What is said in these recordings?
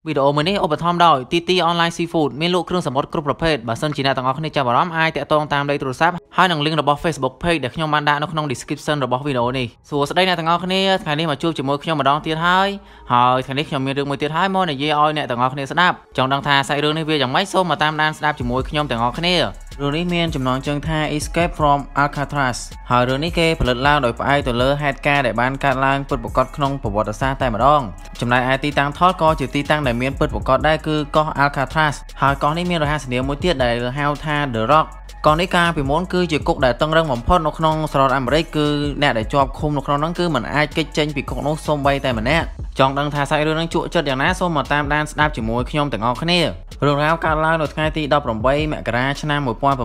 វីដេអូមួយនេះឧបត្ថម្ភដោយទី Online Seafood មានលក់គ្រឿងសមុទ្រគ្រប់ប្រភេទបើសិនជាអ្នកទាំងអស់គ្នាចាប់អារម្មណ៍អាចតាក់ទងតាមលេខទូរស័ព្ទហើយនឹង link របស់ Facebook Page ដែលខ្ញុំបានដាក់នៅក្នុង description របស់វីដេអូនេះសួស្តីអ្នកទាំងអស់គ្នាថ្ងៃនេះមកជួបជាមួយខ្ញុំម្ដងទៀតហើយថ្ងៃនេះខ្ញុំមានរឿងមួយទៀតហើយមកនិយាយឲ្យអ្នកទាំងអស់គ្នាស្ដាប់ចង់ដឹងថាសាច់រឿងនេះវាយ៉ាងម៉េចសូមមកតាមដានស្ដាប់ជាមួយខ្ញុំទាំងអស់គ្នារឿងនេះមានចំណងជើងថា Escape from Alcatraz ហើយរឿងនេះគេផលិតឡើងដោយផ្អែកទៅលើហេតុការណ៍ដែលបានកើតឡើងពិតប្រាកដក្នុងប្រវត្តិសាស្ត្រតែម្ដងចំណែកឯទីតាំងថតក៏ជាទីតាំងដែលមានពិតប្រាកដដែរគឺកោះ Alcatraz ហើយកោះនេះមានរហស្សនាមមួយទៀតដែលហៅថា The Rock កោះនេះកាលពីមុនគឺជាគុកដែលតឹងរឹងបំផុតនៅក្នុងសហរដ្ឋអាមេរិកគឺអ្នកដែលជាប់ឃុំនៅក្នុងនោះគឺមិនអាចគេចចេញពីគុកនោះសូម្បីតែម្នាក់ចង់ដឹងថាសាច់រឿងនឹងជក់ចិត្តយ៉ាងណាសូមមកតាមដានស្ដាប់ជាមួយខ្ញុំទាំងអស់គ្នារឿងរ៉ាវកើតឡើងនៅថ្ងៃទី18មករាឆ្នាំ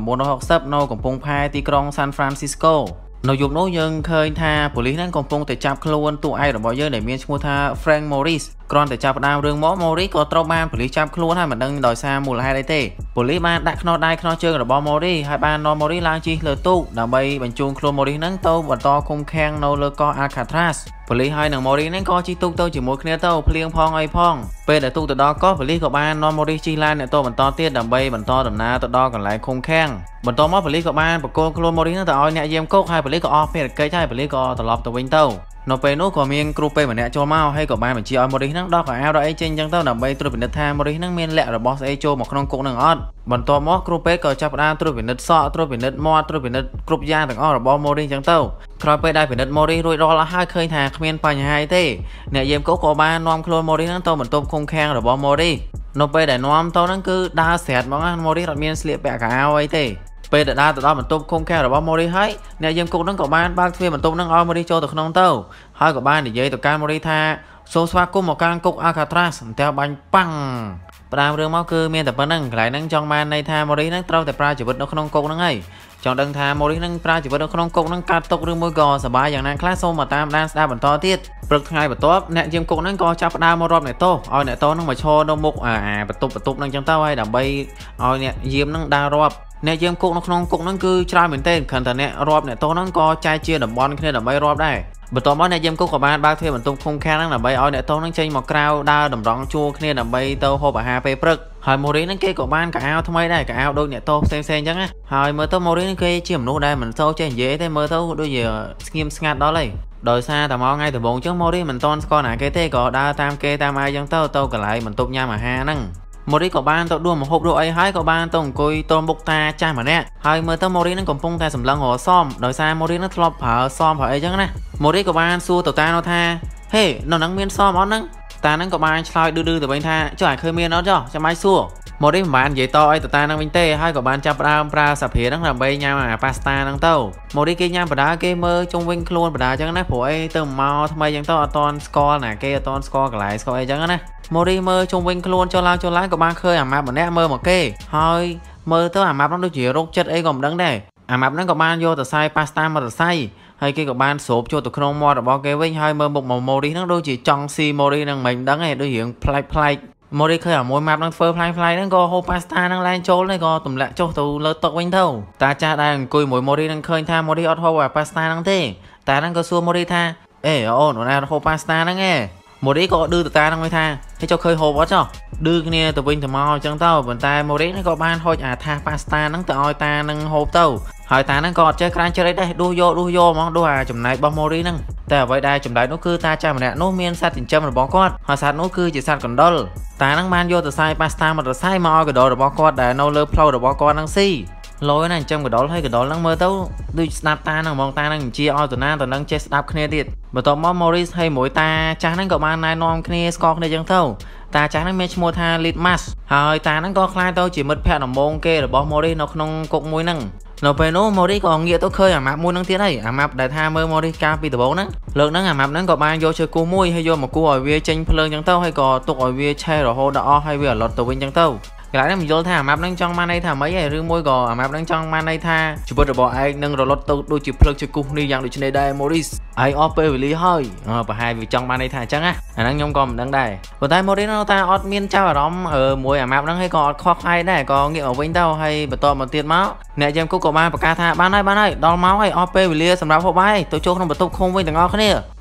1960នៅកំពង់ផែទីក្រុង San Francisco នៅយប់នោះយើងឃើញថាប៉ូលីសនឹងកំពុងតែចាប់ខ្លួនតួឯករបស់យើងដែលមានឈ្មោះថា Frank Morris គ្រាន់តែចាប់ផ្ដើមរឿងមក Morris ក៏ត្រូវបានប៉ូលីសចាប់ខ្លួនហើយមិនដឹងដោយសារមូលហេតុអីទេប៉ូលីសបានដាក់ខ្នោះដៃខ្នោះជើងរបស់ Morris ហើយបាននាំ Morris ឡើងជិះលើទូកដើម្បីបញ្ជូនខ្លួន Morris នឹងទៅបន្តឃុំឃាំងនៅលើកោះ Alcatraz ប៉ូលីសហើយនឹង Morris នឹងក៏ជិះទូកទៅជាមួយគ្នាទៅភ្លៀងផងអីផងពេលដែលទូកទៅដល់កោះប៉ូលីសក៏បាននាំ Morris ជិះឡានអ្នកទៅបន្តទៀតដើម្បីបន្តដំណើរទៅដល់កន្លែងឃុំឃាំងបន្ទាប់មកប៉ូលីសក៏បានបកគោខ្លួន Morris នឹងទៅឲ្យអ្នកយាមគុកហើយប៉ូលីសក៏អស់ភារកិច្ចហើយប៉ូលីសក៏ត្រឡប់ទៅវិញទៅនៅពេលនោះក៏មានគ្រូពេទ្យម្នាក់ចូលមកហើយក៏បានបញ្ជាឲ្យ Morris នឹងដកកៅអៅដល់អីចេញចឹងទៅដើម្បីត្រួតពិនិត្យថា Morris នឹងមានលក្ខរបស់ស្អីចូលមកក្នុងគុកនឹងអត់បន្ទាប់មកគ្រូពេទ្យក៏ចាប់ផ្ដើមត្រួតពិនិត្យសក់ត្រួតពិនិត្យមាត់ត្រួតពិនិត្យគ្រប់យ៉ាងទាំងអស់របស់ Morris ចឹងទៅក្រោយពេលដែលពិនិត្យ Morris រួចរាល់ហើយឃើញថាគ្មានបញ្ហាអីទេអ្នកយាមគុកក៏បាននាំខ្លួន Morris នឹងទៅបន្ទប់ឃុំឃាំងរបស់ Morris នៅពេលដែលនាំទៅហ្នឹងគឺដើរស្រាតមកណា Morris អត់មានស្លៀកពាក់កៅអៅអីទេពេលដែលដើរទៅដល់បន្ទប់ឃុំឃាំងរបស់ Morris ហើយអ្នកយាមគុកហ្នឹងក៏បានបើកទ្វារបន្ទប់ហ្នឹងឲ្យ Morris ចូលទៅក្នុងទៅហើយក៏បាននិយាយទៅកាន់ Morris ថាសូមស្វាគមន៍មកកាន់គុក Alcatraz អន្ទះបាញ់ប៉ាំងផ្ដើមរឿងមកគឺមានតែប៉ុណ្្នឹងកន្លែងហ្នឹងចង់បានន័យថា Morris ហ្នឹងត្រូវតែប្រើជីវិតនៅក្នុងគុកហ្នឹងហើយចង់ដឹងថា Morris នឹងប្រើជីវិតនៅក្នុងគុកនឹងកាត់ទុកឬមួយក៏សប្បាយយ៉ាងណាខ្លះសូមមកតាមដានស្ដាប់បន្តទៀតព្រឹកថ្ងៃបន្ទាប់អ្នកយាមគុកនឹងក៏ចាប់ផ្ដើមមករាប់អ្នកទោសឲ្យអ្នកទោសនឹងមកឈរនៅមុខបន្ទប់នឹងចឹងទៅហើយដើម្បីឲ្យអ្នកយាមនឹងដើររាប់អ្នកយាមគុកនៅក្នុងគុកនឹងគឺច្រើនមែនទែនគ្រាន់តែអ្នករាប់អ្នកទោសនឹងក៏ចែកជាតំបន់គ្នាដើម្បីរាប់ដែរបន្ទាប់មកអ្នកយាមគុកក៏បានបើកទ្វារបន្ទប់ឃុំឃាំងនឹងដើម្បីឲ្យអ្នកទោសនឹងចេញមកក្រៅដើរតម្រង់ជួរគ្នាដើម្បីទៅហូបអាហារពេលព្រឹកហើយ Morris នឹងគេក៏បានកៅអៅថ្មីដែរកៅអៅដូចអ្នកទោសផ្សេងៗអញ្ចឹងណាហើយមើលទៅ Morris នឹងគេជាមនុស្សដែលមិនសូវចេះនិយាយទេមើលទៅដូចជាស្ងៀមស្ងាត់ដល់ហើយដោយសារតែមកថ្ងៃដំបូងអញ្ចឹង Morris មិនតន់ស្គាល់ណាគេទេក៏ដើរតាមគេតាមអាយអញ្ចឹងទៅកន្លែងបន្ទប់ញ៉ាំអាហារហ្នឹង Morris ក៏បានទៅដួសម្ហូបរកអីហើយក៏បានទៅអង្គុយទល់មុខតាចាស់ម្នាក់ហើយមើលទៅ Morris នឹងកំពុងតែសម្លឹងរសមដោយសារ Morris នឹងធ្លាប់ប្រើសមប្រើអីអញ្ចឹងណា Morris ក៏បានសួរទៅតានោះថាហេនៅហ្នឹងមានសមអត់ហ្នឹងតាហ្នឹងក៏បានឆ្លើយឌឺទៅវិញថាចុះអាចឃើញមានអត់ចុះចាំបាច់សួរ Morris មិនបាននិយាយតអីទៅតាហ្នឹងវិញទេហើយក៏បានចាប់ផ្ដើមប្រើសាភាហ្នឹងដើម្បីញ៉ាំអាប៉ាស្តាហ្នឹងទៅ Morris គេញ៉ាំបដាគេមើលជុំវិញខ្លួនបដាអញ្ចឹងណាព្រោះអីទៅមកថ្មីអញ្ចឹងទៅអត់តន់ស្គាល់ណាគេអត់តន់ស្គាល់កន្លែងស្គាល់អីអញ្ចឹងណា Morris មើលជុំវិញខ្លួនចុះឡើងក៏បានឃើញអាម៉ាប់ម្នាក់មើលមកគេហើយមើលទៅអាម៉ាប់ហ្នឹងដូចជារោគចិត្តអីក៏មិនដឹងដែរអាម៉ាប់ហ្នឹងក៏បានយកទៅសាយប៉ាស្តាមកទៅសាយហើយគេក៏បានស្រូបចូលទៅក្នុងមាត់របស់គេវិញហើយមើលមុខ Morris ហ្នឹងដូចជាចង់ស៊ី Morris ហ្នឹងមិនដឹងទេដូចរៀងប្លែកMorris ឃើញអាមួយម៉ាប់ហ្នឹងធ្វើប្លែកហ្នឹងក៏ហូបប៉ាស្តាហ្នឹងឡើងចូលហើយក៏ទម្លាក់ចុះទៅលើតុវិញទៅតាចាស់ដែលអង្គុយមួយ Morris ហ្នឹងឃើញថា Morris អត់ហូបអាប៉ាស្តាហ្នឹងទេតាហ្នឹងក៏សួរ Morris ថាអេអូនណាហូបប៉ាស្តាហ្នឹងឯង Morris ក៏ឌឺទៅតាហ្នឹងវិញថាគេចុះឃើញហូបអត់ចុះឌឺគ្នាទៅវិញទៅមកអញ្ចឹងទៅប៉ុន្តែ Morris ហ្នឹងក៏បានហុចអាថាសប៉ាស្តាហ្នឹងទៅឲ្យតាហ្នឹងហូបទៅហើយតាហ្នឹងក៏អត់ចេះក្រាញ់ចិត្តអីដែរដួសយកហ្មងដួសអាចំណែករបស់ Morris ហ្នឹងតែអ្វីដែលចំណែកនោះគឺតាចាស់ម្នាក់នោះមានសត្វចិញ្ចឹមរបស់គាត់ហើយសត្វនោះគឺជាសត្វកណ្ដុរតាហ្នឹងបានយកទៅសាយប៉ាស្តាមកទៅសាយមកឲ្យកណ្ដុររបស់គាត់ដែលនៅលើផ្លូវរបស់គាត់ហ្នឹងស៊ីលយណាអញ្ចឹងកណ្ដុរហើយកណ្ដុរហ្នឹងមើលទៅដូចស្ដាប់តាហ្នឹងហ្មងតាហ្នឹងបញ្ជាឲ្យទៅណាទៅនឹងចេះស្ដាប់គ្នាទៀតបន្ទាប់មក Morris ហើយមួយតាចាស់ហ្នឹងក៏បានណែនាំគ្នាស្គាល់គ្នាអញ្ចឹងទៅតាចាស់ហ្នឹងមានឈ្មោះថា Litmas ហើយតាហ្នឹងក៏ខ្លាចទៅជាមិត្តភក្តិដំបូងគេរបស់ Morris នៅក្នុងគុកមួយហ្នឹងនៅពេលនោះ Morris ក៏ងាកទៅឃើញអាម៉ាប់មួយហ្នឹងទៀតហើយអាម៉ាប់ដែលថាមើល Morris កាលពីដំបូងហ្នឹងលើកហ្នឹងអាម៉ាប់ហ្នឹងក៏បានយកឈើគូសមួយហើយយកមកគូសឲ្យវាចេញភ្លើងអញ្ចឹងទៅហើយក៏ទុកឲ្យវាឆេះរហូតដល់អស់ហើយវាអលត់ទៅវិញអញ្ចឹងទៅកន្លែងហ្នឹងមិនយល់ថាអាម៉ាប់ហ្នឹងចង់បានន័យថាម៉េចឯងឬមួយក៏អាម៉ាប់ហ្នឹងចង់បានន័យថាជីវិតរបស់ឯងនឹងរលត់ទៅដូចជាភ្លើងឈើគូសនេះយ៉ាងដូចនេះដែរ Morris ឯងអស់ពេលវេលាហើយប្រហែលវាចង់បានន័យថាអញ្ចឹងណាអាហ្នឹងខ្ញុំក៏មិនដឹងដែរប៉ុន្តែ Morris នៅតែអត់មានចាប់អារម្មណ៍មួយអាម៉ាប់ហ្នឹងហើយក៏អត់ខ្វល់ខ្វាយដែរក៏ងាកមកវិញទៅហើយបន្តមកទៀតមកអ្នកយាមគុកក៏បានប្រកាសថាបានហើយដល់មកហើយអស់ពេលវេលាសម្រាប់ហូបបាយទៅចូលក្នុងបន្ទប់ឃុំវិញទាំងអស់គ្នា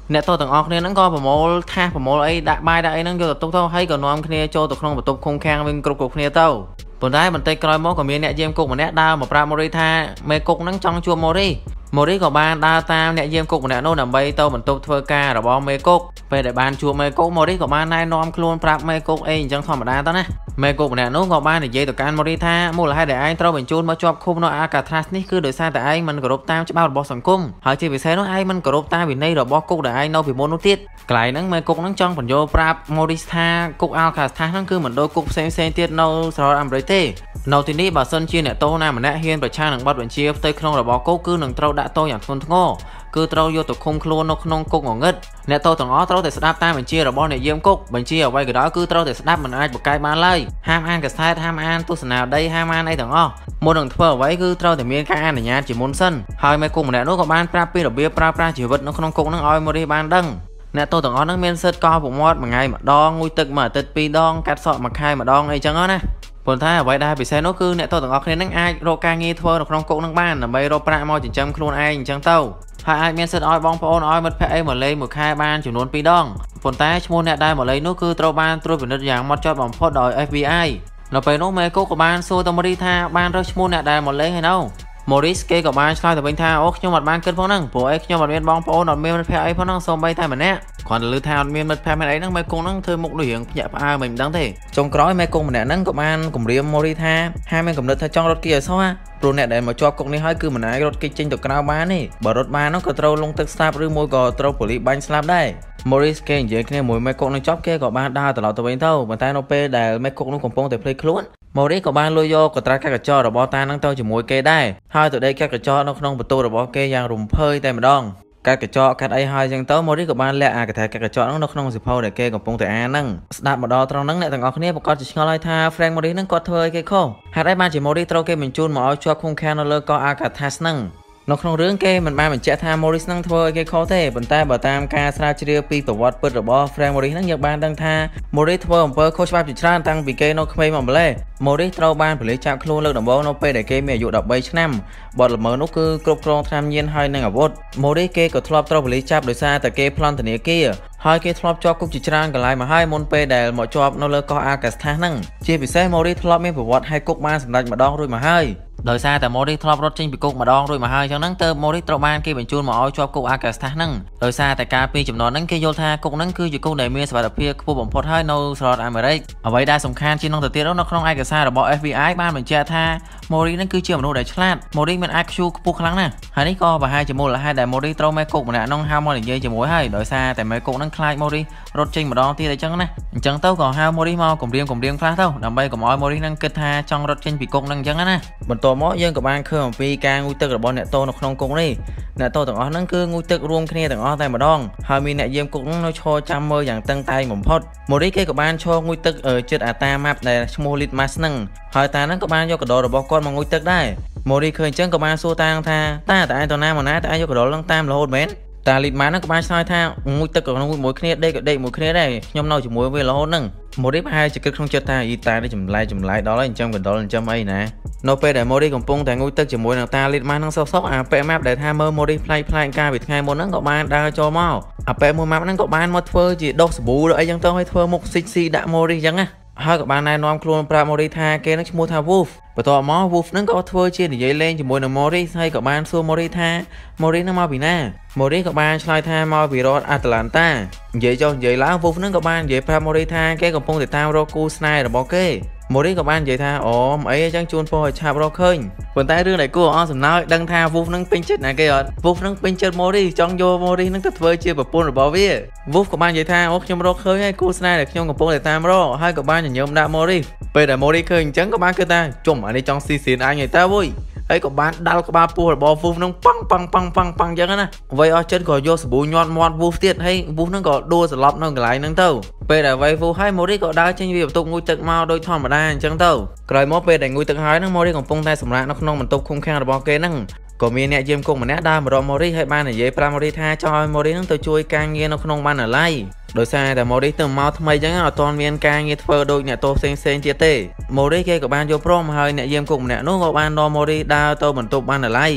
អ្នកទោសទាំងអស់គ្នាហ្នឹងក៏ប្រមូលថាសប្រមូលអីដាក់បាយដាក់អីហ្នឹងយកទៅទុកទៅហើយក៏នាំគ្នាចូលទៅក្នុងបន្ទប់ឃុំឃាំងវិញគ្រប់គ្នាទៅប៉ុន្តែបន្តិចក្រោយមកក៏មានអ្នកយាមគុកម្នាក់ដើរមកប្រាប់ម៉ូរីថាមេគុកហ្នឹងចង់ជួបម៉ូរីក៏បានដើរតាមអ្នកយាមគុកម្នាក់នោះដើម្បីទៅបន្ទប់ធ្វើការរបស់មេគុកពេលដែលបានជួបមេគុកម៉ូរីក៏បានណែនាំខ្លួនប្រាប់មេគុកអីអញ្ចឹងធម្មតាទៅណាមេគុកម្នាក់នោះក៏បាននិយាយទៅកាន់ម៉ូរីថាមូលហេតុដែលឯងត្រូវបញ្ជូនមកជាប់ឃុំនៅអាកាត្រាស់នេះគឺដោយសារតែឯងមិនគោរពតាមច្បាប់របស់សង្គមហើយជាពិសេសនោះឯងមិនគោរពតាមវិន័យរបស់គុកដែលឯងនៅពីមុននោះទៀតកន្លែងហ្នឹងមេគុកហ្នឹងចង់បញ្យល់ប្រាប់ម៉ូរីថាគុកអាល់កាត្រាស់ហ្នឹងគឺមិនដូចគុកផ្សេងទៀតនៅសហរដ្ឋអាមេរិកទេនៅទីនេះបើសិនជាអ្នកទោសណាម្នាក់ហ៊ានប្រឆាំងនឹងបទបញ្ជាផ្ទៃក្នុងរបស់គុកគឺនឹងត្រូវដាក់ទោសយ៉ាងធ្ងន់ធ្ងរគឺត្រូវយកទៅឃុំខ្លួននៅក្នុងគុកងងឹតអ្នកទោសទាំងអស់ត្រូវតែស្ដាប់តាមបញ្ជារបស់អ្នកយាមគុកបញ្ជាអ្វីក៏ដោយគឺត្រូវតែស្ដាប់មិនអាចប្រកែកបានឡើយហាមអានកាសែតហាមអានទស្សនាវដ្តីហាមអានអីទាំងអស់មុននឹងធ្វើអ្វីគឺត្រូវតែមានការអនុញ្ញាតជាមុនសិនហើយមេគុកម្នាក់នោះក៏បានប្រាប់ពីរបៀបប្រើប្រាស់ជីវិតនៅក្នុងគុកនឹងឲ្យម៉ូរីបានដឹងអ្នកទោសទាំងអស់ហ្នឹងមានសិទ្ធិកោសពុកមាត់មួយថ្ងៃម្ដងងូតទឹកមួយអាទិត្យ2ដងកាត់សក់មួយខែម្ដងអីចឹងណាប៉ុន្តែអ្វីដែលពិសេសនោះគឺអ្នកទោសទាំងអស់គ្នានឹងអាចរកការងារធ្វើនៅក្នុងគុកនឹងបានដើម្បីរកប្រាក់មកចិញ្ចឹមខ្លួនឯងអញ្ចឹងទៅហើយអាចមានសិទ្ធិឲ្យបងប្អូនឲ្យមិត្តភក្តិអីមកលេងមួយខែបានចំនួន2ដងប៉ុន្តែឈ្មោះអ្នកដែលមកលេងនោះគឺត្រូវបានត្រួតពិនិត្យយ៉ាងម៉ត់ចត់បំផុតដោយ FBI នៅពេលនោះមេគុកក៏បានសួរទៅម៉ូរីថាបានរើសឈ្មោះអ្នកដែលមកលេងហើយនៅម៉ូរីសគេក៏បានឆ្លើយទៅវិញថាអូខ្ញុំអត់បានគិតផងហ្នឹងព្រោះអីខ្ញុំអត់មានបងប្អូនអត់មានមិត្តភក្តិអីផងហ្នឹងសូម្បីតែម្នាក់គ្រាន់តែឮថាអត់មានមិត្តភក្តិមានអីហ្នឹងមេគុកហ្នឹងធ្វើមុខដូចរៀងភ្ញាក់ផ្អើលមិនដឹងទេចុងក្រោយមេគុកម្នាក់ហ្នឹងក៏បានគម្រាមម៉ូរីថាហាមមានកំណត់ថាចង់រត់គេឲ្យសោះព្រោះអ្នកដែលមកជាប់គុកនេះហើយគឺមិនអាចរត់គេចេញទៅក្រៅបានទេបើរត់បាននោះក៏ត្រូវលង់ទឹកស្លាប់ឬមួយក៏ត្រូវប៉ូលីសបាញ់ស្លាប់ដែរម៉ូរីសគេនិយាយគ្នាមួយមេគុកនឹងចប់គេក៏បានដើរត្រឡប់ទៅវិញទៅប៉ុន្តែនៅពេលដែលមេគុកនោះកំពុងតែភ្លេចខ្លួនម៉ូរីក៏បានលួចយកកត្រាកាកចររបស់តានឹងទៅជាមួយគេដែរហើយទៅដេកកាកចរនៅក្នុងបន្ទប់របស់គេយ៉ាងរំភើយតែម្ដងកាកចរកាត់អីហើយចឹងទៅម៉ូរីក៏បានលាក់អាកថាកាកចរនោះនៅក្នុងសិភៅដែលគេកំពុងតែអានហ្នឹងស្ដាប់មកដល់ត្រង់ហ្នឹងអ្នកទាំងអស់គ្នាប្រកាសជាឆ្ងល់ហើយថា Frank Morris ហ្នឹងគាត់ធ្វើអីគេខុសហេតុអីបានជា Morris ត្រូវគេបញ្ជូនមកឲ្យជាប់ឃុំឃាំងនៅលើកោះ Alcatraz ហ្នឹងនៅក្នុងរឿងគេមិនបានបញ្ជាក់ថា Morris នឹងធ្វើឲ្យគេខុសទេប៉ុន្តែបើតាមការស្រាវជ្រាវពីប្រវត្តិពិតរបស់ Frank Morris នឹងយើងបានដឹងថា Morris ធ្វើអំពើខុសច្បាប់ជាច្រើនតាំងពីគេនៅក្មេងមកម្ល៉េះ Morris ត្រូវបានប៉ូលីសចាប់ខ្លួនលើកដំបូងនៅពេលដែលគេមានអាយុ13ឆ្នាំបទល្មើសនោះគឺគ្រប់គ្រងថ្នាំញៀនហើយនិងអាវុធ Morris គេក៏ធ្លាប់ត្រូវប៉ូលីសចាប់ដោយសារតែគេប្លន់ធនាគារហើយគេធ្លាប់ជាប់គុកជាច្រើនកន្លែងមកហើយមុនពេលដែលមកជាប់នៅលើកោះ Alcatraz ហ្នឹងជាពិសេស Morris ធ្លាប់មានប្រវត្តិហើយគុកបានសម្ដេចម្ដងរួចមកហើយដោយសារតែ Morris ធ្លាប់រត់ចេញពីគុកម្ដងរួចមកហើយអញ្ចឹងហ្នឹងទើប Morris ត្រូវបានគេបញ្ជូនមកឲ្យជាប់គុក Alcatraz ហ្នឹងដោយសារតែការពីចំនួនហ្នឹងគេយល់ថាគុកហ្នឹងគឺជាគុកដែលមានសុវត្ថិភាពខ្ពស់បំផុតហើយនៅសហរដ្ឋអាមេរិកអ្វីដែលសំខាន់ជាងនោះទៅទៀតនៅក្នុងឯកសាររបស់ FBI បានបញ្ជាក់ថា Morris ហ្នឹងគឺជាមនុស្សដែលឆ្លាត Morris មាន IQ ខ្ពស់ខ្លាំងណាស់ហើយនេះក៏ប្រហែលជាមូលហេតុដែល Morris ត្រូវមេគុកម្នាក់ហ្នឹងហៅមកនិយាយជាមួយហើយដោយសារតែមេគុកហ្នឹងខ្លាច Morris រត់ចេញម្ដងទៀតអញ្ចឹងណាអញ្ចឹងទៅក៏ហៅ Morris មកគម្រាមខ្លះទៅដើម្បីកុំឲ្យ Morris ហ្នឹងគិតថាចង់រត់ចេញពីគុកហ្នឹងអញ្ចឹងណាបន្ទាប់មកយើងក៏បានឃើញអំពីការងូតទឹករបស់អ្នកទោសនៅក្នុងគុកនេះអ្នកទោសទាំងអស់ហ្នឹងគឺងូតទឹករួមគ្នាទាំងអស់តែម្ដងហើយមានអ្នកយាមគុកហ្នឹងនៅឈរចាំមើលយ៉ាងតឹងតែងបំផុត Morris គេក៏បានឈរងូតទឹកជិតអាតាម៉ាប់ដែលឈ្មោះ Litmas ហ្នឹងហើយតាហ្នឹងក៏បានយកកដោរបស់គាត់មកងូតទឹកដែរ Morris ឃើញអញ្ចឹងក៏បានសួរតាថាតាឯងទៅណាមកណាតែឯងយកកដោហ្នឹងតាមរហូតមែនតា Litmas ហ្នឹងក៏បានឆ្លើយថាងូតទឹកក៏មួយគ្នាដេកក៏ដេកមួយគ្នាដែរខ្ញុំនៅជាមួយវារហូតហ្នឹង Morris ប្រហែលជាគិតក្នុងចិត្តថាអ៊ីតានេះចម្លែកដល់ហើយចាំកណ្ដុលចាំអីណានៅពេលដែល Morris កំពុងតែងូតទឹកជាមួយនឹងតា Litmas ហ្នឹងសុកអាប៉ែម៉ាប់ដែលថាមើល Morris ប្លែកការពីថ្ងៃមុនហ្នឹងក៏បានដើរចូលមកអាប៉ែមួយម៉ាប់ហ្នឹងក៏បានមកធ្វើជាដុសសាប៊ូឬអីចឹងទៅឲ្យធ្វើមុខស៊ីដាក់ Morris ចឹងណាហើយក៏បានណែនាំខ្លួនប្រាប់ Morris ថាគេនឹងឈ្មោះថា Wolf បន្ទាប់មក Wolf ហ្នឹងក៏ធ្វើជានិយាយលេងជាមួយនឹង Morris ហើយក៏បានសួរ Morris ថា Morris នឹងមកពីណា Morris ក៏បានឆ្លើយថាមកពីរដ្ឋ Atlanta និយាយចុះនិយាយឡើង Wolf ហ្នឹងក៏បាននិយាយប្រាប់ Morris ថាគេកំពុងតែតាមរកគូស្នេហ៍របស់គេ Morris ក៏បាននិយាយថាអូមិនអីចឹងជូនពរឲ្យឆាប់រកឃើញប៉ុន្តែរឿងដែលគួរឲ្យសំណើចដឹងថា Wolf នឹងពេញចិត្តណាគេអត់ Wolf នឹងពេញចិត្ត Morris ចង់យក Morris នឹងទៅធ្វើជាប្រពន្ធរបស់វា Wolf ក៏បាននិយាយថាអូខ្ញុំរកឃើញហើយគូស្នេហ៍ដែលខ្ញុំកំពុងតែតាមរកហើយក៏បានញញឹមដាក់ Morris ពេលដែល Morris ឃើញអញ្ចឹងក៏បានគិតថាជុំអានេះចង់ស៊ីសៀនអញឯតាវើយហើយក៏បានដាល់ក្បាលពោះរបស់ Wolf នឹងប៉ងអញ្ចឹងណាអ្វីអស់ចិត្តក៏យកសាប៊ូញាត់មាត់ Wolf ទៀតហើយ Wolf នឹងក៏ដួលសន្លប់នៅកន្លែងហ្នឹងទៅពេលដែល Wolf ហើយ Morris ក៏ដើរចេញពីបន្ទប់ងូតទឹកមកដូចធម្មតាអញ្ចឹងទៅក្រោយមកពេលដែលងូតទឹកហើយហ្នឹង Morris កំពុងតែសម្រាកនៅក្នុងបន្ទប់ឃុំឃាំងរបស់គេហ្នឹងក៏មានអ្នកយាមគុកម្នាក់ដើរមករក Morris ហើយបាននិយាយប្រាប់ Morris ថាចង់ឲ្យ Morris ហ្នឹងទៅជួយការងារនៅក្នុងបណ្ណាល័យដោយសារតែ Morris ទៅមកថ្មីអញ្ចឹងអត់ទាន់មានការងារធ្វើដូចអ្នកទោសផ្សេងទៀតទេ Morris គេក៏បានយកព្រមហើយអ្នកយាមគុកម្នាក់នោះក៏បាននាំ Morris ដើរទៅបន្ទប់បណ្ណាល័យ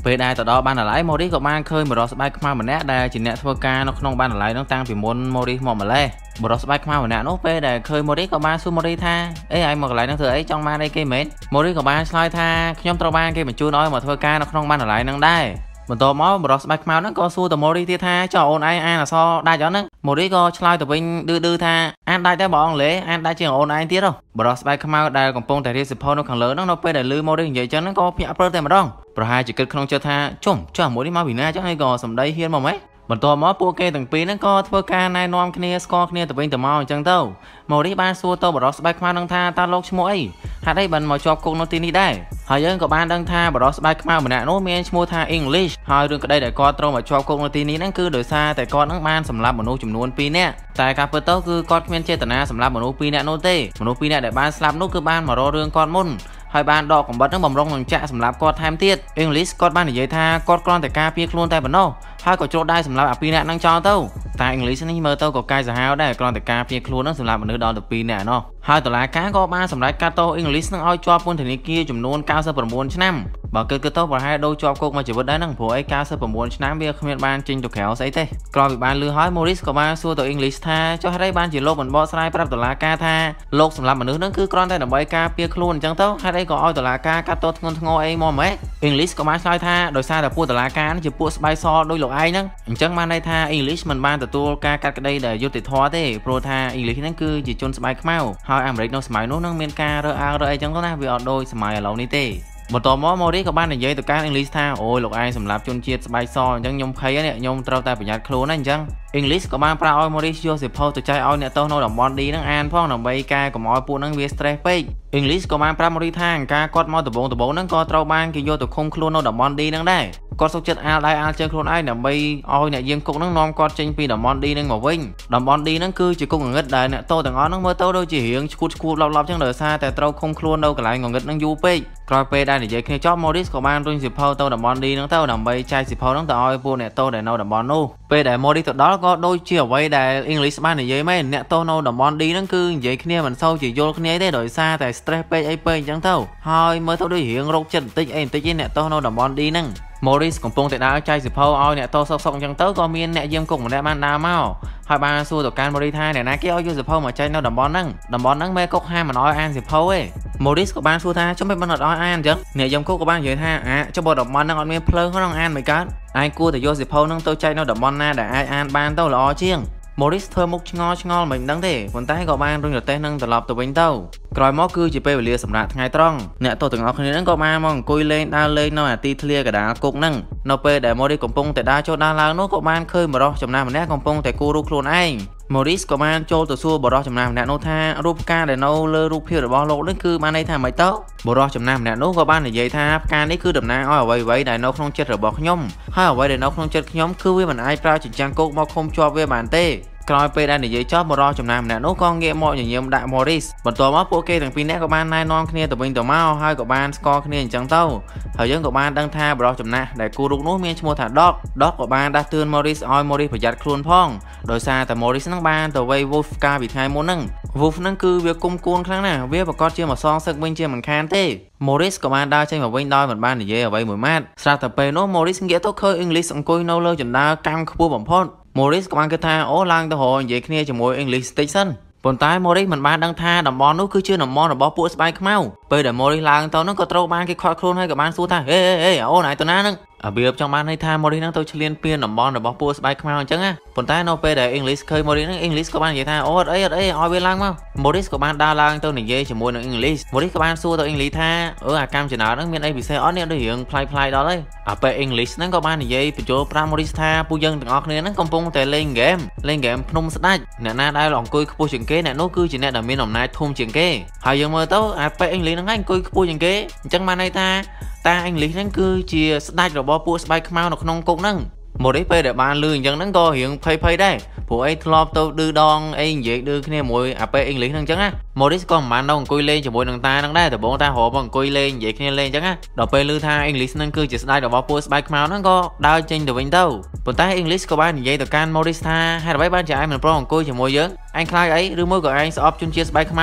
ពេលដែលទៅដល់បានឡៃ Morris ក៏បានឃើញបរិសស្បែកខ្មៅម្នាក់ដែលជាអ្នកធ្វើការនៅក្នុងបានឡៃនឹងតាំងពីមុន Morris មកម្លេះបរិសស្បែកខ្មៅម្នាក់នោះពេលដែលឃើញ Morris ក៏បានសួរ Morris ថាអេឯងមកកន្លែងហ្នឹងធ្វើអីចង់បានអីគេមែន Morris ក៏បានឆ្លើយថាខ្ញុំត្រូវបានគេបញ្ជូនឲ្យមកធ្វើការនៅក្នុងបានឡៃហ្នឹងដែរបន្ទាប់មកបរិសស្បែកខ្មៅហ្នឹងក៏សួរទៅ Morris ទៀតថាចុះអូនឯងអានអក្សរដាច់អត់ហ្នឹង Morris ក៏ឆ្លើយទៅវិញឌឺថាអានដាច់ដែរបងអង់គ្លេសអានដាច់ជាងអូនឯងទៀតបរិសស្បែកខ្មៅដែលកំពុងតែរៀនសៀវភៅនៅខាងលើហ្នឹងនៅពេលដែលឮ Morris និយាយចឹងហ្នឹងក៏ភ្ញាក់ព្រឺតែម្ដងប្រហែលជាគិតក្នុងចិត្តថាចុះ Morris មកពីណាចឹងហើយក៏សម្ដីហ៊ានមកម៉េចបន្ទាប់មកពួកគេទាំងពីរហ្នឹងក៏ធ្វើការណែនាំគ្នាស្គាល់គ្នាទៅវិញទៅមកអញ្ចឹងទៅ Morris បានសួរទៅបរិសស្បែកខ្មៅហ្នឹងថាតើលោកឈ្មោះអីហេតុអីបានមកជាប់គុកនៅទីនេះដែរហើយយើងក៏បានដឹងថាបរិសស្បែកខ្មៅម្នាក់នោះមានឈ្មោះថា English ហើយរឿងក្តីដែលគាត់ត្រូវមកជាប់គុកនៅទីនេះហ្នឹងគឺដោយសារតែគាត់ហ្នឹងបានសម្លាប់មនុស្សចំនួន2នាក់តែការពិតទៅគឺគាត់គ្មានចេតនាសម្លាប់មនុស្ស2នាក់នោះទេមនុស្ស2នាក់ដែលបានស្លាប់នោះគឺបានមករករឿងគាត់មុនហើយបានដកកំបិតនឹងបំរុងនឹងចាក់សម្លាប់គាត់ថែមទៀត English គាត់បាននិយាយថាគាត់គ្រាន់តែការពារខ្លួនតែប៉ុណ្ណោះហើយក៏ជ្រុលដៃសម្លាប់អា2នាក់នឹងចោលទៅតែ English នេះមើលទៅក៏កាយសាហាវដែរគ្រាន់តែការពារខ្លួននឹងសម្លាប់មនុស្សដល់ទៅ2នាក់ណោះហើយតុលាការក៏បានសម្រេចកាត់ទោស English នឹងឲ្យជាប់ពន្ធនាគារចំនួន99ឆ្នាំបើគិតទៅប្រហែលដូចជាប់គុកមួយជីវិតដែរហ្នឹងព្រោះអី99ឆ្នាំវាគ្មានបានចេញទៅក្រៅស្អីទេក្រោយពីបានលឺហើយ Morris ក៏បានសួរទៅ English ថាចុះហេតុអីបានជាលោកមិនបកស្រាយប្រាប់តុលាការថាលោកសម្លាប់មនុស្សហ្នឹងគឺគ្រាន់តែដើម្បីការពារខ្លួនអញ្ចឹងទៅហេតុអីក៏ឲ្យតុលាការកាត់ទោសធ្ងន់ធ្ងរអីមកម៉េច English ក៏បានឆ្លើយថាដោយសារតែពួកតុលាការនេះជាពួកស្បែកសដូចលោកឯងហ្នឹងអញ្ចឹងបានន័យថា English មិនបានទទួលការកាត់ក្តីដែលយុត្តិធម៌ទេព្រោះថា English ហ្នឹងគឺជាជនស្បែកខ្មៅហើយអាមេរិកនៅសម័យនោះនឹងមានការរើសអើងរើអីចឹងទៅណាវាអត់ដូចសម័យឥឡូវនេះទេបន្ទាប់មក Morris ក៏បាននិយាយទៅកាន់ English ថាអូយលោកឯងសម្រាប់ជនជាតិស្បែកសអញ្ចឹងខ្ញុំភ័យនេះខ្ញុំត្រូវតែប្រយ័ត្នខ្លួនណាអញ្ចឹង English ក៏បានប្រាប់ឲ្យ Morris យកសៀវភៅទៅចែកឲ្យអ្នកទោសនៅតំបន់ D ហ្នឹងអានផងដើម្បីកែកុំឲ្យពួកហ្នឹងវា stress ពេក English ក៏បានប្រាប់ Morris ថាអង្ការគាត់មកដំបងហ្នឹងក៏ត្រូវបានគេយកទៅឃុំខ្លួននៅតំបន់ D ហ្នឹងដែរគាត់សុខចិត្តអាលដៃអាលជើងខ្លួនឯងដើម្បីឲ្យអ្នកយាមគុកហ្នឹងនាំគាត់ចេញពីតំបន់ D ហ្នឹងមកវិញតំបន់ D ហ្នឹងគឺជាគុកងងឹតដែលអ្នកទោសទាំងអស់ហ្នឹងមើលទៅដូចជារៀងឈួតឡប់ចឹងដោយសារតែត្រូវឃុំខ្លួននៅកន្លែងងងឹតហ្នឹងយូរពេកក្រោយពេលដែលនិយាយគ្នាចប់ Morris ក៏បានរុញសៀវភៅទៅតំបន់ D ហ្នឹងទៅដើម្បីចែកសៀវភៅហ្នឹងទៅឲ្យពួកអ្នកទោសដែលនៅតំបន់នោះពេលដែល Morris ទៅដល់ក៏ដូចជាអ្វីដែល English បាននិយាយមែនអ្នកទោសនៅតំបន់ D ហ្នឹងគឺនិយាយគ្នាមិនសូវជាយល់គ្នាទេដោយសារតែ stress ពេកអីពេកអញ្ចឹងទៅហើយមើលទៅដូចរៀងរោគចិត្តបន្តិចឯអ្នកទោសនៅតំបន់ D ហ្នឹង Morris កំពុងតែដើរចែកសៀវភៅឲ្យអ្នកទោសសុកអញ្ចឹងទៅក៏មានអ្នកយាមគុកម្នាក់បានដើរមកហើយបានសួរទៅកាន់ Morris ថាអ្នកណាគេឲ្យយកសៀវភៅមកចែកនៅតំបន់ហ្នឹងមេគុកហាមមិនឲ្យអានសៀវភៅទេ Morris ក៏បានសួរថាចុះមិនអត់ឲ្យអានអញ្ចឹងអ្នកយាមគុកក៏បាននិយាយថាចុះបើតំបន់ហ្នឹងអត់មានភ្លើងក្នុងអានមិនកើតឯងគួរតែយកសៀវភៅហ្នឹងទៅចែកនៅតំបន់ណាដែលអាចអានបានទៅល្អជាង Morris ធ្វើមុខឆ្ងល់មិនដឹងទេប៉ុន្តែក៏បានរុញរទេះនឹងត្រឡប់ទៅវិញទៅក្រោយមកគឺជាពេលវេលាសម្រាប់ថ្ងៃត្រង់អ្នកទោសទាំងអស់គ្នាហ្នឹងក៏បានមកអង្គុយលេងដើរលេងនៅទីធ្លាកណ្ដាលគុកហ្នឹងនៅពេលដែល Morris កំពុងតែដើរចូលដើរឡើងនោះក៏បានឃើញបរិសចំណាស់ម្នាក់កំពុងតែគូររូបខ្លួនឯង Morris ក៏បានចូលទៅសួរបរិសចំណាស់ម្នាក់នោះថារូបផ្កាដែលនៅលើរូបភាពរបស់លោកនេះគឺបានន័យថាម៉េចទៅបរិសចំណាស់ម្នាក់នោះក៏បាននិយាយថាផ្កានេះគឺតំណាងឲ្យអ្វីដែលនៅក្នុងចិត្តរបស់ខ្ញុំហើយអ្វីដែលនៅក្នុងចិត្តខ្ញុំគឺវាមិនអាចប្រើចិញ្ចាំងគុកមកឃុំជាប់វាបានទេក្រោយពេលដែលនិយាយចប់បរិសចំណាស់ម្នាក់នោះក៏ងាកមកញញឹមដាក់ Morris បន្ទាប់មកពួកគេទាំងពីរនាក់ក៏បានណែនាំគ្នាទៅវិញទៅមកហើយក៏បានស្គាល់គ្នាអញ្ចឹងទៅហើយយើងក៏បានដឹងថាបរិសចំណាស់ដែលគូរូបនោះមានឈ្មោះថា Doc ក៏បានដាស់តឿន Morris ឲ្យ Morris ប្រយ័ត្នខ្លួនផងដោយសារតែ Morris ហ្នឹងបានទៅវេ Wolf កាលពីថ្ងៃមុនហ្នឹង Wolf ហ្នឹងគឺវាគុំគួនខ្លាំងណាស់វាប្រកាសជាមកសងសឹកវិញជាមិនខានទេ Morris ក៏បានដើរចេញមកវិញដោយមិនបាននិយាយអ្វីមួយម៉ាត់ស្រាប់តែពេលនោះ Morris ងាកទៅឃើញ English អង្គុយនៅលើជណ្ដើរកម្មខ្ពស់បំផុត Morris ក៏បានគិតថាអូឡើងទៅរកនិយាយគ្នាជាមួយ English តិចសិនប៉ុន្តែ Morris មិនបានដឹងថាតំបន់នោះគឺជាតំបន់របស់ពួកស្បែកខ្មៅពេលដែល Morris ឡើងទៅនោះក៏ត្រូវបានគេខាត់ខ្លួនហើយក៏បានសួរថាហេអូនឯងទៅណាហ្នឹងរបៀបចង់បានន័យថា Morris ហ្នឹងទៅឈ្លានពានតំបន់របស់ពួកស្បែកខ្មៅអញ្ចឹងណាប៉ុន្តែនៅពេលដែល English ឃើញ Morris ហ្នឹង English ក៏បាននិយាយថាអូអត់អីឲ្យវាឡើងមក Morris ក៏បានដើរឡើងទៅនិយាយជាមួយនឹង English Morris ក៏បានសួរទៅ English ថាអាកម្មចនាហ្នឹងមានអីពិសេសអត់នេះដូចរឿងប្លែកដល់ហើយអាពេល English ហ្នឹងក៏បាននិយាយបញ្ចូលប្រាប់ Morris ថាពួកយើងទាំងអស់គ្នាហ្នឹងកំពុងតែលេងហ្គេមភ្នំស្ដាច់អ្នកណាដែលអង្គុយខ្ពស់ជាងគេអ្នកនោះគឺជាអ្នកដែលមានអំណាចធំជាងគេហើយយើងមើលទៅអាពេល English ហ្នឹងអង្គុយខ្ពស់ជាងគេអញ្ចឹងបានន័យថាតា English ហ្នឹងគឺជាស្ដេចរបស់ពួកស្បែកខ្មៅនៅក្នុងគុកហ្នឹង Morris ពេលដែលបានលឺអញ្ចឹងហ្នឹងក៏រៀងភ័យដែរព្រោះអីធ្លាប់ទៅឌឺដងអីនិយាយឌឺគ្នាមួយអាពេល English ហ្នឹងអញ្ចឹងណា Morris ក៏មិនបានទៅអង្គុយលេងជាមួយនឹងតាហ្នឹងដែរដំបូងតារហមកអង្គុយលេងនិយាយគ្នាលេងអញ្ចឹងណាដល់ពេលឮថា English ហ្នឹងគឺជាស្ដេចរបស់ពួកស្បែកខ្មៅហ្នឹងក៏ដើរចេញទៅវិញទៅប៉ុន្តែ English ក៏បាននិយាយទៅកាន់ Morris ថាហេតុអ្វីបានជាឯងមិនព្រមអង្គុយជាមួយយើងឯងខ្លាចអីឬមួយក៏ឯងស្អប់ជនជាតិស្បែកខ្មៅ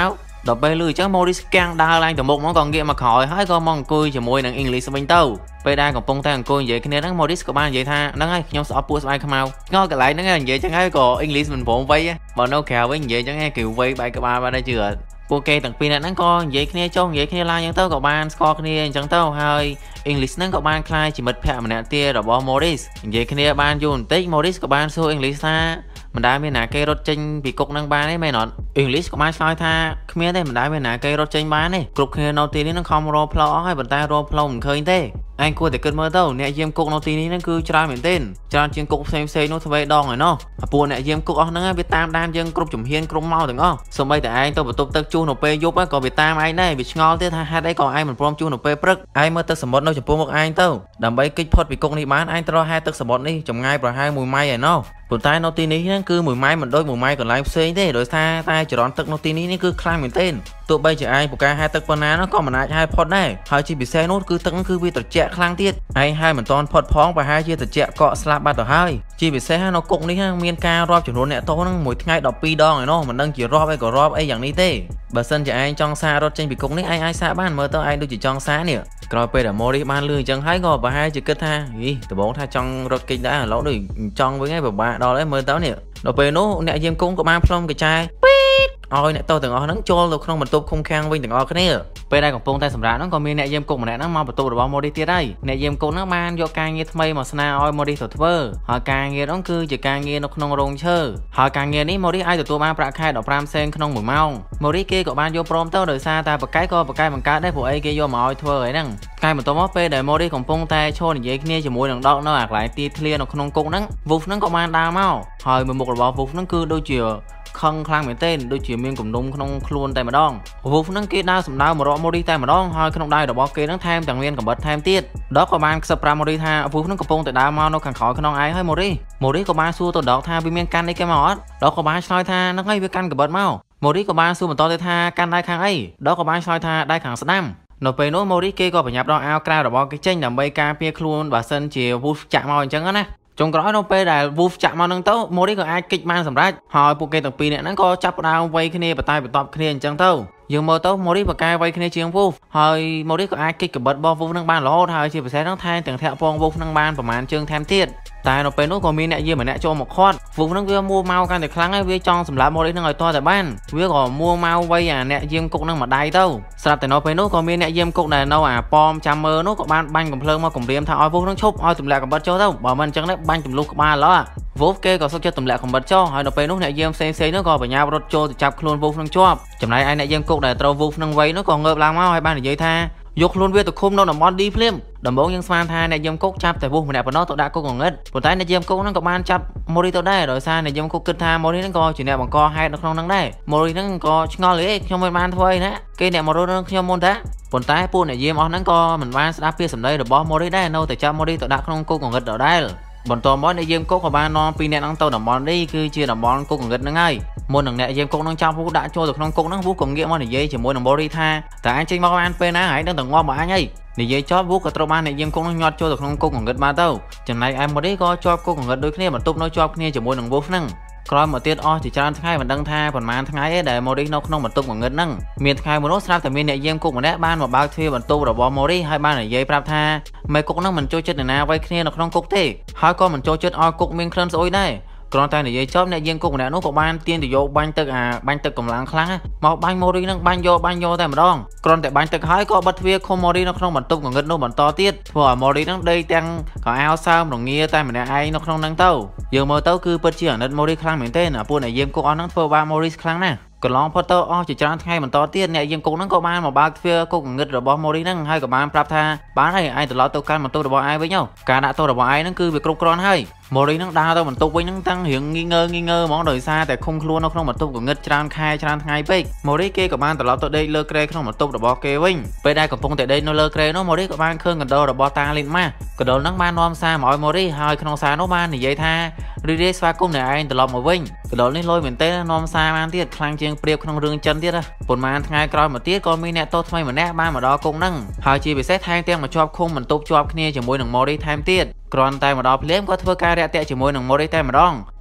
ដល់ពេលលឺអញ្ចឹង Morris កាំងដើរឡើងទៅមុខមកក៏ងាកមកក្រោយហើយក៏មកអង្គុយជាមួយនឹង English វិញទៅពេលដែលកំពុងតែអង្គុយនិយាយគ្នាហ្នឹង Morris ក៏បាននិយាយថាហ្នឹងហើយខ្ញុំស្អប់ពួកស្បែកខ្មៅឆ្ងល់កន្លែងហ្នឹងនិយាយអញ្ចឹងហើយក៏ English មិនព្រមវៃបើនៅក្រៅវិញនិយាយអញ្ចឹងគេវៃបែកក្បាលបានតែជឿពួកគេទាំងពីរនាក់ហ្នឹងក៏និយាយគ្នាចុះនិយាយគ្នាឡើងអញ្ចឹងទៅក៏បានស្គាល់គ្នាអញ្ចឹងទៅហើយ English ហ្នឹងក៏បានคล้ายជាមិត្តភក្តិម្នាក់ទៀតរបស់ Morris និយាយគ្នាបានយូរបន្តិច Morris ក៏បានសួរ English ថាមិនដែលមានណាគេរត់ចេញពីគុកហ្នឹងបានទេមែនអត់ English ក៏បានឆ្លើយថាគ្មានទេមិនដែលមានណាគេរត់ចេញបានទេគ្រប់គ្នានៅទីនេះនឹងខំរកផ្លូវអស់ហើយប៉ុន្តែរកផ្លូវមិនឃើញទេឯងគួរតែគិតមើលទៅអ្នកយាមគុកនៅទីនេះហ្នឹងគឺច្រើនមែនទែនច្រើនជាងគុកផ្សេងៗនោះទ្វេដងហើយណោះពួកអ្នកយាមគុកអស់ហ្នឹងវាតាមដានយើងគ្រប់ជំហានគ្រប់ម៉ោងទាំងអស់សូម្បីតែឯងទៅបន្ទប់ទឹកជួសនៅពេលយប់ក៏វាតាមឯងដែរវាឆ្ងល់ទៀតថាហេតុអីក៏ឯងមិនព្រមជួសនៅពេលព្រឹកឯងមើលទឹកសមុទ្រនៅចំពោះមុខឯងទៅដើម្បីគេចផុតពីគុកនេះបានឯងត្រូវហែទឹកសមុទ្រនេះចម្ងាយប្រហែល1 ម៉ៃឯណោះប៉ុន្តែនៅទីនេះហ្នឹងគឺ1 ម៉ៃមិនដូច1 ម៉ៃកន្លែងផ្សេងទេដោយសារតែចរន្តទឹកនៅទីនេះនេះគឺខ្លាំងមែនទែនទោះបីជាឯងពូកែហែទឹកប៉ុណ្ណាក៏មិនអាចហែផុតដែរហើយជាពិសេសនោះគឺទឹកគឺវាត្រជាក់ខ្លាំងទៀតឯងហែមិនទាន់ផុតផងប្រហែលជាត្រជាក់កកស្លាប់បាត់ទៅហើយជាពិសេសនៅគុកនេះមានការរាប់ចំនួនអ្នកទោសហ្នឹងមួយថ្ងៃ12ដងឯណោះមិនដឹងជារាប់អីក៏រាប់អីយ៉ាងនេះទេបើសិនជាឯងចង់សាររត់ចេញពីគុកនេះឯងអាចសារបានមើលទៅឯងដូចជាចង់សារនេះក្រោយពេលដែល Morris បានលឺអញ្ចឹងហើយក៏ប្រហែលជាគិតថាដំបូងថាចង់រត់គេចដែរឥឡូវដូចចង់វិញហើយពិបាកដល់ហើយមើលទៅនេះដល់ពេលនោះអ្នកយាមគុកក៏បានផ្លុំកញ្ចែពីតឲ្យអ្នកទោសទាំងអស់ហ្នឹងចូលទៅក្នុងបន្ទប់ឃុំឃាំងវិញទាំងអស់គ្នាពេលដែលកំពុងតែសម្រាប់ហ្នឹងក៏មានអ្នកយាមគុកម្នាក់ហ្នឹងមកបន្ទប់របស់ Morris ទៀតហើយអ្នកយាមគុកហ្នឹងបានយកការងារថ្មីមកស្នើឲ្យ Morris ទៅធ្វើហើយការងារហ្នឹងគឺជាការងារនៅក្នុងរោងឈើហើយការងារនេះ Morris អាចទទួលបានប្រាក់ខែ15 សេនក្នុង1 ម៉ោង Morris គេក៏បានយកព្រមទៅដោយសារតែបកកាយក៏បកកាយបង្កើតដែរព្រោះអីគេយកមកឲ្យធ្វើហើយហ្នឹងកាយបន្ទាប់មកពេលដែល Morris កំពុងតែឈរនិយាយគ្នាជាមួយនឹងដកនៅអាកន្លែងទីធ្លានៅក្នុងគុកហ្នឹង Wolf ហ្នឹងក៏បានដើរមកហើយមុខរបស់ Wolf ហ្នឹងគឺដូចជាខឹងខ្លាំងមែនទែនដូចជាមានគំនុំក្នុងខ្លួនតែម្ដង Wolf ហ្នឹងគេដើរសម្ដៅមករក Morris តែម្ដងហើយក្នុងដៃរបស់គេហ្នឹងថែមទាំងមានកំបិតថែមទៀតដកក៏បានខ្សឹបប្រាប់ Morris ថា Wolf ហ្នឹងកំពុងតែដើរមកនៅខាងក្រោយក្នុងឯងហើយ Morris ក៏បានសួរទៅដកថាវាមានកាន់អីគេមកអត់ដកក៏បានឆ្លើយថាហ្នឹងហើយវាកាន់កំបិតមក Morris ក៏បានសួរបន្តទៅថាកាន់ដៃខាងអីដកក៏បានឆ្លើយថាដៃខាងស្ដាំនៅពេលនោះ Morris គេក៏ប្រញាប់ដកអាវក្រៅរបស់គេចេញដើម្បីការពារខ្លួនបើសិនជា Wolf ចាក់មកអញ្ចឹងណាចុងក្រោយនៅពេលដែល Wolf ចាក់មកនឹងទៅ Morris ក៏អាចគេចបានសម្រេចហើយពួកគេទាំងពីរនាក់ហ្នឹងក៏ចាប់ផ្ដើមវាយគ្នាបន្តគ្នាអញ្ចឹងទៅយើងមើលទៅ Morris បកកាយវាយគ្នាជាង Wolf ហើយ Morris ក៏អាចគេចកបិតរបស់ Wolf នឹងបានរហូតហើយជាពិសេសហ្នឹងថែមទាំងធាក់ពង Wolf នឹងបានប្រមាណជើងថែមទៀតតែនៅពេលនោះក៏មានអ្នកយាមម្នាក់ចូលមកខាត់ Wolf នឹងវាមួមកកាន់តែខ្លាំងហើយវាចង់សម្លាប់ Morris នឹងឲ្យទាល់តែបានវាក៏មួមកវាយអាអ្នកយាមគុកនឹងមកដៃទៅស្រាប់តែនៅពេលនោះក៏មានអ្នកយាមគុកដែលនៅអាប៉មចាំមើលនោះក៏បានបាញ់កំភ្លើងមកគំរាមថាឲ្យ Wolf នឹងឈប់ឲ្យទម្លាក់កបិតចូលទៅបើមិនអញ្ចឹងទេបាញ់ទម្លុះក្បាលឡោះ Wolf គេក៏សុខចិត្តទម្លាក់កំបិតចោលហើយនៅពេលនោះអ្នកយាមផ្សេងៗនោះក៏បញ្ញាប់រត់ចូលទៅចាប់ខ្លួន Wolf នឹងជាប់ចំណែកឯអ្នកយាមគុកដែលត្រូវ Wolf នឹងវាយនោះក៏ងើបឡើងមកហើយបាននិយាយថាយកខ្លួនវាទៅឃុំនៅតំបន់ D ភ្លាមដំបូងយើងស្មានថាអ្នកយាមគុកចាប់តែ Wolf ម្នាក់ប៉ុណ្ណោះទៅដាក់គុកងងឹតប៉ុន្តែអ្នកយាមគុកហ្នឹងក៏បានចាប់ Morris ទៅដែរដោយសារអ្នកយាមគុកគិតថា Morris ហ្នឹងក៏ជាអ្នកបង្កហេតុនៅក្នុងហ្នឹងដែរ Morris ហ្នឹងក៏ឆ្ងល់ខ្ញុំមិនបានធ្វើអីណាគេអ្នកមករត់នឹងខ្ញុំមុនតាប៉ុន្តែពួកអ្នកយាមអស់ហ្នឹងក៏មិនបានស្ដាប់ពាក្យសម្ដីរបស់ Morris ដែរនៅតែចាប់ Morris ទៅដាក់ក្នុងគុកងងឹតដដែលបន្តមកអ្នកយាមគុកក៏បាននាំពីអ្នកហ្នឹងទៅតំបន់នេះគឺជាតំបន់គុកងងឹតហ្នឹងហើយមុននឹងអ្នកយាមគុកហ្នឹងចាប់ Wolf ដាក់ចូលទៅក្នុងគុកហ្នឹង Wolf ក៏ងាកមកនិយាយជាមួយនឹង Morris ថាតើអញចេញមកបានពេលណាហើយដឹងតែងាប់មកអញអីនិយាយចប់ Wolf ក៏ត្រូវបានអ្នកយាមគុកហ្នឹងញាត់ចូលទៅក្នុងគុកងងឹតបានទៅចំណែកឯ Morris ក៏ជាប់គុកងងឹតដូចគ្នាបន្ទប់នៅជាប់គ្នាជាមួយនឹង Wolf ហ្នឹងក្រោយមកទៀតអស់ជាច្រើនថ្ងៃមិនដឹងថាប្រហែលថ្ងៃឯដែល Morris នៅក្នុងបន្ទប់ងងឹតហ្នឹងមានថ្ងៃមួយនោះស្រាប់តែមានអ្នកយាមគុកម្នាក់បានមកបើកទ្វារបន្ទប់របស់ Morris ហើយបាននិយាយប្រាប់ថាមេគុកហ្នឹងមិនចូលចិត្តអ្នកណាវាយគ្នានៅក្នុងគុកទេហើយក៏មិនចូលចិត្តឲ្យគុកមានក្លិនស្អុយដែរគ្រាន់តែនិយាយចប់អ្នកយាមគុកម្នាក់នោះក៏បានទាញទៅយកបាញ់ទឹកកម្លាំងខ្លាំងមកបាញ់ Morris ហ្នឹងបាញ់យកតែម្ដងគ្រាន់តែបាញ់ទឹកហើយក៏បិទទ្វារឃុំ Morris នៅក្នុងបន្ទប់ងងឹតនោះបន្តទៀតធ្វើឲ្យ Morris ហ្នឹងដេកទាំងកៅអៅសើមរងាតែម្នាក់ឯងនៅក្នុងហ្នឹងទៅយើងមើលទៅគឺពិតជាអាណិត Morris ខ្លាំងមែនទែនពួកអ្នកយាមគុកអស់ហ្នឹងធ្វើបាប Morris ខ្លាំងណាស់កន្លងផុតទៅអស់ជាច្រើនថ្ងៃបន្តទៀតអ្នកយាមគុកហ្នឹងក៏បានមកបើកទ្វារគុកងងឹតរបស់ Morris ហ្នឹងហើយក៏បានប្រាប់ថាបានហើយឯងត្រឡប់ទៅកាន់បន្ទប់របស់ឯងវិញការដាក់ទោសរបស់ឯងហ្នឹងគឺវាគ្រប់គ្រាន់ហើយ Morris ហ្នឹងដើរទៅបន្ទប់វិញហ្នឹងតាំងរៀងងីងើហ្មងដោយសារតែឃុំខ្លួននៅក្នុងបន្ទប់ងងឹតច្រើនខែច្រើនថ្ងៃពេក Morris គេក៏បានត្រឡប់ទៅដេកលើគ្រែក្នុងបន្ទប់របស់គេវិញពេលដែលកំពុងតែដេកនៅលើគ្រែនោះ Morris ក៏បានឃើញកណ្ដុររបស់តាលីនម៉ាកណ្ដុរហ្នឹងបាននាំសារមកឲ្យ Morris ហើយក្នុងសារនោះបាននិយាយថារីករាយស្វាគមន៍អ្នកឯងត្រឡប់មកវិញកណ្ដុរនេះលយមែនទេនាំសារបានទៀតខ្លាំងជាងព្រាបក្នុងរឿងចិនទៀតប៉ុន្មានថ្ងៃក្រោយមកទៀតក៏មានអ្នកទោសថ្មីម្នាក់បានមកដល់គុកហ្នឹងហើយជាពិសេសថែមទាំងមកជាប់ឃុំបន្ទប់ជាប់គ្នាជាមួយនឹង Morris ថែមទៀតគ្រាន់តែមកដល់ភ្លាមក៏ធ្វើការរាក់ទាក់ជាមួយនឹង Morris តែម្ដង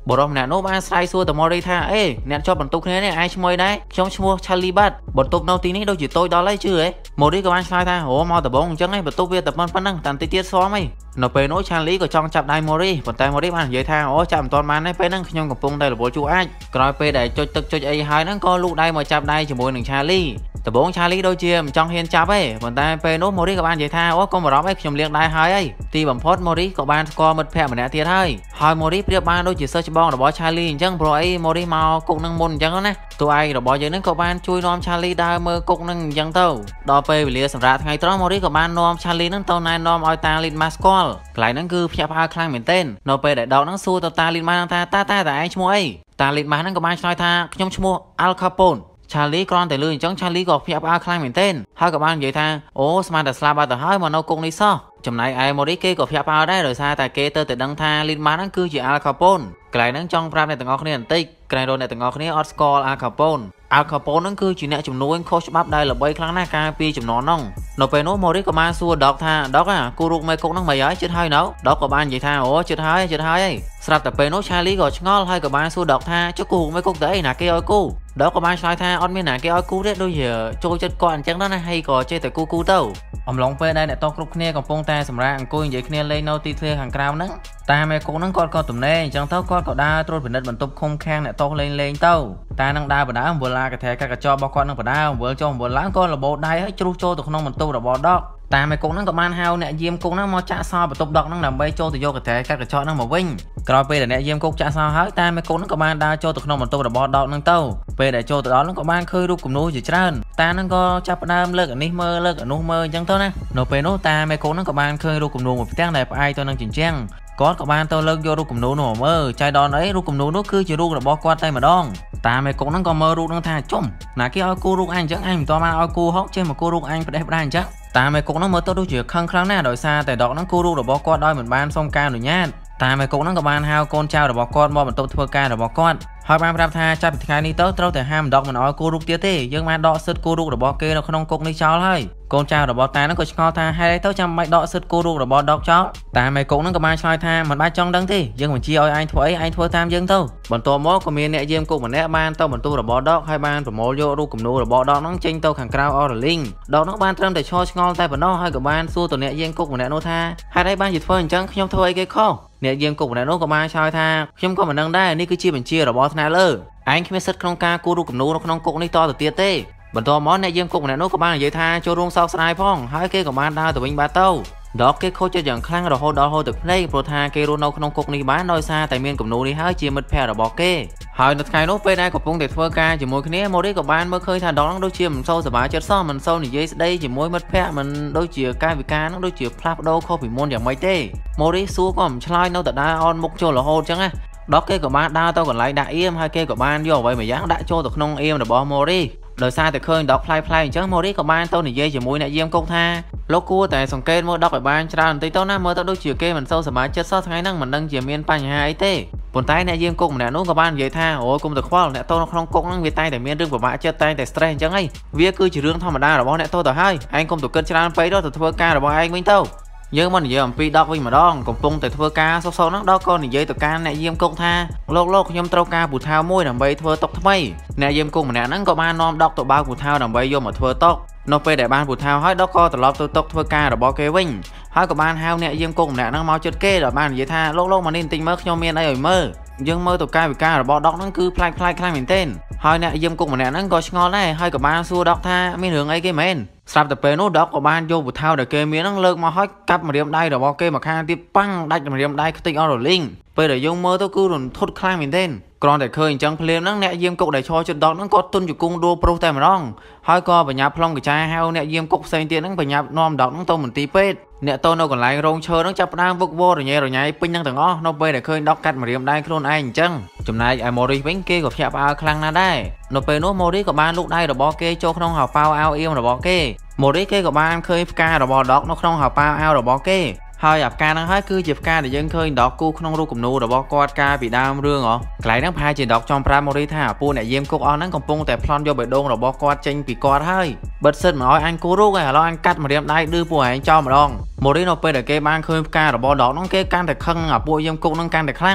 บรมเนี่ยโน้บ้านไซซัวแต่มอริท่าเนี่ยชอบบรรทุกเนี่ยไอ้ช่วยได้ช่องชัวชาลีบัตบรรทุกโนตีนี้โดยจุดโต้ดอลไล่ชื่อมอริกับบ้านไซท่าโอ้มอแต่บงจังไอ้บรรทุกเวียแต่มันพันนั่งตันตีเตี้ยซ้อมไหมนอเปโนชาลีก็จ้องจับได้มอริผลแต่มอริบ้านใหญ่ท่าโอ้จับตอนมันให้ไปนั่งขยมกับปงได้หรือโบจูไอ้กรอยไปได้จดตึกจดไอ้หายนั่งก็ลูกได้มาจับได้จมูกหนึ่งชาลีแต่บงชาลีโดยเจียมจ้องเห็นจับผลแต่เปโนมอริกับบ้านใหญ่ท่าโอ้ก็มาร้องไอ้ขยมเลี้ยงได้หายตีบัมพอดมอริกับบ้านก็มัดแพ้เหมือนเทียให้หายมอริเปรียบบ้านโดยจุดเซอร์ชบองหรือบอชาลีจังโปรไอ้มอริมากุกนั่งบนจังแล้วนะตัวไอ้หรือบอเยอะนั่งกับบ้านช่วยน้อมชาลีได้เมื่อกุกนั่งยังเต้าดอไปเลี้ยสำหรับไงตอนมอริกับบ้านน้อมชาลีนั่งเต้านายน้อมออยตาลินมาสกอลกลายนั่งคือพยาพาคลางเหมือนเต้นนอไปได้ดอกนั่งสู้ตาลินมาตาแต่ไอ้ช่วยตาลินมานั่งกับบ้านชอยทาขยมช่วยอัลคาโปนชาลีกรอนแต่ลืมจังชาลีก็พยาพาคลางเหมือนเต้นให้กับบ้านใหญ่ทางโอ้สมาร์ทสลาบาแต่ให้มาโนกงในซ้อจำนายไอ้มอริเก้ก็พยาพาได้โดยซาแต่เกเตอร์แต่ดังทาลินมานั่งคือจีอัลคาโปนกลายนั่งจ้องปราบในต่างออกเนี่ยติกกลายโดนในต่างออกเนี่ยออสกอร์อัลคาโปนนั่นคือจีเนี่ยจำนวนโคชบับได้หรือใบครั้งหน้าการปีจำนวนน้องนอเปโนมอริก็มาสู้ดอกทาดอกกูรุกไม่กงนั่งไม่ย้ายจุดให้เนาะดอกกับบ้านใหญ่ทาโอ้จุดให้สำหรับแต่เปโนชาลีก็ชงอลให้กับบ้านสู้ดอกทาเจ้ากูไม่กงแต่หนักเกี่ยวกูดอกกับบ้านชายทาออนไม่หนักเกี่ยวกูได้โดยโจจัดก่อนจังนั้นให้ก่อเจแต่กูเต้าลงไปได้เนี่ยต้องกรุบเนี่ยกับปงแต่สำหรับกูอย่างเนี่ยเลยโนตีเธอห่างกราวนั่งแต่ไม่กงนั่งก็ตุ่มเน่จังเท่าก็ได้ตรวจผลบรรทุกคมแข็งเนี่ยต้องเล่นเต้าแต่นั่งได้ปะนะเวลากระแทกกระจอบบอกก่อนนั่งปะนะเวลจอมเวลล้างก็ระบบได้ให้จูโจตัวขนมบรรทุกระบบดอกแต่ไม่กงนั่งกับมันเฮาเนี่ยเยี่ยมกงนั่งมอจ่าซอบรรทุกดอกนั่งนำใบโจตัวโยกระแทกกระจอบนั่งมาวิ่งกรอยไปแต่เนี่ยเยี่ยมกงจ่าซอหายแต่ไม่กงนั่งกับมันได้โจตัวขนมบรรทุกระบบดอกนั่งเต้าไปแต่โจตัวดอกนั่งกับมันเคยรูปกลุ่มนู้จีจานแต่นั่งก็จับน้ำเลิกอันนี้เมื่อเลิกอันนู้นเมื่อจังเท่านะโนเปโนแต่ไม่กงนั่งกับมันเคยรูปกลุ่มนู้มาแจ้งได้ไปไอตัวนั่งจิ๋งแจ้งก็กับบ้านตัวเลิกโยรูกลุ่มนู้หนูเมื่อใจดอนไอ้รูกลุ่มนู้นู้คือจะรูกระบอกกวาดไตมาดองตาไม่กงนั่งก็เมื่อรูกนั่งท่าจุ่มหน้ากี้เอากูรูกอันจังอันตัวมาเอากูฮอกเชื่อมากูรูกอันไปได้จังตาไม่กงนั่งเมื่อตัวดูเจือครั้งหน้าโดยซาแต่ดอกนั่งกูรูกระบอกกวาดได้เหมือนบ้านทรงการหรือญาติตาไม่กงนั่งกับบ้านฮาวโกนเจ้าระบอกกวาดมอเหมือนตัวเพื่อการระบอกกวาดหอยบ้านประทับจับติดการนี้เต้าแต่ห้ามดอกมันเอากูรูกเตี้ยเต้ยังมาดอกสุดกูรูกระบอกเกย์เราขนมกงในเช้าเลยโกนเจ้าระบอกตานั่งก็ชงอท่าให้ได้เต้าจำไม่ดอกสุดกูรูกระบอกดอกเช้าตาไม่กงนั่งกับบ้านชอยท่ามันบ้านจ้องดังที่ยังเหมือนชี้เอาไอ้ถั่วตามยังเต้าบนตัวมอก็มีเนี่ยเยี่ยมกูเหมือนเนี่ยบ้านเต้าบนตัวระบอกดอกให้บ้านผมโมโยรูกลุ่มนู้ระบอกดอกน้องเจงเต้าขังกราวออร์ลิงดอกน้องบ้านเติมแต่ชอชงอแต่บนนอกให้กับบ้านสู้ตัวเนี่ยเยี่ยมกูเหมือนเนี่ยโนท่าให้ได้บ้านหยุดเฟิร์นจังขยมเท่าไอ้เกย์ข้อเนี่ยเยี่ยมกูเหมือนเนี่ยโนกับบ้านชอยท่าขยมก็เหมือนดังได้นี่คือชี้เป็นชี้ระบอกทนายเลอไอ้ขี้ไม่เซ็ตขนมกากูรูกลุ่มนู้ขนมกงในต่อตัวเตี้ยเต้บนตัวมอเนี่ยเยี่ยมกูเหมือนเนี่ยโนกับบ้านใหญ่ท่าโจรงซอกสไลด์พ่องให้เกย์กับบ้านดาวตัววิ่งบาเต้าดอกเกย์โคจะอย่างคลั่งเราโฮตึกเพลย์โปรธาเกย์รูนเอาขนมกงในบ้านโดยซาแต่เมียนกับนู้นี่ให้เจียมดแพร่ระบอกเกย์หายนัดไก่โน้ตไปได้กับปงเด็กเฟอร์กาจมูกนี้โมได้กับบ้านเมื่อเคยทานดอกนั่งดูเชียมโซ่สบายเจ็ดซ้อมันโซ่หนีเยสได้จมูกมัดแพร่มันดูเชียการวิการนั่งดูเชียพลาดโดข้อผิดมนอย่างไม่เต้โมได้สู้ก็มันชลายโน้ตแต่ได้ออนมุกโจเราโฮจังไงดอกเกย์กับบ้านดาวตัวก่อนไล่ด่าเอี่ยมให้เกย์กับบ้านย่อไว้เหมือนยักษ์ด่าโจตัวขนมเอี่ยมระบอกโมได้โดยซาแต่เคยดอกพลายจังโมได้กับบ้านตัวหนีเยจมูกเนี่ยเยี่ยมกงท่าโลกูแต่สังเกตเมื่อดอกกับบ้านชราตีเต้าหน้าเมื่อตัวดูเชียเกย์มันโซ่สบายเจ็ดซ้อทั้งไงนั่งมันดังเจียเมียนปัญหาไอเต้บนใต้เนี่ยเยี่ยมกงเนี่ยนู้นกับบ้านใหญ่ท่าโอ้กุมตะคว้าเนี่ยโตนคลองกงนั่งเวียใต้แต่เมียนเรื่องกับบ้านเจ็ดใต้แต่สเตรนจังไงเวียคือจีเรื่องธรรมดาหรอบ้านเนี่ยโตต่อให้ไอ้กุมตุกเกินชราไปด้วยตัวเพื่อการหรอบ้านไอ้วิ่งเต้าเยอะมันเยอะปีดอกวิ่งมาดองกบปงแต่เพื่อการโซ่นักดอกก็หนีเยอะตัวการเนี่ยเยี่ยมกงท่าโลกยมเต้าการบูเท้ามวยหนังใบเพื่อตกทำไมเนี่ยเยี่ยมกงเนี่ยนั่งกับบ้านนอมดอกตัวบ้าบูเท้าหนังใบโยมมาเพื่อตกนกไปแต่บ้านบูเท้าให้ดอกก็ตลอดตัวตกเพื่อการหรอบ้านเกวิ่งให้กับบ้านเฮาเนี่ยเยี่ยมกงเนี่ยนั่งเมาจุดเก้หรอบ้านเยอะท่าโลกมันนิ่งติงเมื่อยมเมียนได้เมื่อยังเมื่อตัวการวิการหรอบ้านดอกนั่นคือพลายคลั่งเหม็นเต้นให้เนี่ยเยี่ยมกงเนี่ยนั่งก็ชงอได้ให้กับบ้านสู้ดอกท่าไม่เหลืองไอ้เกมเมนสำหรับแต่เปโนดอกกับบ้านโยบุเท้าเด็กเกมมีนั่งเลิกมาให้กลับมาเรียมได้หรอบ้านเกมมาข้างที่ปั้งได้มาเรียมได้คือติงออร์ลิงไปเดี๋ยวยงเมื่อตัวกูหลุดทดคลั่งเหม็นเต้นกรอนแต่เคยจังเพลมนั่งเนี่ยเยี่ยมกกได้ชอจุดดอกนั่งก็ตุนอยู่กุ้งดูโปรแต่มาร้องให้ก็ปัญญาพลองกับใจเฮาเนี่ยเยี่ยมกกเซนเตียนั่งปัญญานอมดอกนั่งโตเหมือนตีเป็ดเนี่ยโตโนก่อนไหลโรงเชิญนั่งจับนางบุกโบหรือไงปิ้งนั่งแต่ง้อนไปแต่เคยดอกกัดมาเรียมได้โคลนไอ้จังจำนายไอโมริเว้งเกกับแฉบเอาคลังน่าได้นไปโนโมริกับบ้านลูกได้หรือบอกเกโจขนมหาวเปล่าเอาเอี่ยมหรือบอกเกโมริเกกับบ้านเคยการหรือบอกดอกนกขนมหาวเปล่าเอาหรือบอกเกหอยอับการนั่งให้คือจีบการแต่ยังเคยดอกกูขนมรูกลุ่มนูหรือบอกกอดกาปีดามเรื่องเหรอไกลนั่งพายจีดอกจอมพระโมริท่าปูเนี่ยเยี่ยมกุกออนนั่งกำปงแต่พลอนโยเบดงหรือบอกกอดเจงปีกอดให้เบิดเส้นมาอ้อยอันกูรู้ไงเราอันกัดมาเรียบได้ดื้อป่วยจอมมาลองโมริโนเปเดเกบ้านเคยการหรือบอกดอกน้องเกการแต่คลั่งปูเยี่ยมกุกนั่งการแต่คลั่ง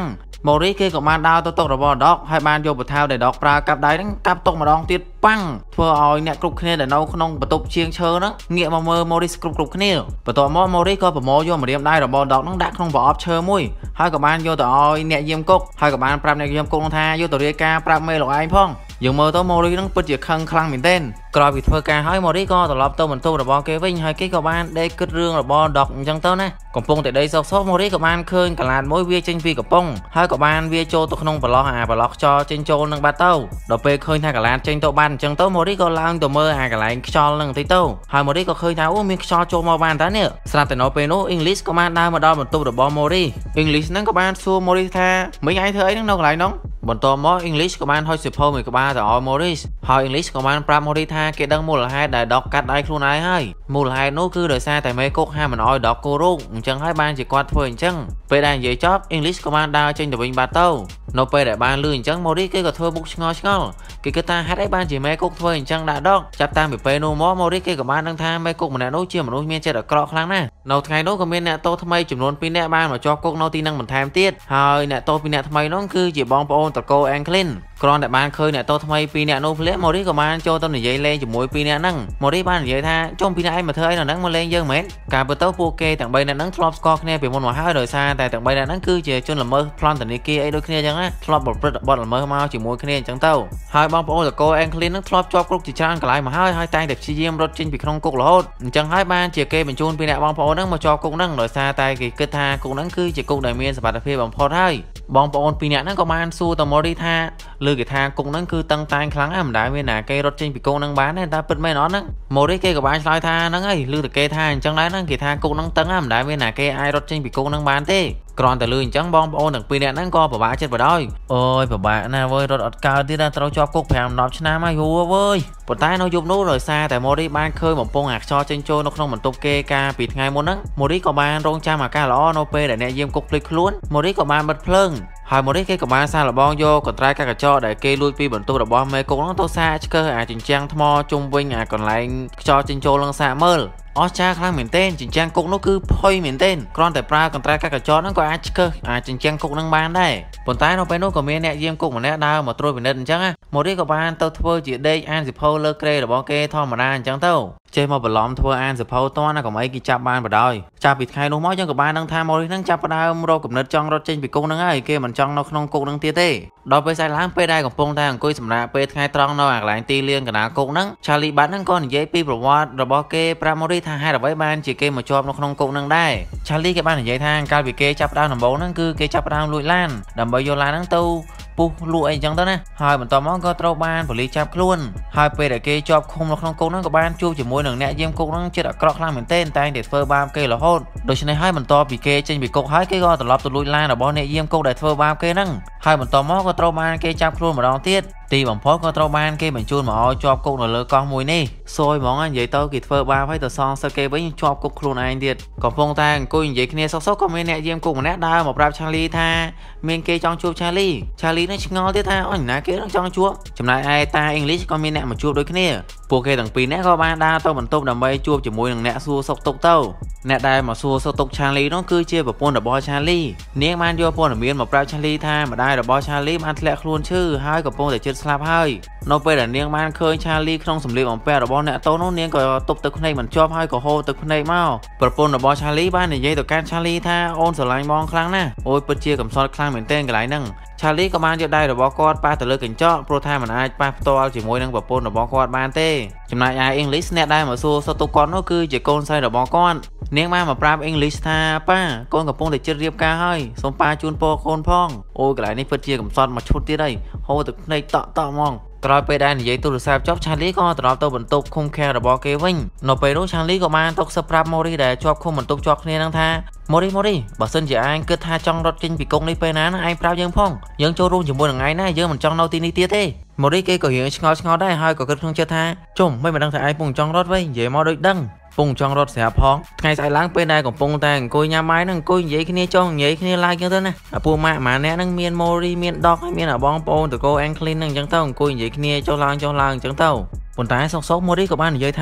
Mori kia của man đao tôi tộc robot dog hai ban vô bật thao để dog pra cặp đáy đánh cặp tộc mà đong tiết băng thưa oi nè cục kia để nấu không bật tục chiên chơi đó nghĩa mà mơ Mori cục kia bật tọa Mori coi bật mò vô mà điểm đây robot dog nó đã không bỏ chơi mũi hai của ban vô tọa oi nè diêm cục hai của ban pram nè diêm cục tha vô tọa Rika pram mê lộc anh phong dường mơ tao Mori nó bật việc khăng khăng mình tên coi bị thưa ca hai Mori co tọa lọp tao mình tu robot kia vinh hai cái của ban đây cất rương robot dog chẳng tao nè còn pung tại đây sau số Mori của ban khơi cả làn mối vi tranh vi của pung hai của ban vi cho tôi không bà lo cho trên châu nâng ba tàu đồ pe khơi thay cả làn trên tàu ban chẳng tàu Mori có lang tàu mơ cả lại cho nâng thấy tàu hai Mori có khơi tháo miếng cho châu màu ban tá nè sao tại nó pe nó English của ban đa mà đo một tu robot Mori English nâng của ban xua Mori tha mấy ai thấy nâng đâu lại nóng bọn tôi mó English của ban thôi sụp hô mình của ba rồi Morris hỏi English của ban pram Mori tha cái đăng mua là hai đại đọc cắt ai luôn ai hay mua là hai nó cứ đời xa tại mấy cốc hai mà nói đọc cô rung chẳng hai ban chỉ quạt thôi chẳng về đàn dễ chóp English của ban đa trên tờ bình ba tàu nó về đại ban lươn chẳng Morris cái của thôi bút ngó cái ta hát ấy ban chỉ mấy cốc thôi chẳng đã đọc chắp tam bị pe no mó Morris cái của ban đang tham mấy cốc mà nãy nói chia mà nói miên chơi được cọ lắm nè nó ngày nó của miên nè tô thay chủng nón pin nè ban mà cho cốc nó tin năng mình tham tiết hơi nè tô pin nè thay nó cứ chỉ bong ôn tờ cô Anklin còn đại ban khơi nè tô thay pin nè nó lẽ Morris của ban cho tao này dây lên chỉ mũi pin nè năng Morris ban vậy tha trong pin ai mà thơi nào nắng mà lên dơ mến cả bữa tao poke thằng bay nè nắng flop score nè bị môn mà hai đời xa tại thằng bay nè nắng cứ chỉ chôn là mơ plan thằng này kia ấy đôi khi chẳng á flop bọt là mơ mau chỉ mũi kia chẳng tao hai bong ôn tờ cô Anklin nó flop cho cốc chỉ trang cả lại mà hai tay đẹp chi diêm rốt trên bị không cốc là hốt chẳng hai ban chỉ kê mình chôn pin nè bong ôn nắng mà cho cốc nắng đời xa tay cái cơ tha cốc nắng cứ chỉ cốc đại miên sập phê bằng phốt hai bong ôn pin nè nắng có man su tao Morris tha lư cái tha cốc nắng cứ tăng tay kháng ẩm đại miên nè cây rốt trên bị cốc nắng bán này ta bật mấy nó nắng Morris cây của bạn sai tha nắng ấy lư từ cây tha chẳng đấy nắng cái tha cốc nắng tăng ẩm đại miên nè cây ai rốt trên bị cốc nắng bán thế còn từ lươn chẳng bom ôn được pin nè nắng co bà chết vào đôi ôi bà nè với rốt ọt cao tí ra tao cho cốc phèm nọ cho nam ai hùa với một tay nó dùng nút rồi xa tại Morris ban khơi một bông hạt cho trên trôi nó không mình tục kê ca bịt ngay môn nắng Morris có ban rong cha mà ca lõ nó pe để nè diêm cục lịch luôn Morris có ban bật phơn hỏi Morris cái của ban xa là bon vô còn trai ca cho để kê lui pi bẩn tu là bom mê cục nó to xa chứ cơ chỉnh trang thmo trung vinh còn lại cho trên trôi lăng xa mơ cha khang miền tên chỉnh trang cục nó cứ phơi miền tên con tại pra còn trai ca cho nó có cơ chỉnh trang cục năng ban đây còn tay nó pe nó còn miền nè diêm cục mà nè đau mà trôi miền đất chắc á Morris có ban tao thưa chỉ đây an dịp phơi lơ kê là bo kê thon mà ra chẳng tao chơi mà bật lom thưa an dịp phơi to nó còn mấy cái chắp ban vào đôi chắp bịt khai luôn máu chân của ban đang tham Morris đang chắp vào đau rô cầm nứt trong rô trên bị cung năng ấy kia mình trong nó không cung năng tia tê đó với sai láng pe đây còn pông thang coi sầm ra pe khai trong nó hoặc lại ti liên cả nào cung năng Charlie bán năng con dễ pi rồi bo kê pra Morris thang hai là với ban chỉ kê mà cho nó không cung năng đây Charlie cái ban là dễ thang cao bị kê chắp đau nằm bố năng cứ kê chắp đau lụi lan đầm bao vô lan năng tu pu lụi chẳng đó nè hai mình tò mò có trâu ban và lý chắp luôn hai pe để kê cho không nó không cung năng của ban chu chỉ môi nằng nẹ diêm cung năng chết ở cọ lang mình tên tay để phơi bam kê là hôn đôi chân này hai mình to bị kê trên bị cục hai cái go từ lọp từ lụi lan là bo nẹ diêm cung để phơi bam kê năng hai mình tò mò có trâu ban kê chắp luôn mà đón tiết tì bằng phốt có trâu ban kê mình chun mà oi cho cung là lơ con mùi nè xôi món ăn vậy tao kịp phơi bam phải từ son sơ kê với cho cung luôn anh tiết còn phong tang cô vậy kia sốc sốc có mấy nẹ diêm cung mà nét đau một rap Charlie tha miên kê trong chuột Charlie nó ngon thế tha anh nãy kia nó trong chuột chừng này ai ta English con miên nẹ mà chuột đôi kia bộ kê thằng pin nét có ban đa tao mình tôm đầm bay chuột chỉ mùi thằng nẹ xua sốc tục tao nè đây mà xua sốc tục Charlie nó cứ chia vào pôn là boy Charlie nè man vô pôn là miên một rap Charlie tha mà đây là boy Charlie man lẹ luôn chứ hai cái pôn để chơi slap hơi nó về là niên man khơi Charlie không sầm liệp bằng pe là boy nè tao nó niên có tục từ này mình cho hai có hô từ này mau pôn là boy Charlie ban này dây từ can Charlie tha ôn sờ lại mong khăng nè ôi bật chia cầm soi khăng miền tên cái lại nâng Charlie có ban cho đây là bó con ba từ lơ cảnh cho pro time mà ai ba to chỉ môi nâng pôn là bó con ban tê chừng này ai English nè đây mà xua sao tao con nó cứ chỉ con sai là bó con niên man mà prap English tha pa con gặp pôn để chơi riệp ca hơi xong pa chun po con phong ôi cái lại này bật chia cầm soi mà chút tí đây hô từ này tọ mong rồi pe đây vậy tôi được sao chóp Charlie con từ đó tôi bận tục không khe là bo kê vinh nó pe đó Charlie của man tôi subscribe Morris để cho không bận tục cho nên đang tha Morris bảo xin chị anh cứ tha trong rốt kinh bị công đi pe ná anh prao dương phong dương cho luôn chỉ muốn ngày nay dương mình trong đâu tin đi tiết thế Morris cái cổ hiện ngó đây hai cổ cất không chưa tha chung mấy mình đang thấy ai cùng trong rốt với vậy mau được đăng phùng trong rốt sẽ phong ngày sai láng bên đây còn phùng tàng coi nhà máy năng coi vậy cái này cho vậy cái này like như thế này pua mà nè năng miên Morris miên dog hay miên ở bong pon từ cô Anklin năng chẳng tao coi vậy cái này cho lang chẳng tao còn tái sốc Morris của bạn giới tha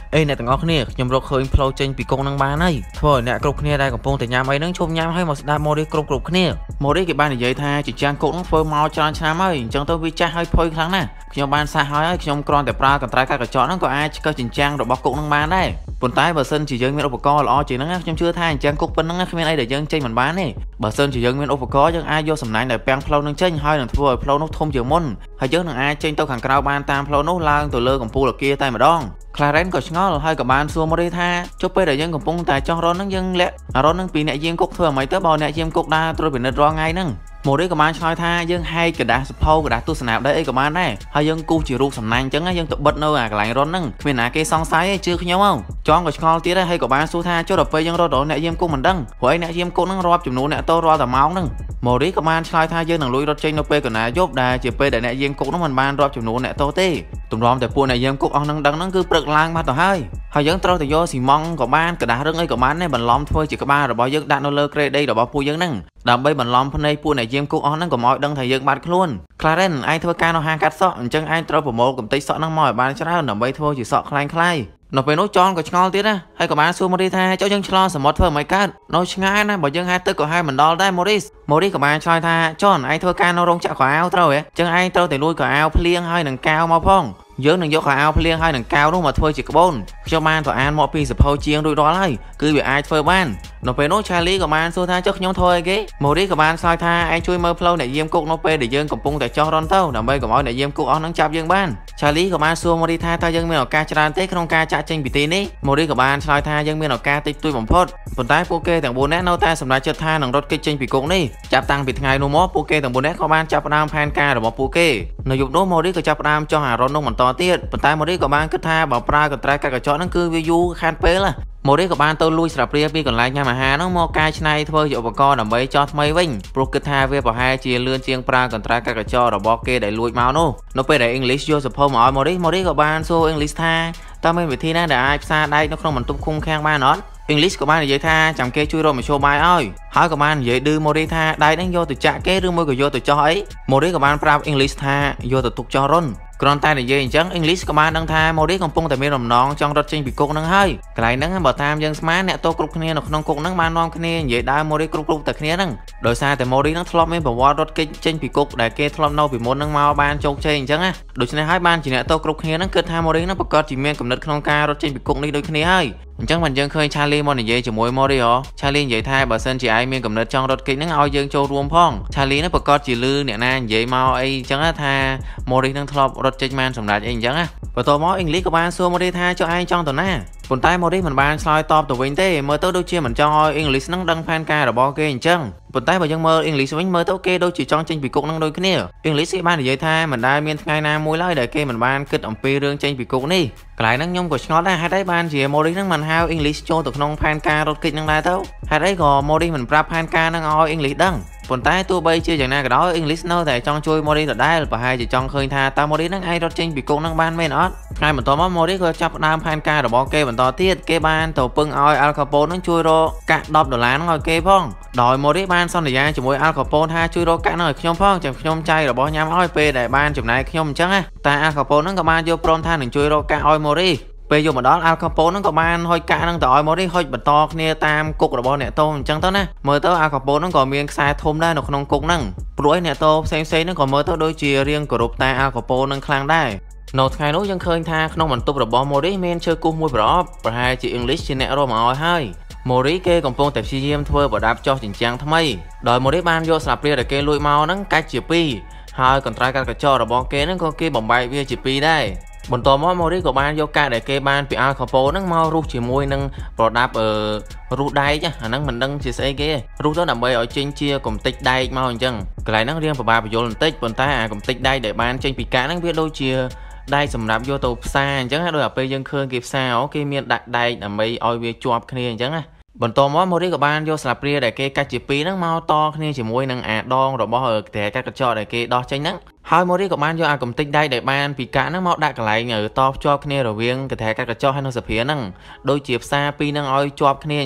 អ្នកទាំងអស់គ្នាខ្ញុំរកឃើញផ្លូវចេញពីគុកនឹងបានហើយធ្វើឲ្យអ្នកគ្រប់គ្នាដែលកំពុងតែញ៉ាំអីហ្នឹងឈប់ញ៉ាំហើយមកស្ដាប់ Mori គ្រប់គ្នា Mori គេបាននិយាយថាជាចាំងគុកនឹងធ្វើមកច្រើនឆ្នាំហើយអញ្ចឹងទៅវាចាស់ហើយផុយខ្លាំងណាស់ខ្ញុំបានសាកហើយខ្ញុំគ្រាន់តែប្រើកន្ត្រៃកាត់កញ្ចក់ហ្នឹងក៏អាចឆ្កឹះចិញ្ចាំងរបស់គុកនឹងបានដែរប៉ុន្តែបើសិនជាយើងមានឧបករណ៍ល្អជាងហ្នឹងខ្ញុំជឿថាអញ្ចឹងគុកប៉ុណ្ណឹងគ្មានអីដែលយើងចេញមិនបានទេបើសិនជាយើងមានឧបករណ៍យើងអាចយកសំណាញ់ដែលពាំងផ្លូវនឹងចេញហើយនឹងធ្វើឲ្យផ្លូវនោះធំជាងមុនហើយយើងនឹងអាចចេញទៅខាងក្រៅបានតាមផ្លូវនោះឡើងទៅលើកំពូលអគារតែម្ដង Clarence ក៏ឆ្ងល់ហើយក៏បានសួរ Mori ថាចុះពេលដែលយើងកំពុងតែចោះរត់ហ្នឹងយើងលាក់រត់នឹងពីអ្នកយាមគុកធ្វើអ្វីទៅបើអ្នកយាមគុកដើរត្រួតពិនិត្យរាល់ថ្ងៃហ្នឹង Mori ក៏បានឆ្លើយថាយើងហែកกระดาษសភៅกระดาษទស្សនាដីអីក៏បានដែរហើយយើងគូសជារូបសំណាញ់អញ្ចឹងយើងទៅបិទនៅអាកន្លែងរត់ហ្នឹងគ្មានណាគេសង្ស័យទេជឿខ្ញុំមកចង់ក៏ឆ្ងល់ទៀតហើយក៏បានសួរថាចុះដល់ពេលយើងរត់ដល់អ្នកយាមគុកមិនដឹងព្រោះឯអ្នកយាមគុកហ្នឹងរាប់ចំនួនអ្នកទៅរាល់តែម៉ោងហ្នឹង Mori ក៏បានឆ្លើយថាយើងនឹងលួចរត់ចេញនៅពេលកណាយប់ដែលជាពេលដែលអ្នកយាមគុកហ្នឹងមិនបានរាប់ចំនួនអ្នកទៅទេទម្រាំតែពួកអ្នកយាមគុកអស់ហ្នឹងដឹងហ្នឹងគឺព្រឹកឡើងបាត់ទៅហើយយើងត្រូវទៅយកស៊ីម៉ង់ក៏បានកระดาษរឹងអីក៏បានដែរបន្លំធ្វើជាក្បាលរបស់យើងដាក់នៅលើក្រេដីរបស់ពួកយើងហ្នឹងដើម្បីបន្លំភ្នែកពួកអ្នកយាមគុកអស់ហ្នឹងកុំឲ្យដឹងថាយើងបាត់ខ្លួន Clarence ឯងធ្វើការនៅហាងកាត់សក់អញ្ចឹងឯងត្រូវប្រមូលកំទេចសក់ហ្នឹងមកឲ្យបានច្រើនដើម្បីធ្វើជាសក់ខ្លាំងខ្លាយនៅពេលនោះចនក៏ឆ្ងល់ទៀតណាហើយក៏បានសួរ Mori ថាចុះយើងឆ្លងសមុទ្រធ្វើមិនកើតនៅឆ្ងាយណាបើយើងហែកទឹកក៏ហែកមិនដល់ដែរ Mori ក៏បានឆ្លើយថាចនឯងធ្វើការនៅរោងចក្រខោអាវត្រូវហ៎អញ្ចឹងឯងត្រូវតែលួចខោអាវភ្លៀងហើយនឹងកាវមកផងយើងនឹងយកខោអាវភ្លៀងហើយនឹងកាវនោះមកធ្វើជាក្បូនខ្ញុំបានទៅអានមកពីសភៅជាងរួចរាល់ហើយគឺវាអាចធ្វើបាននៅពេលនោះ Charlie ក៏បានសួរថាចុះខ្ញុំធ្វើអីគេ Mori ក៏បានឆ្លើយថាឯងជួយមើលផ្លូវអ្នកយាមគុកនៅពេលដែលយើងកំពុងតែចោះរន់ទៅដើម្បីកុំឲ្យអ្នកយាមគុកអស់នឹងចាប់យើងបាន Charlie ក៏បានសួរ Mori ថាតើយើងមានឱកាសច្រើនទេក្នុងការចាក់ចេញពីទីនេះ Mori ក៏បានឆ្លើយថាយើងមានឱកាសតិចតួចបំផុតប៉ុន្តែពួកគេទាំង4នាក់នៅតែសម្រេចចិត្តថានឹងរត់គេចចេញពីគុកនេះចាប់តាំងពីថ្ងៃនោះមកពួកគេទាំង4នាក់ក៏បានចាប់ផ្ដើមផែនការរបស់ពួកគេនៅយប់នោះ Mori ក៏ចាប់ផ្ដើមចោះអារ៉ុននោះបន្តទៀតប៉ុន្តែ Mori ក៏បានគិតថាបើប្រើកន្ត្រៃកាត់កញ្ចក់ហ្នឹងគឺវាយូរខានពេលណា Mori ក៏បានទៅលួចស្រាព្រាពីកន្លែងញ៉ាំអាហារហ្នឹងមកកែច្នៃធ្វើជាឧបករណ៍ដើម្បីចោះថ្មីវិញព្រោះគិតថាវាប្រហែលជាលឿនជាងប្រើកន្ត្រៃកាត់កញ្ចក់របស់គេដែលលួចមកនោះនៅពេលដែល English យកសភៅមកឲ្យ Mori ក៏បានសួរ English ថាតើមានវិធីណាដែលអាចផ្សារដែកនៅក្នុងបន្ទប់ឃុំឃាំងបានអត់ English ក៏បាននិយាយថាចាំគេជួយរកមធ្យោបាយឲ្យហើយក៏បាននិយាយឌឺ Mori ថាដែកហ្នឹងយកទៅចាក់គេឬមួយក៏យកទៅចោះអី Mori ក៏បានប្រាប់ English ថាយកទៅទុកចោះរុនគ្រាន់តែនិយាយអញ្ចឹង English ក៏បានដឹងថា Mori កំពុងតែមានរំណងចង់រត់ចេញពីគុកហ្នឹងហើយកន្លែងហ្នឹងបើតាមយើងស្មានអ្នកទោសគ្រប់គ្នានៅក្នុងគុកហ្នឹងបាននាំគ្នានិយាយដើម Mori គ្រប់តែគ្នាហ្នឹងដោយសារតែ Mori ហ្នឹងធ្លាប់មានប្រវត្តិរត់គេចចេញពីគុកដែលគេធ្លាប់នៅពីមុនហ្នឹងមកបានជោគជ័យអញ្ចឹងណាដូច្នេះហើយបានជាអ្នកទោសគ្រប់គ្នាហ្នឹងគិតថា Mori ហ្នឹងប្រកាសជាមានគំនិតក្នុងការរត់ចេញពីគុកនេះដូចគ្នាហើយអញ្ចឹងមិនយើងឃើញ Charlie មកនិយាយជាមួយ Mori ហ៎ Charlie និយាយថាបើសិនជាឯងមានគំនិតចង់រត់គេចហ្នឹងឲ្យយើងចូលរួមផង Charlie ហ្នឹងប្រកាសជាលឺអ្នកណានិយាយមកអីអញ្ចឹងថា Mori ហ្នឹងធ្លាប់រត់ចេញបានសម្រាប់អីអញ្ចឹងណាបន្ទាប់មក English ក៏បានសួរ Mori ថាចុះឯងចង់ទៅណាប៉ុន្តែ Mori មិនបានឆ្លើយតបទៅវិញទេមើលទៅដូចជាមិនចង់ឲ្យ English ហ្នឹងដឹងផែនការរបស់គេអញ្ចឹងប៉ុន្តែបើយើងមើល English វិញមើលទៅគេដូចជាចង់ចេញពីគុកហ្នឹងដូចគ្នា English គេបាននិយាយថាមិនដែលមានថ្ងៃណាមួយឡើយដែលគេមិនបានគិតអំពីរឿងចេញពីគុកនេះកន្លែងហ្នឹងខ្ញុំក៏ឆ្ងល់ដែរហេតុអីបានជា Mori ហ្នឹងមិនហៅ English ចូលទៅក្នុងផែនការរត់គេចហ្នឹងដែរទៅហេតុអីក៏ Mori មិនប្រាប់ផែនការហ្នឹងឲ្យ English ដឹងប៉ុន្តែទោះបីជាយ៉ាងណាក៏ដោយ English នៅតែចង់ជួយ Mori ដដែលប្រហែលជាចង់ឃើញថាតើ Mori ហ្នឹងអាចរត់ចេញពីគុកហ្នឹងបានមែនអត់ថ្ងៃបន្ទាប់មក Mori ក៏ចាប់ផ្ដើមផែនការរបស់គេបន្តទៀតគេបានទៅពឹងឲ្យ Al Capone ហ្នឹងជួយរកកាក់$10ហ្នឹងឲ្យគេផងដោយ Mori បានសន្យាជាមួយ Al Capone ថាជួយរកកាក់ហ្នឹងឲ្យខ្ញុំផងចាំខ្ញុំចាយរបស់ញ៉ាំឲ្យពេលដែលបានចំណាយខ្ញុំអញ្ចឹងណាតែ Al Capone ហ្នឹងក៏បានយកព្រមថានឹងជួយរកកាក់ឲ្យ Moriពេលយកមកដល់ Al Capone ហ្នឹងក៏បានហុចកាក់ហ្នឹងទៅឲ្យ Mori ហុចបន្តគ្នាតាមគុករបស់អ្នកទោសអញ្ចឹងទៅណាមើលទៅ Al Capone ហ្នឹងក៏មានខ្សែធំដែរនៅក្នុងគុកហ្នឹងព្រោះឯអ្នកទោសផ្សេងៗហ្នឹងក៏មើលទៅដូចជារៀងគោរពតែ Al Capone ហ្នឹងខ្លាំងដែរនៅថ្ងៃនោះយើងឃើញថាក្នុងបន្ទប់របស់ Mori មានឈើគូសមួយប្រអប់ប្រហែលជា English ជាអ្នករកមកឲ្យហើយ Mori គេកំពុងតែព្យាយាមធ្វើប្រដាប់ចោះជញ្ជាំងថ្មីដោយ Mori បានយកស្លាបព្រាដែលគេលួចមកហ្នឹងកាច់ជាពីរហើយកន្ត្រៃកាត់កញ្ចក់របស់គេហ្នឹងក៏គេបំបែកវាជាពីរដែរបន្ទាប់មក Mori ក៏បានយកកាក់ដែលគេបានពី Al Capone ហ្នឹងមករុះជាមួយនឹងប្រដាប់រុះដែកអាហ្នឹងមិនដឹងជាស្អីគេរុះទៅដើម្បីឲ្យចេញជាកំទេចដែកមកអញ្ចឹងកន្លែងហ្នឹងរៀងពិបាកបញ្យល់បន្តិចប៉ុន្តែអាកំទេចដែកដែលបានចេញពីកាក់ហ្នឹងវាដូចជាដែកសម្រាប់យកទៅផ្សារអញ្ចឹងដោយតែពេលយើងឃើញគេផ្សារគេមានដាក់ដែកដើម្បីឲ្យវាជាប់គ្នាអញ្ចឹងណាបន្ទាប់មក Mori ក៏បានយកស្លាបព្រាដែលគេកាច់ជាពីរហ្នឹងមកតគ្នាជាមួយនឹងអាដងរបស់កន្ត្រៃកាត់កញ្ចក់ដែលគេដោះចេញហ្នឹងហើយ Mori ក៏បានយកអាកំទេចដែកដែលបានពីកាក់ហ្នឹងមកដាក់កន្លែងតភ្ជាប់គ្នារវាងកន្ត្រៃកាត់កញ្ចក់ហើយនឹងស្លាបព្រាហ្នឹងដូចជាផ្សារពីរហ្នឹងឲ្យជាប់គ្នាអញ្ចឹងណា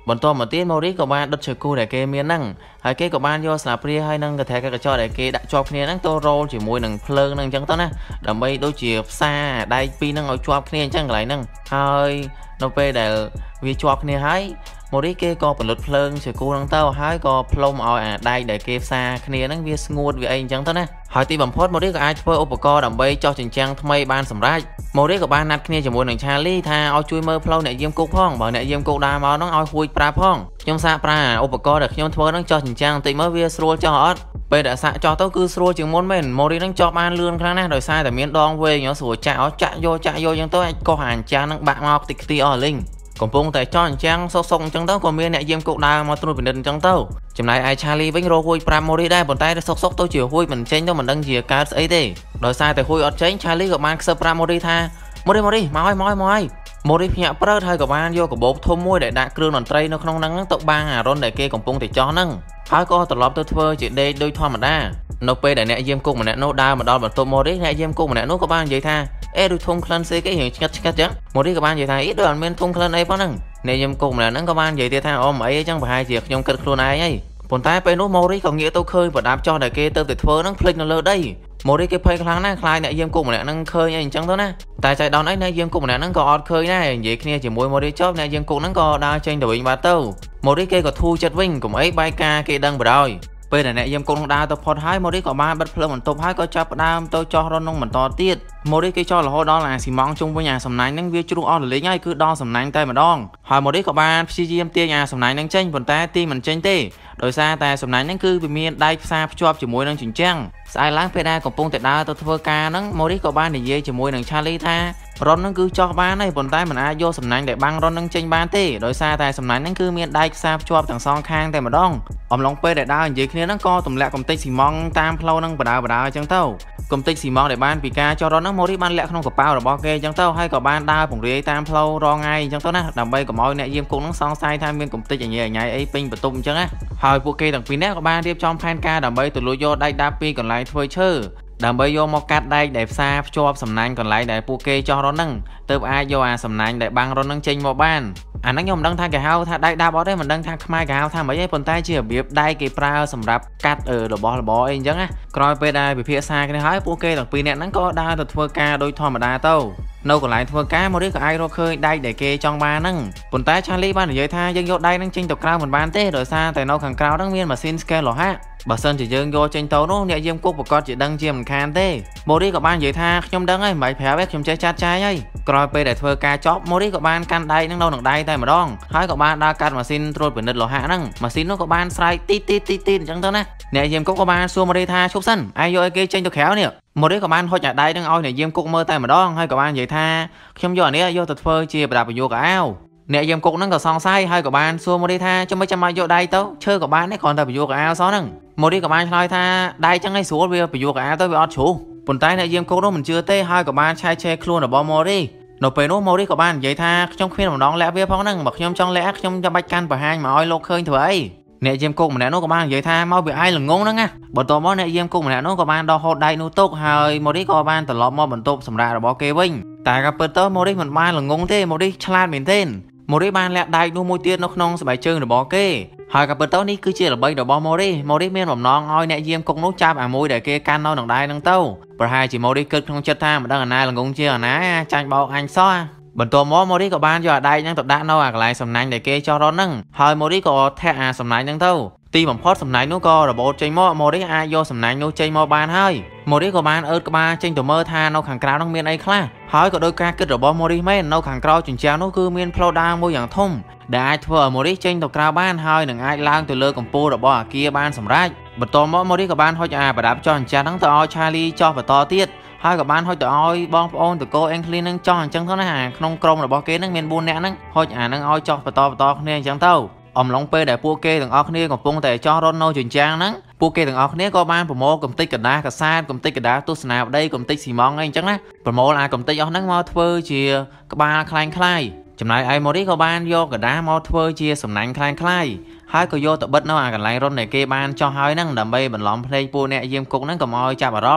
បន្ទាប់មកទៀតម៉ូរីក៏បានដុតឈើគូដែលគេមានហ្នឹងហើយគេក៏បានយកស្លាបព្រាហើយនឹងកថែកកញ្ចក់ដែលគេដាក់ជាប់គ្នាហ្នឹងទៅរ៉ូលជាមួយនឹងភ្លើងហ្នឹងអញ្ចឹងទៅណាដើម្បីដូចជាផ្សារដៃពីរហ្នឹងឲ្យជាប់គ្នាអញ្ចឹងកន្លែងហ្នឹងហើយនៅពេលដែលវាជាប់គ្នាហើយម៉ូរីគេក៏ផលិតភ្លើងឈើគូហ្នឹងទៅហើយក៏ផ្លុំឲ្យអាដៃដែលគេផ្សារគ្នាហ្នឹងវាស្ងួតវាអីអញ្ចឹងទៅណាហើយទីបំផុតម៉ូរីក៏អាចធ្វើឧបករណ៍ដើម្បីចោះជញ្ជាំងថ្មីបានសម្រេចម៉ូរីក៏បានណាត់គ្នាជាមួយនឹងឆាលីថាឲ្យជួយមើលផ្លូវអ្នកយាមគុកផងបើអ្នកយាមគុកដើរមកហ្នឹងឲ្យហួចប្រើផងខ្ញុំសាកប្រើឧបករណ៍ដែលខ្ញុំធ្វើហ្នឹងចោះជញ្ជាំងបន្តិចមើលវាស្រួលចោះអត់ពេលដែលសាកចោះទៅគឺស្រួលជាងមុនមែនម៉ូរីហ្នឹងចោះបានលឿនខ្លាំងណាស់ដោយសារតែមានដងវែងស្រួលចាក់យកអញ្ចឹងទៅអាចកោះអាអញ្ចឹងហ្នឹងបាក់មកខ្ទេចខ្ទីអស់លីងកំពុងតែចោះអញ្ចឹងសុកអញ្ចឹងទៅក៏មានអ្នកយាមគុកដើរមកត្រួតពិនិត្យអញ្ចឹងទៅចំណែកឯឆាលីវិញរកហួយ5ម៉ូរីដែរប៉ុន្តែសុកទៅជាហួយមិនចេញទៅមិនដឹងជាកើតស្អីទេដោយសារតែហួយអត់ចេញឆាលីក៏បានខ្សឹប5ម៉ូរីថាម៉ូរីមកហើយម៉ូរីភ្ញាក់ព្រឺតហើយក៏បានយកកាបូបធំមួយដែលដាក់គ្រឿងតន្ត្រីនៅក្នុងហ្នឹងទៅបាំងអារុនដែលគេកំពុងតែចោះហ្នឹងហើយក៏ត្រឡប់ទៅធ្វើជាដេកដូចធម្មតានៅពេលដែលអ្នកយាមគុកម្នាក់នោះដើរមកដល់បន្ទប់ម៉ូរីអ្នកយាមគុកម្នាក់នោះក៏បាននិយាយថាដូចធំក្លិនស្អីគេរៀងឆ្ងាត់ចឹងម៉ូរីក៏បាននិយាយថាដូចអត់មានធំក្លិនអីផងហ្នឹងអ្នកយាមគុកម្នាក់ហ្នឹងក៏បាននិយាយទៀតថាអូមិនអីចឹងប្រហែលជាខ្ញុំគិតខ្លួនឯងហីប៉ុន្តែពេលនោះម៉ូរីក៏ងាកទៅឃើញប្រដាប់ចោះដែលគេទៅតែធ្វើហ្នឹងភ្លេចនៅលើដីម៉ូរីគេភ័យខ្លាំងណាស់ខ្លាចអ្នកយាមគុកម្នាក់ហ្នឹងឃើញអីអញ្ចឹងទៅណាតែចៃដន្យអីអ្នកយាមគុកម្នាក់ហ្នឹងក៏អត់ឃើញដែរនិយាយគ្នាជាមួយម៉ូរីចប់អ្នកយាមគុកហ្នឹងក៏ដើរចេញទៅវិញបាត់ទៅម៉ូរីគេក៏ធូរចិត្តវិញកុំអីបែកការគេដឹងបដ ாய் ពេលដែលអ្នកយាមគុកនឹងដើរទៅផុតហើយម៉ូរីក៏បានបិទភ្លើងបន្ទប់ហើយក៏ចាប់ផ្ដើមទៅចោះរនងបន្តទៀតម៉ូរីគេចោះរហូតដល់អាស៊ីម៉ង់ជុំវិញអាសំណាញ់ហ្នឹងវាជ្រុះអស់រលីងហើយគឺដល់សំណាញ់តែម្ដងហើយម៉ូរីក៏បានព្យាយាមទាញអាសំណាញ់ហ្នឹងចេញប៉ុន្តែទាញមិនចេញទេដោយសារតែសំណាញ់ហ្នឹងគឺវាមានដៃផ្សារភ្ជាប់ជាមួយនឹងជញ្ជាំងស្អែកឡើងពេលដែលកំពុងតែដើរទៅធ្វើការហ្នឹងម៉ូរីក៏បាននិយាយជាមួយនឹងឆាលីថារនហ្នឹងគឺចោះបានហើយប៉ុន្តែមិនអាចយកសំណាញ់ដែលបាំងរនហ្នឹងចេញបានទេដោយសារតែសំណាញ់ហ្នឹងគឺមានដៃផ្សារភ្ជាប់ទាំងសងខាងតែម្ដងអំឡុងពេលដែលដើរនិយាយគ្នាហ្នឹងក៏ទម្លាក់កំទេចស៊ីម៉ង់តាមផ្លូវហ្នឹងបដាអញ្ចឹងទៅកំទេចស៊ីម៉ង់ដែលបានពីការចោះរនហ្នឹងម៉ូរីបានលាក់ក្នុងកប៉ាល់របស់គេអញ្ចឹងទៅហើយក៏បានដើរពង្រាយតាមផ្លូវរងថ្ងៃអញ្ចឹងទៅណាដើម្បីកុំឲ្យអ្នកយាមគុកហ្នឹងសង្ស័យថាមានកំទេចអញ៉ៃអីពេញបន្ទប់អញ្ចឹងណាហើយពួកគេទាំងពីរនាក់ក៏បានរៀបចំផែនការដើម្បីទៅលួចយកដៃដាប់ពីកន្លែងធ្វើឈើដើម្បីយកមកកាត់ដែកដែលផ្សារភ្ជាប់សំណាញ់កន្លែងដែលពួកគេចោះរនហ្នឹងទើបអាចយកអាសំណាញ់ដែលបាំងរនហ្នឹងចេញមកបានអាហ្នឹងខ្ញុំមិនដឹងថាគេហៅថាដៃដាប់អត់ទេមិនដឹងថាខ្មែរគេហៅថាម៉េចទេប៉ុន្តែជារបៀបដៃគេប្រើសម្រាប់កាត់របស់របរអីអញ្ចឹងណាក្រោយពេលដែលពិភាក្សាគ្នាហើយពួកគេទាំងពីរនាក់ហ្នឹងក៏ដើរទៅធ្វើការដោយធម្មតាទៅនៅកន្លែងធ្វើការម៉ូរីក៏អាចរកឃើញដៃដែលគេចង់បានហ្នឹងប៉ុន្តែឆាលីបាននិយាយថាយើងយកដៃហ្នឹងចេញទៅក្រៅមិនបានទេដោយសារតែនៅខាងក្រៅហ្នឹងមានម៉ាស៊ីនស្កេលលោហៈបើសិនជាយើងយកចេញទៅនោះអ្នកយាមគុកប្រកាសជាដឹងជាមិនខានទេម៉ូរីក៏បាននិយាយថាខ្ញុំដឹងហើយមិនបាច់ប្រាប់ទេខ្ញុំចេះចាត់ចាយហើយក្រោយពេលដែលធ្វើការចប់ម៉ូរីក៏បានកាន់ដៃហ្នឹងនៅនឹងដៃតែម្ដងហើយក៏បានដើរកាត់ម៉ាស៊ីនត្រួតពិនិត្យលោហៈហ្នឹងម៉ាស៊ីននោះក៏បានស្រែកទីអញ្ចឹងទៅណាអ្នកយាមគុកក៏បានសួរម៉ូរីថាឈប់សិនឯងយកឲ្យគេចេញទៅក្រៅនេះម៉ូរីក៏បានហុចអាដៃហ្នឹងឲ្យអ្នកយាមគុកមើលតែម្ដងហើយក៏បាននិយាយថាខ្ញុំយកអានេះយកទៅធ្វើជាប្រដាប់ប្រយោគកៅអៅអ្នកយាមគុកហ្នឹងក៏សង្ស័យហើយក៏បានសួរម៉ូរីថាចាំមិនចាំមកយកដៃទៅឈើក៏បានដែរគ្រាន់តែប្រយោគកៅអៅសោះហ្នឹងម៉ូរីក៏បានឆ្លើយថាដៃចឹងឯងស្រួលវាប្រយោគកៅអៅទៅវាអត់ជ្រុះប៉ុន្តែអ្នកយាមគុកនោះមិនជឿទេហើយក៏បានឆែកឆេរខ្លួនរបស់ម៉ូរីនៅពេលនោះម៉ូរីក៏បាននិយាយថាខ្ញុំគ្មានបំណងលាក់វាផងហ្នឹងបើខ្ញុំចង់លាក់ខ្ញុំចាំបាច់កាន់បង្ហាញមកឲ្យលោកឃើញធ្វើអីអ្នកយាមគុកម្នាក់នោះក៏បាននិយាយថាមកវាឯងល្ងងហ្នឹងណាបន្ទាប់មកអ្នកយាមគុកម្នាក់នោះក៏បានដោះហូតដៃនោះទុកហើយម៉ូរីក៏បានត្រឡប់មកបន្ទប់សម្រាប់របស់គេវិញតែក៏ពិតទៅម៉ូរីមិនបានល្ងងទេម៉ូរីឆ្លាតមែនទេម៉ូរីបានលាក់ដៃនោះមួយទៀតនៅក្នុងស្បែកជើងរបស់គេហើយក៏ពិតទៅនេះគឺជាល្បិចរបស់ម៉ូរីមានបំណងឲ្យអ្នកយាមគុកនោះចាប់អាមួយដែលគេកាន់នៅនឹងដៃហ្នឹងទៅប្រហែលជាម៉ូរីគិតក្នុងចិត្តថាមិនដឹងអាណាល្ងងជាអាណាចាញ់បោកអញសោះបន្ទាប់មកម៉ូរីក៏បានយកអាដៃហ្នឹងទៅដាក់នៅអាកន្លែងសំណាញ់ដែលគេចោះរនហ្នឹងហើយម៉ូរីក៏ធាក់អាសំណាញ់ហ្នឹងទៅទីបំផុតសំណាញ់នោះក៏របូតចេញមកម៉ូរីអាចយកសំណាញ់នោះចេញមកបានហើយម៉ូរីក៏បានអើតក្បាលចេញទៅមើលថានៅខាងក្រៅនោះមានអីខ្លះហើយក៏ដោយការគិតរបស់ម៉ូរីមែននៅខាងក្រៅជញ្ជាំងនោះគឺមានផ្លូវដើរមួយយ៉ាងធំដែលអាចធ្វើឲ្យម៉ូរីចេញទៅក្រៅបានហើយនឹងអាចឡើងទៅលើកំពូលរបស់អគារបានសម្រេចបន្ទាប់មកម៉ូរីក៏បានហុចអាប្រដាប់ចោះជញ្ជាំងហ្នឹងទៅឲ្យឆាលីចោះបន្តទៀតហើយក៏បានហុចទៅឲ្យបងប្អូនតកូអេងឃ្លីនឹងចោះអញ្ចឹងទៅណាក្នុងក្រុមរបស់គេនឹងមាន4នាក់ហ្នឹងហុចអាហ្នឹងឲ្យចោះបន្តគ្នាអញ្ចឹងទៅអំឡុងពេលដែលពួកគេទាំងអស់គ្នាកំពុងតែចោះរត់នៅជញ្ជាំងហ្នឹងពួកគេទាំងអស់គ្នាក៏បានប្រមូលកំទេចកណ្ដាស់កាសាតកំទេចកណ្ដាស់ទស្សនាវដ្តីកំទេចស៊ីម៉ង់អីអញ្ចឹងណាប្រមូលអាកំទេចអស់ហ្នឹងមកធ្វើជាក្បាលคล้ายចំណែកឯម៉ូរីក៏បានយកកណ្ដាស់មកធ្វើជាសំណាញ់คล้ายហើយក៏យកទៅបិទនៅអាកន្លែងរត់ដែលគេបានចោះហើយហ្នឹងដើម្បីបន្លំភ្នែកពួកអ្នកយាមគុកហ្នឹងកុំឲ្យចាប់អារម្មណ៍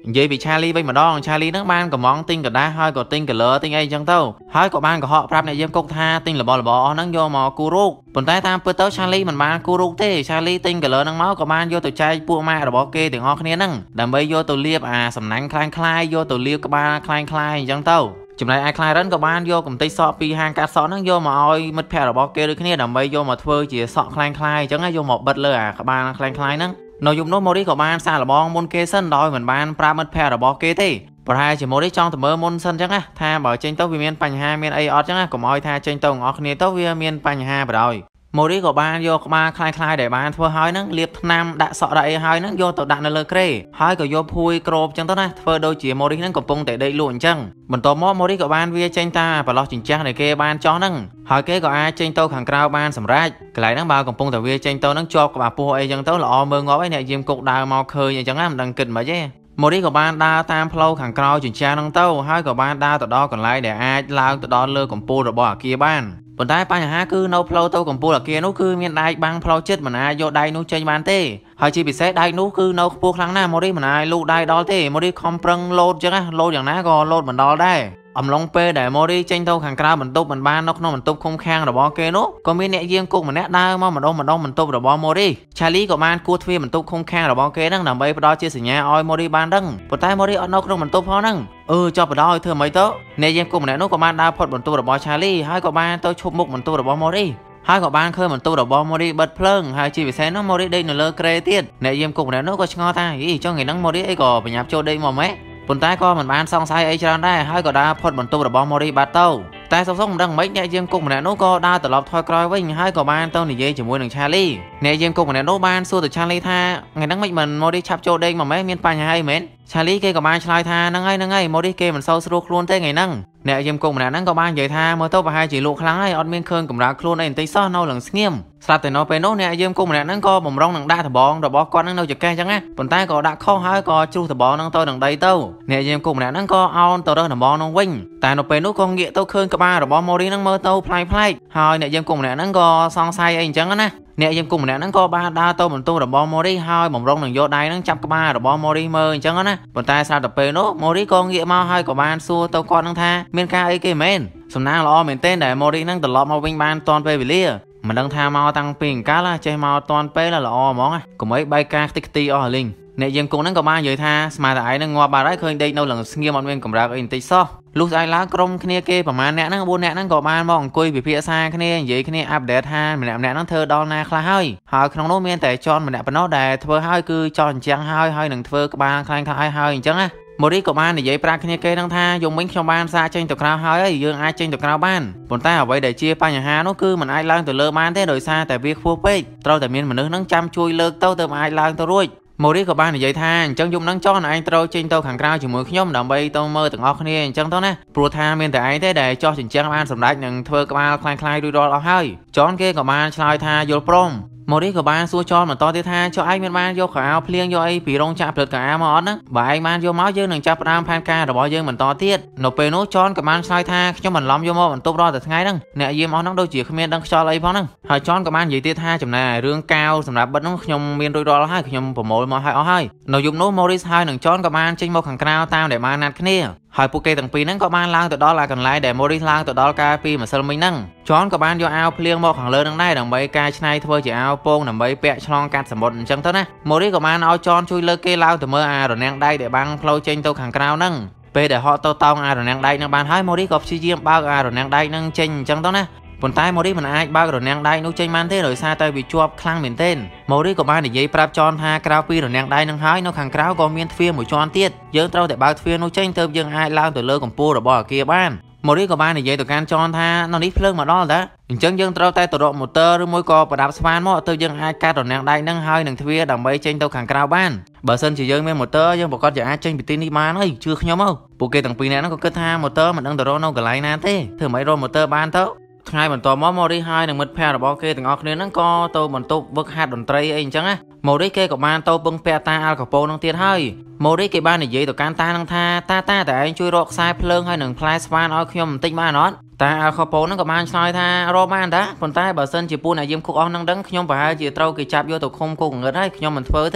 និយាយពីឆាលីវិញម្ដងឆាលីហ្នឹងបានកំងទិញกระดาษហើយក៏ទិញ color ទិញអីចឹងទៅហើយក៏បានកុហកប្រាប់អ្នកយាមគុកថាទិញរបស់អស់ហ្នឹងយកមកគូរូបប៉ុន្តែតាមពិតទៅឆាលីមិនបានគូរូបទេឆាលីទិញ color ហ្នឹងមកក៏បានយកទៅចែកពួកម៉ាក់របស់គេទាំងអស់គ្នាហ្នឹងដើម្បីយកទៅលាបអាសំណាញ់คล้ายៗយកទៅលាបក្បាលคล้ายៗអញ្ចឹងទៅចំណែកឯខ្លាយរិនក៏បានយកកំទេចសក់ពីហាងកាត់សក់ហ្នឹងយកមកឲ្យមិត្តភ័ក្តិរបស់គេដូចគ្នាដើម្បីយកមកធ្វើជាសក់คล้ายៗអញ្ចឹងយកមកបិទលើអាក្បាលคล้ายៗហ្នឹងនៅយប់នោះម៉ូរីក៏បានសាកល្បងមុនគេសិនដោយមិនបានប្រាប់មិត្តភ័ក្តិរបស់គេទេប្រហែលជាម៉ូរីចង់ទៅមើលមុនសិនអញ្ចឹងណាថាបើចេញទៅវាមានបញ្ហាមានអីអត់អញ្ចឹងណាកុំឲ្យថាចេញទៅទាំងអស់គ្នាទៅវាមានបញ្ហាបណ្ដោយម៉ូរីក៏បានយកក្បាលคล้ายៗដែលបានធ្វើហើយហ្នឹងលាបថ្នាំដាក់សក់ដាក់អីហើយហ្នឹងយកទៅដាក់នៅលើក្រេហើយក៏យកភួយក្របអញ្ចឹងទៅណាធ្វើដូចជាម៉ូរីហ្នឹងកំពុងតែដេកលក់អញ្ចឹងបន្ទាប់មកម៉ូរីក៏បានវាចេញតាប្រឡោះចិញ្ចាស់ដែលគេបានចោះហ្នឹងហើយគេក៏អាចចេញទៅខាងក្រៅបានសម្រេចកន្លែងហ្នឹងបើកំពុងតែវាចេញទៅហ្នឹងជាប់ក្បាលពោះអីអញ្ចឹងទៅល្អមើលងាប់ឯអ្នកយាមគុកដើរមកឃើញអញ្ចឹងណាមិនដឹងគិតមិនទេម៉ូរីក៏បានដើរតាមផ្លូវខាងក្រៅចិញ្ចាស់ហ្នឹងទៅហើយក៏បានដើរទៅដល់កន្លែងដែលអាចឡើងទៅដល់លើកំពូលរបស់អគារបានប៉ុន្តែបញ្ហាគឺនៅផ្លូវទៅកំពូលអគារនោះគឺមានដែកបាំងផ្លូវចិត្តមិនអាចយកដែកនោះចេញបានទេហើយជាពិសេសដែកនោះគឺនៅខ្ពស់ខ្លាំងណាស់ម៉ូរីមិនអាចលូកដែកដល់ទេម៉ូរីខំប្រឹងលោតចឹងណាលោតយ៉ាងណាក៏លោតមិនដល់ដែរអំឡុងពេលដែលម៉ូរីចេញទៅខាងក្រៅបន្ទប់មិនបាននៅក្នុងបន្ទប់ឃុំឃាំងរបស់គេនោះក៏មានអ្នកយាមគុកម្នាក់ដើរមកម្ដងបន្ទប់របស់ម៉ូរីឆាលីក៏បានគួរទ្វារបន្ទប់ឃុំឃាំងរបស់គេហ្នឹងដើម្បីផ្ដល់ជាសញ្ញាឲ្យម៉ូរីបានដឹងប៉ុន្តែម៉ូរីអត់នៅក្នុងបន្ទប់ផងហ្នឹងចុះបដ ாய் ធ្វើម៉េចទៅអ្នកយាមគុកម្នាក់នោះក៏បានដើរផុតបន្ទប់របស់ឆាលីហើយក៏បានទៅឈប់មុខបន្ទប់របស់ម៉ូរីហើយក៏បានឃើញបន្ទប់របស់ម៉ូរីបិទភ្លើងហើយជាពិសេសនោះម៉ូរីដេកនៅលើក្រេទៀតអ្នកយាមគុកម្នាក់នោះក៏ឆ្ងល់ថាចុះថ្ងៃហ្នឹងម៉ូរីអីក៏បញ្ញាប់ចូលដេកមកម៉េចប៉ុន្តែក៏មិនបានសង្ស័យអីច្រើនដែរហើយក៏ដើរផុតបន្ទប់របស់ម៉ូរីបាត់ទៅតែសុំមិនដឹងមិនអ្នកយាមគុកម្នាក់នោះក៏ដើរត្រឡប់ថយក្រោយវិញហើយក៏បានទៅនិយាយជាមួយនឹងឆាលីអ្នកយាមគុកម្នាក់នោះបានសួរទៅឆាលីថាថ្ងៃហ្នឹងមិនម៉ូរីឆាប់ចូលដេកមកម៉េចមានបញ្ហាអីមែនឆាលីគេក៏បានឆ្លើយថាហ្នឹងហើយម៉ូរីគេមិនសូវស្រួលខ្លួនទេថ្ងៃហ្នឹងអ្នកយាមគុកម្នាក់ហ្នឹងក៏បាននិយាយថាមើលទៅប្រហែលជាលោកខ្លាំងហើយអត់មានឃើញកម្រើកខ្លួនអីបន្តិចសោះនៅឡើងស្ងៀមស្រាប់តែនៅពេលនោះអ្នកយាមគុកម្នាក់ហ្នឹងក៏បំរុងនឹងដាក់ដបងរបស់គាត់ហ្នឹងនៅចង្កេះអញ្ចឹងណាប៉ុន្តែក៏ដាក់ខុសហើយក៏ជ្រុះដបងហ្នឹងទៅនឹងដីទៅអ្នកយាមគុកម្នាក់ហ្នឹងក៏អោនទៅរើសដបងហ្នឹងវិញតែនៅពេលនោះក៏ងាកទៅឃើញក្បាលរបស់ម៉ូរីហ្នឹងមើលទៅប្លែកហើយអ្នកយាមគុកម្នាក់ហ្នឹងក៏សង្ស័យអីអញ្ចឹងណាអ្នកយាមគុកម្នាក់ហ្នឹងក៏បានដើរទៅបន្ទប់របស់ម៉ូរីហើយបំរុងនឹងយកដៃហ្នឹងចាប់ក្បាលរបស់ម៉ូរីមើលអញ្ចឹងណាប៉ុន្តែស្រាប់តែពេលនោះម៉ូរីក៏ងាកមកហើយក៏បានសួរទៅគាត់ហ្នឹងថាមានការអីគេមែនសំណាងល្អមែនទែនដែលម៉ូរីហ្នឹងត្រឡប់មកវិញបានតាន់ពេលវេលាមិនដឹងថាមកតាំងពីអង្កលចេះមកតាន់ពេលល្អហ្មងកុំអីបែកការខ្ទេចខ្ទីអស់លីងអ្នកយាមគុកហ្នឹងក៏បាននិយាយថាស្មាតតែឯងហ្នឹងងាប់បាត់ហើយឃើញដេកនៅឡើងស្ងៀមអត់មានកម្រើកអីបន្តិចសោះលុះស្អែកឡើងក្រុមគ្នាគេប្រហែលអ្នកហ្នឹង4អ្នកហ្នឹងក៏បានមកអង្គុយពិភាក្សាគ្នានិយាយគ្នាអាប់ដេតថាម្នាក់ហ្នឹងធ្វើដល់ណាខ្លះហើយក្នុងនោះមានតែចនម្នាក់ប៉ុណ្ណោះដែលធ្វើហើយគឺចនអញ្ចឹងហើយនឹងធ្វើក្បាលខ្លាំងហើយអញ្ចឹងណាម៉ូរីក៏បាននិយាយប្រាប់គ្នាគេហ្នឹងថាយំវិញខ្ញុំបានសាកចេញទៅក្រៅហើយយើងអាចចេញទៅក្រៅបានប៉ុន្តែអ្វីដែលជាបញ្ហានោះគឺมันអាចឡើងទៅលើបានទេដោយសារតែវាខ្ពស់ពេកត្រូវតែមានមនុស្សហ្នឹងចាំជួយលើកទៅអាចឡើងទៅរួចម៉ូរីក៏បាននិយាយថាអញ្ចឹងយប់ហ្នឹងចនឯងត្រូវចេញទៅខាងក្រៅជាមួយខ្ញុំដើម្បីទៅមើលទាំងអស់គ្នាអញ្ចឹងទៅណាព្រោះថាមានតែឯងទេដែលចោះចិញ្ចឹងបានសម្រេចនឹងធ្វើក្បាលខ្លាំងៗរួចរាល់អស់ហើយចនគេក៏បានឆ្លើយថាយល់ព្រមម៉ូរីក៏បានសួរចនបន្តទៀតថាចុះឯងមានបានយកខោអាវភ្លៀងយកអីពីរោងចក្រផលិតខោអាវមកអត់ណាបើឯងបានយកមកយើងនឹងចាប់ផ្ដើមផែនការរបស់យើងបន្តទៀតនៅពេលនោះចនក៏បានឆ្លើយថាខ្ញុំបន្លំយកមកបន្ទប់រាល់តែថ្ងៃហ្នឹងអ្នកយាមអស់ហ្នឹងដូចជាគ្មានដឹងខ្យល់អីផងហ្នឹងហើយចនក៏បាននិយាយទៀតថាចំណាយរឿងកាវសម្រាប់បិទហ្នឹងខ្ញុំមានរួចរាល់ហើយខ្ញុំប្រមូលមកឲ្យអស់ហើយនៅយប់នោះម៉ូរីសហើយនឹងចនក៏បានចេញមកខាងក្រៅតាមដែលបានណាត់គ្នាហើយពួកគេទាំងពីរហ្នឹងក៏បានឡើងទៅដល់កន្លែងដែលម៉ូរីសឡើងទៅដល់កាលពីម្សិលមិញហ្នឹងចនក៏បានយកអាវភ្លៀងមកខាងលើហ្នឹងដែរដើម្បីកែច្នៃធ្វើជាអាវពងដើម្បីពាក់ឆ្លងកាត់សមុទ្រអញ្ចឹងទៅណាម៉ូរីក៏បានឲ្យចនជួយលើកគេឡើងទៅមើលអារនាំងដែកដែលបាំងផ្លូវចេញទៅខាងក្រៅហ្នឹងពេលដែលហត់ទៅតោងអារនាំងដែកហ្នឹងបានហើយម៉ូរីក៏ព្យាយាមបើកអារនាំងដែកហ្នឹងចេញអញ្ចឹងទៅណាប៉ុន្តែម៉ូរីមិនអាចបើករនាំងដែកនោះចេញបានទេដោយសារតែវាជាប់ខ្លាំងមែនទែនម៉ូរីក៏បាននិយាយប្រាប់ចនថាក្រៅពីរនាំងដែកនឹងហើយនៅខាងក្រៅក៏មានទ្វារមួយជាន់ទៀតយើងត្រូវតែបើកទ្វារនោះចេញទើបយើងអាចឡើងទៅលើកំពូលរបស់អគារបានម៉ូរីក៏បាននិយាយទៅកាន់ចនថានៅនេះភ្លើងមកដល់តាអញ្ចឹងយើងត្រូវតែទៅរកម៉ូទ័រឬមួយក៏ប្រដាប់ស្វានមកទើបយើងអាចកាត់រនាំងដែកនឹងហើយនឹងទ្វារដើម្បីចេញទៅខាងក្រៅបានបើសិនជាយើងមានម៉ូទ័រយើងប្រកាសជាអាចចេញពីទីនេះបានហើយជឿខ្ញុំមកពួកគេទាំងពីរនាក់ហ្នឹងក៏គិតថាម៉ូទ័រមិនដឹងទៅរកនៅកន្លែងណាទេធ្វើម៉េចរកម៉ូទ័របានទៅថ្ងៃបន្ទាប់មកម៉ូរីហើយនឹងមិត្តភ័ក្តិរបស់គេទាំងអស់គ្នាហ្នឹងក៏ទៅបន្ទប់វឹកហាត់តន្ត្រីអីអញ្ចឹងណាម៉ូរីគេក៏បានទៅពឹងពាក់តាអាល់កាប៉ូនឹងទៀតហើយម៉ូរីគេបាននិយាយទៅកាន់តានឹងថាតាតែឯងជួយរកខ្សែភ្លើងហើយនឹងផ្លែស្វានឲ្យខ្ញុំបន្តិចបានអត់តាអាល់កាប៉ូនឹងក៏បានឆ្លើយថារកបានតាប៉ុន្តែបើសិនជាពូអ្នកយាមគុកអស់នឹងដឹងខ្ញុំប្រហែលជាត្រូវគេចាប់យកទៅឃុំគុកងឹតហើយខ្ញុំមិនធ្វើទេព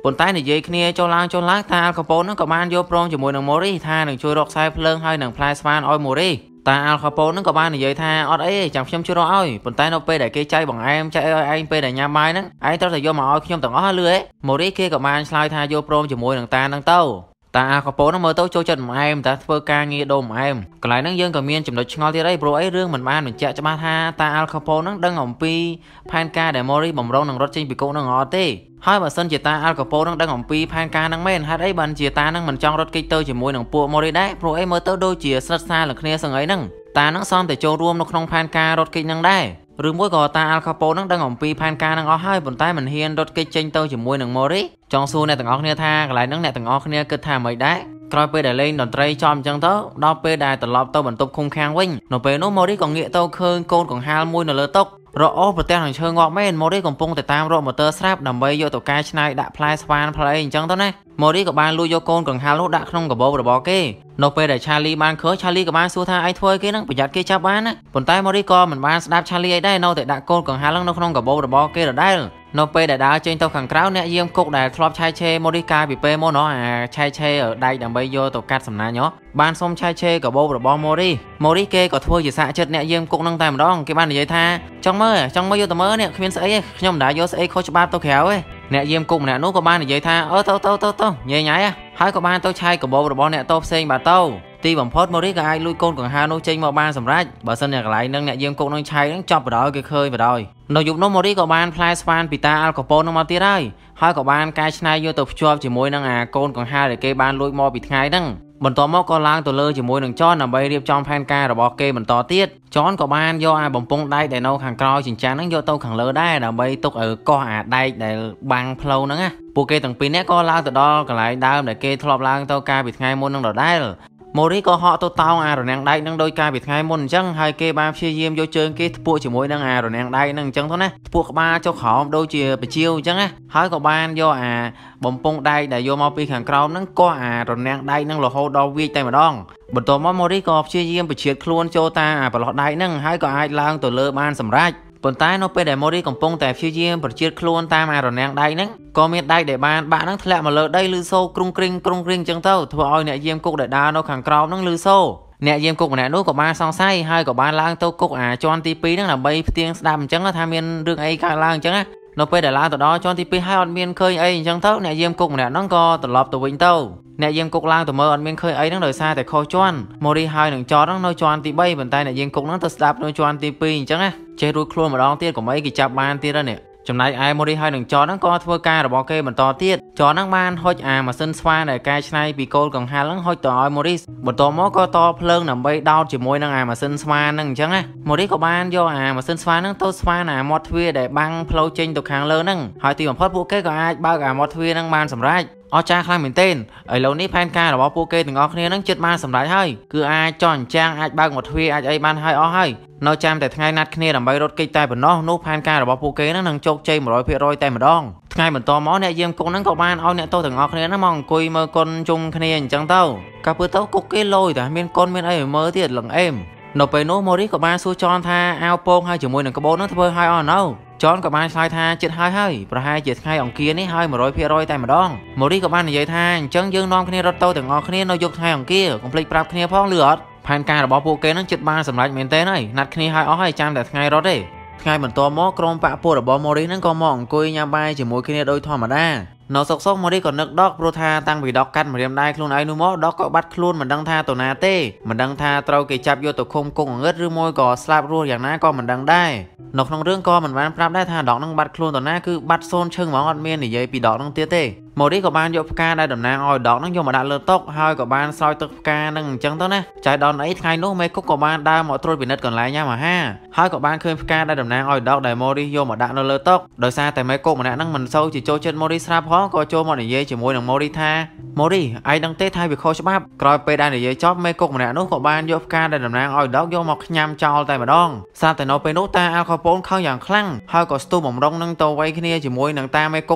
ប៉ុន្តែនិយាយគ្នាចូលឡើងតាអាល់កាប៉ូនឹងក៏បានយកព្រមជាមួយនឹងម៉ូរីថានឹងជួយរកខ្សែភ្លើងហើយនឹងផ្លែស្វានឲ្យម៉ូរីតាអាល់កាប៉ូនឹងក៏បាននិយាយថាអត់អីចាំខ្ញុំជួយរកឲ្យប៉ុន្តែនៅពេលដែលគេចែកបង្អែមចែកឲ្យឯងពេលដែលញ៉ាំបាយហ្នឹងឯងត្រូវតែយកមកឲ្យខ្ញុំទាំងអស់លឺហ៎ម៉ូរីគេក៏បានឆ្លើយថាយកព្រមជាមួយនឹងតានឹងទៅតាអាកប៉ូនឹងមើលទៅចូលចិត្តម្អែមតែធ្វើការងារដូរម្អែមកន្លែងហ្នឹងយើងក៏មានចំណុចឆ្ងល់ទៀតអីព្រោះអីរឿងមិនបានបញ្ជាក់ច្បាស់ថាតាអាល់កាប៉ូនឹងដឹងអំពីផែនការដែលម៉ូរីបំរុងនឹងរត់ចេញពីគុកនឹងអត់ទេហើយបើសិនជាតាអាល់កាប៉ូនឹងដឹងអំពីផែនការនឹងមែនហេតុអីបានជាតានឹងមិនចង់រត់គេចទៅជាមួយនឹងពួកម៉ូរីដែរព្រោះអីមើលទៅដូចជាស្និទ្ធស្នាលនឹងគ្នាសឹងអីហ្នឹងតានឹងសន្តែចូលរួមនៅក្នុងផែនការរត់គេចនឹងដែរឬមួយក៏តាអាល់កាប៉ូនឹងដឹងអំពីផែនការនឹងអស់ហើយប៉ុន្តែមិនហ៊ានរត់គេចចេញទៅជាមួយនឹងម៉ូរីចង់សួរអ្នកទាំងអស់គ្នាថាកន្លែងហ្នឹងអ្នកទាំងអស់គ្នាគិតថាម៉េចដែរក្រោយពេលដែលលេងតន្ត្រីចំអញ្ចឹងទៅដល់ពេលដែលត្រឡប់ទៅបន្ទប់ឃុំឃាំងវិញនៅពេលនោះម៉ូរីក៏ងាកទៅឃើញកូនកង្ហាលមួយនៅលើតុរអោប្រទះនឹងឈើងាប់មែនម៉ូរីកំពុងតែតាមរកម៉ូទ័រស្រាប់ដើម្បីយកទៅកែច្នៃដាក់ផ្លែស្វានផ្លែអីអញ្ចឹងទៅណាម៉ូរីក៏បានលួចយកកូនកង្ហាលនោះដាក់ក្នុងកាបូបរបស់គេនៅពេលដែលឆាលីបានឃើញឆាលីក៏បានសួរថាឯងធ្វើគេនឹងប្រយ័ត្នគេចាប់បានណាប៉ុន្តែម៉ូរីក៏មិនបានស្ដាប់ឆាលីអីដែរនៅតែដាក់កូនកង្ហាលនៅក្នុងកាបូបរបស់គេដដែលនៅពេលដែលដើរចេញទៅខាងក្រៅអ្នកយាមគុកដែលធ្លាប់ឆែកឆេរម៉ូរីកាលពីពេលមុនអាឆែកឆេរដៃដើម្បីយកទៅកាត់សំណាញ់បានសុំឆែកឆេរកាបូបរបស់ម៉ូរីគេក៏ធ្វើជាសាកចិត្តអ្នកយាមគុកនឹងតែម្ដងគេបាននិយាយថាចង់មើលយកទៅមើលនេះគ្មានស្អីទេខ្ញុំមិនដែរយកស្អីខុសច្បាប់ទៅក្រៅទេអ្នកយាមគុកម្នាក់នោះក៏បាននិយាយថាទៅញ៉ៃហើយក៏បានទៅឆែកកាបូបរបស់អ្នកតោផ្សេងបាទទៅទីបំផុតម៉ូរីក៏អាចលួចកូនកង្ហាលនោះចេញមកបានសម្រេចបើសិនជាកន្លែងនឹងអ្នកយាមគុកនឹងឆែកនឹងចាប់បដ ாய் គេឃើញបដ ாய் នៅយប់នោះម៉ូរីក៏បានផ្លែស្វានពីតាអាល់កាប៉ូនឹងមកទៀតហើយក៏បានកែច្នៃយកទៅភ្ជាប់ជាមួយនឹងអាកូនកង្ហាលដែលគេបានលួចមកពីថ្ងៃហ្នឹងបន្ទាប់មកក៏ឡើងទៅលើជាមួយនឹងចនដើម្បីរៀបចំផែនការរបស់គេបន្តទៀតចនក៏បានយកអាបំពង់ដែកដែលនៅខាងក្រោយចិញ្ចើមហ្នឹងយកទៅខាងលើដែរដើម្បីទុកឲ្យកោះអាដែកដែលបាំងផ្លូវហ្នឹងណាពួកគេទាំងពីរនាក់ក៏ឡើងទៅដល់កន្លែងដើមដែលគេធ្លាប់ឡើងទៅកាលពីថ្ងៃមុនហ្នឹងដដែលម៉ូរីក៏ហក់ទៅតោងអារនាំងដែកនឹងដោយការពីថ្ងៃមុនអញ្ចឹងហើយគេបានព្យាយាមយកជើងគេធ្ពក់ជាមួយនឹងអារនាំងដែកនឹងអញ្ចឹងទៅណាធ្ពក់ក្បាលចុះក្រោមដូចជាបជាវអញ្ចឹងណាហើយក៏បានយកអាបំពង់ដែកដែលយកមកពីខាងក្រោមហ្នឹងកោះអារនាំងដែកនឹងរហូតដល់វាចតែម្ដងបន្ទាប់មកម៉ូរីក៏ព្យាយាមបញ្ឈៀតខ្លួនចូលតាមអាប្រឡោះដែកហ្នឹងហើយក៏អាចឡើងទៅលើបានសម្រេចប៉ុន្តែនៅពេលដែលម៉ូរីកំពុងតែព្យាយាមបញ្ឈៀតខ្លួនតាមអារនាំងដែកហ្នឹងក៏មានដែកដែលបានបាក់ហ្នឹងធ្លាក់មកលើដីលឺសូរគ្រុងគ្រីងអញ្ចឹងទៅធ្វើឲ្យអ្នកយាមគុកដែលដើរនៅខាងក្រោមហ្នឹងលឺសូរអ្នកយាមគុកម្នាក់នោះក៏បានសង្ស័យហើយក៏បានឡើងទៅគុកអាជាន់ទី2ហ្នឹងដើម្បីផ្ទៀងស្ដាប់អញ្ចឹងថាមានរឿងអីកើតឡើងអញ្ចឹងណានៅពេលដែលឡើងទៅដល់ជាន់ទី2ហើយអត់មានឃើញអីអញ្ចឹងទៅអ្នកយាមគុកម្នាក់ហ្នឹងក៏ត្រឡប់ទៅវិញទៅអ្នកយាមគុកឡើងទៅមើលអត់មានឃើញអីហ្នឹងដោយសារតែខុសជាន់ម៉ូរីហើយនឹងចតហ្នឹងនៅជាន់ទី3ប៉ុន្តែអ្នកយាមគុកហ្នឹងទៅស្ដាប់នៅជាន់ទី2អញ្ចឹងណាចេះរួចខ្លួនម្ដងទៀតកុំអីគេចាប់បានទៀតហ្នឹង ចំណែកឯម៉ូរីហើយនឹងចហ្នឹងក៏ធ្វើការរបស់គេបន្តទៀតចហ្នឹងបានហុចអាម៉ាស៊ីនស្វាដែលកែច្នៃពីគោលកង្ហាលហ្នឹងហុចទៅឲ្យម៉ូរីបន្ទាប់មកក៏តភ្លើងដើម្បីដោតជាមួយនឹងអាម៉ាស៊ីនស្វាហ្នឹងអញ្ចឹងណាម៉ូរីក៏បានយកអាម៉ាស៊ីនស្វាហ្នឹងទៅស្វាអាមាត់ទ្វារដែលបាំងផ្លូវចេញទៅខាងលើហ្នឹងហើយទីបំផុតពួកគេក៏អាចបើកអាមាត់ទ្វារហ្នឹងបានសម្រេចអស្ចារ្យខ្លាំងមែនទែនឥឡូវនេះផែនការរបស់ពួកគេទាំងអស់គ្នានឹងជិតបានសម្រេចហើយគឺអាចចោះអញ្ចាំងអាចបើកមាត់ទ្វារអាចអីបានហើយអស់ហើយនៅចាំតែថ្ងៃណាត់គ្នាដើម្បីរត់គេចតែប៉ុណ្ណោះនោះផែនការរបស់ពួកគេនឹងជោគជ័យ 100% តែម្ដងថ្ងៃបន្តមកអ្នកយាមគុកហ្នឹងក៏បានឲ្យអ្នកទោសទាំងអស់គ្នាហ្នឹងមកអង្គុយមើលកុនជុំគ្នាអញ្ចឹងទៅកាលពើទៅគុកគេលយតែមានកុនមានអីឲ្យមើលទៀតលឹងអេមនៅពេលនោះម៉ូរីក៏បានសួរចនថាអាវពងហើយជាមួយនឹងក្បូនហ្នឹងធ្វើឲ្យអស់នៅចនក៏បានឆ្លើយថាចិត្តហើយប្រហែលជាថ្ងៃអង្គារនេះហើយ 100% តែម្ដងម៉ូរីក៏បាននិយាយថាអញ្ចឹងយើងនាំគ្នារត់ទៅទាំងអស់គ្នានៅយប់ថ្ងៃអង្គារកុំភ្លេចប្រាប់គ្នាផងលឺអត់ផែនការរបស់ពួកគេនឹងចិត្តបានសម្រេចមែនទែនហើយណាត់គ្នាឲ្យអស់ហើយចាំតែថ្ងៃរត់ទេថ្ងៃបន្តមកក្រុមបព្វពួករបស់ម៉ូរីនឹងក៏មកអង្គុយញ៉ាំបាយជាមួយគ្នាដោយធម្មតានៅសុកម៉ូរីក៏នឹកដកព្រោះថាតាំងពីដកកាត់ម្រាមដៃខ្លួនឯងនោះមកដកក៏បាត់ខ្លួនមិនដឹងថាទៅណាទេមិនដឹងថាត្រូវគេចាប់យកទៅឃុំគុកងឹតឬមួយក៏ស្លាប់រស់យ៉ាងណាក៏មិនដឹងដែរនៅក្នុងរឿងក៏មិនបានប្រាប់ដែរថាដកនឹងបាត់ខ្លួនទៅណាគឺបាត់សូនឈឹងហ្មងអត់មាននិយាយពីដកនឹងទៀតទេម៉ូរីក៏បានយកផ្កាដែលតំណាងឲ្យដកនឹងយកមកដាក់លើតុហើយក៏បានស្រោចទឹកផ្កានឹងអញ្ចឹងទៅណាចៃដនអីថ្ងៃនោះមេគុកក៏បានដើរមកត្រួតពិនិត្យកន្លែងញ៉ាំអាហារហើយក៏បានឃើញផ្កាដែលតំណាងឲ្យដកដែលម៉ូរីយកមកដាក់នៅលើតុដោយសារតែមេគុកម្នាក់ហ្នឹងមិនសូវជាចូលចិត្តម៉ូរីស្រាប់ផងក៏ចូលមកនិយាយជាមួយនឹងម៉ូរីថាម៉ូរីឯងដឹងទេថាវាខុសច្បាប់ក្រោយពេលដែលនិយាយចប់មេគុកម្នាក់នោះក៏បានយកផ្កាដែលតំណាងឲ្យដកយកមកញ៉ាំចោលតែម្ដងស្រាប់តែនៅពេលនោះតាអាល់ខាប៉ូនខឹងយ៉ាងខ្លាំងហើយក៏ស្ទុះបំរុងនឹងទៅវាយគ្នាជាមួយនឹងតាមេគុកហ្នឹង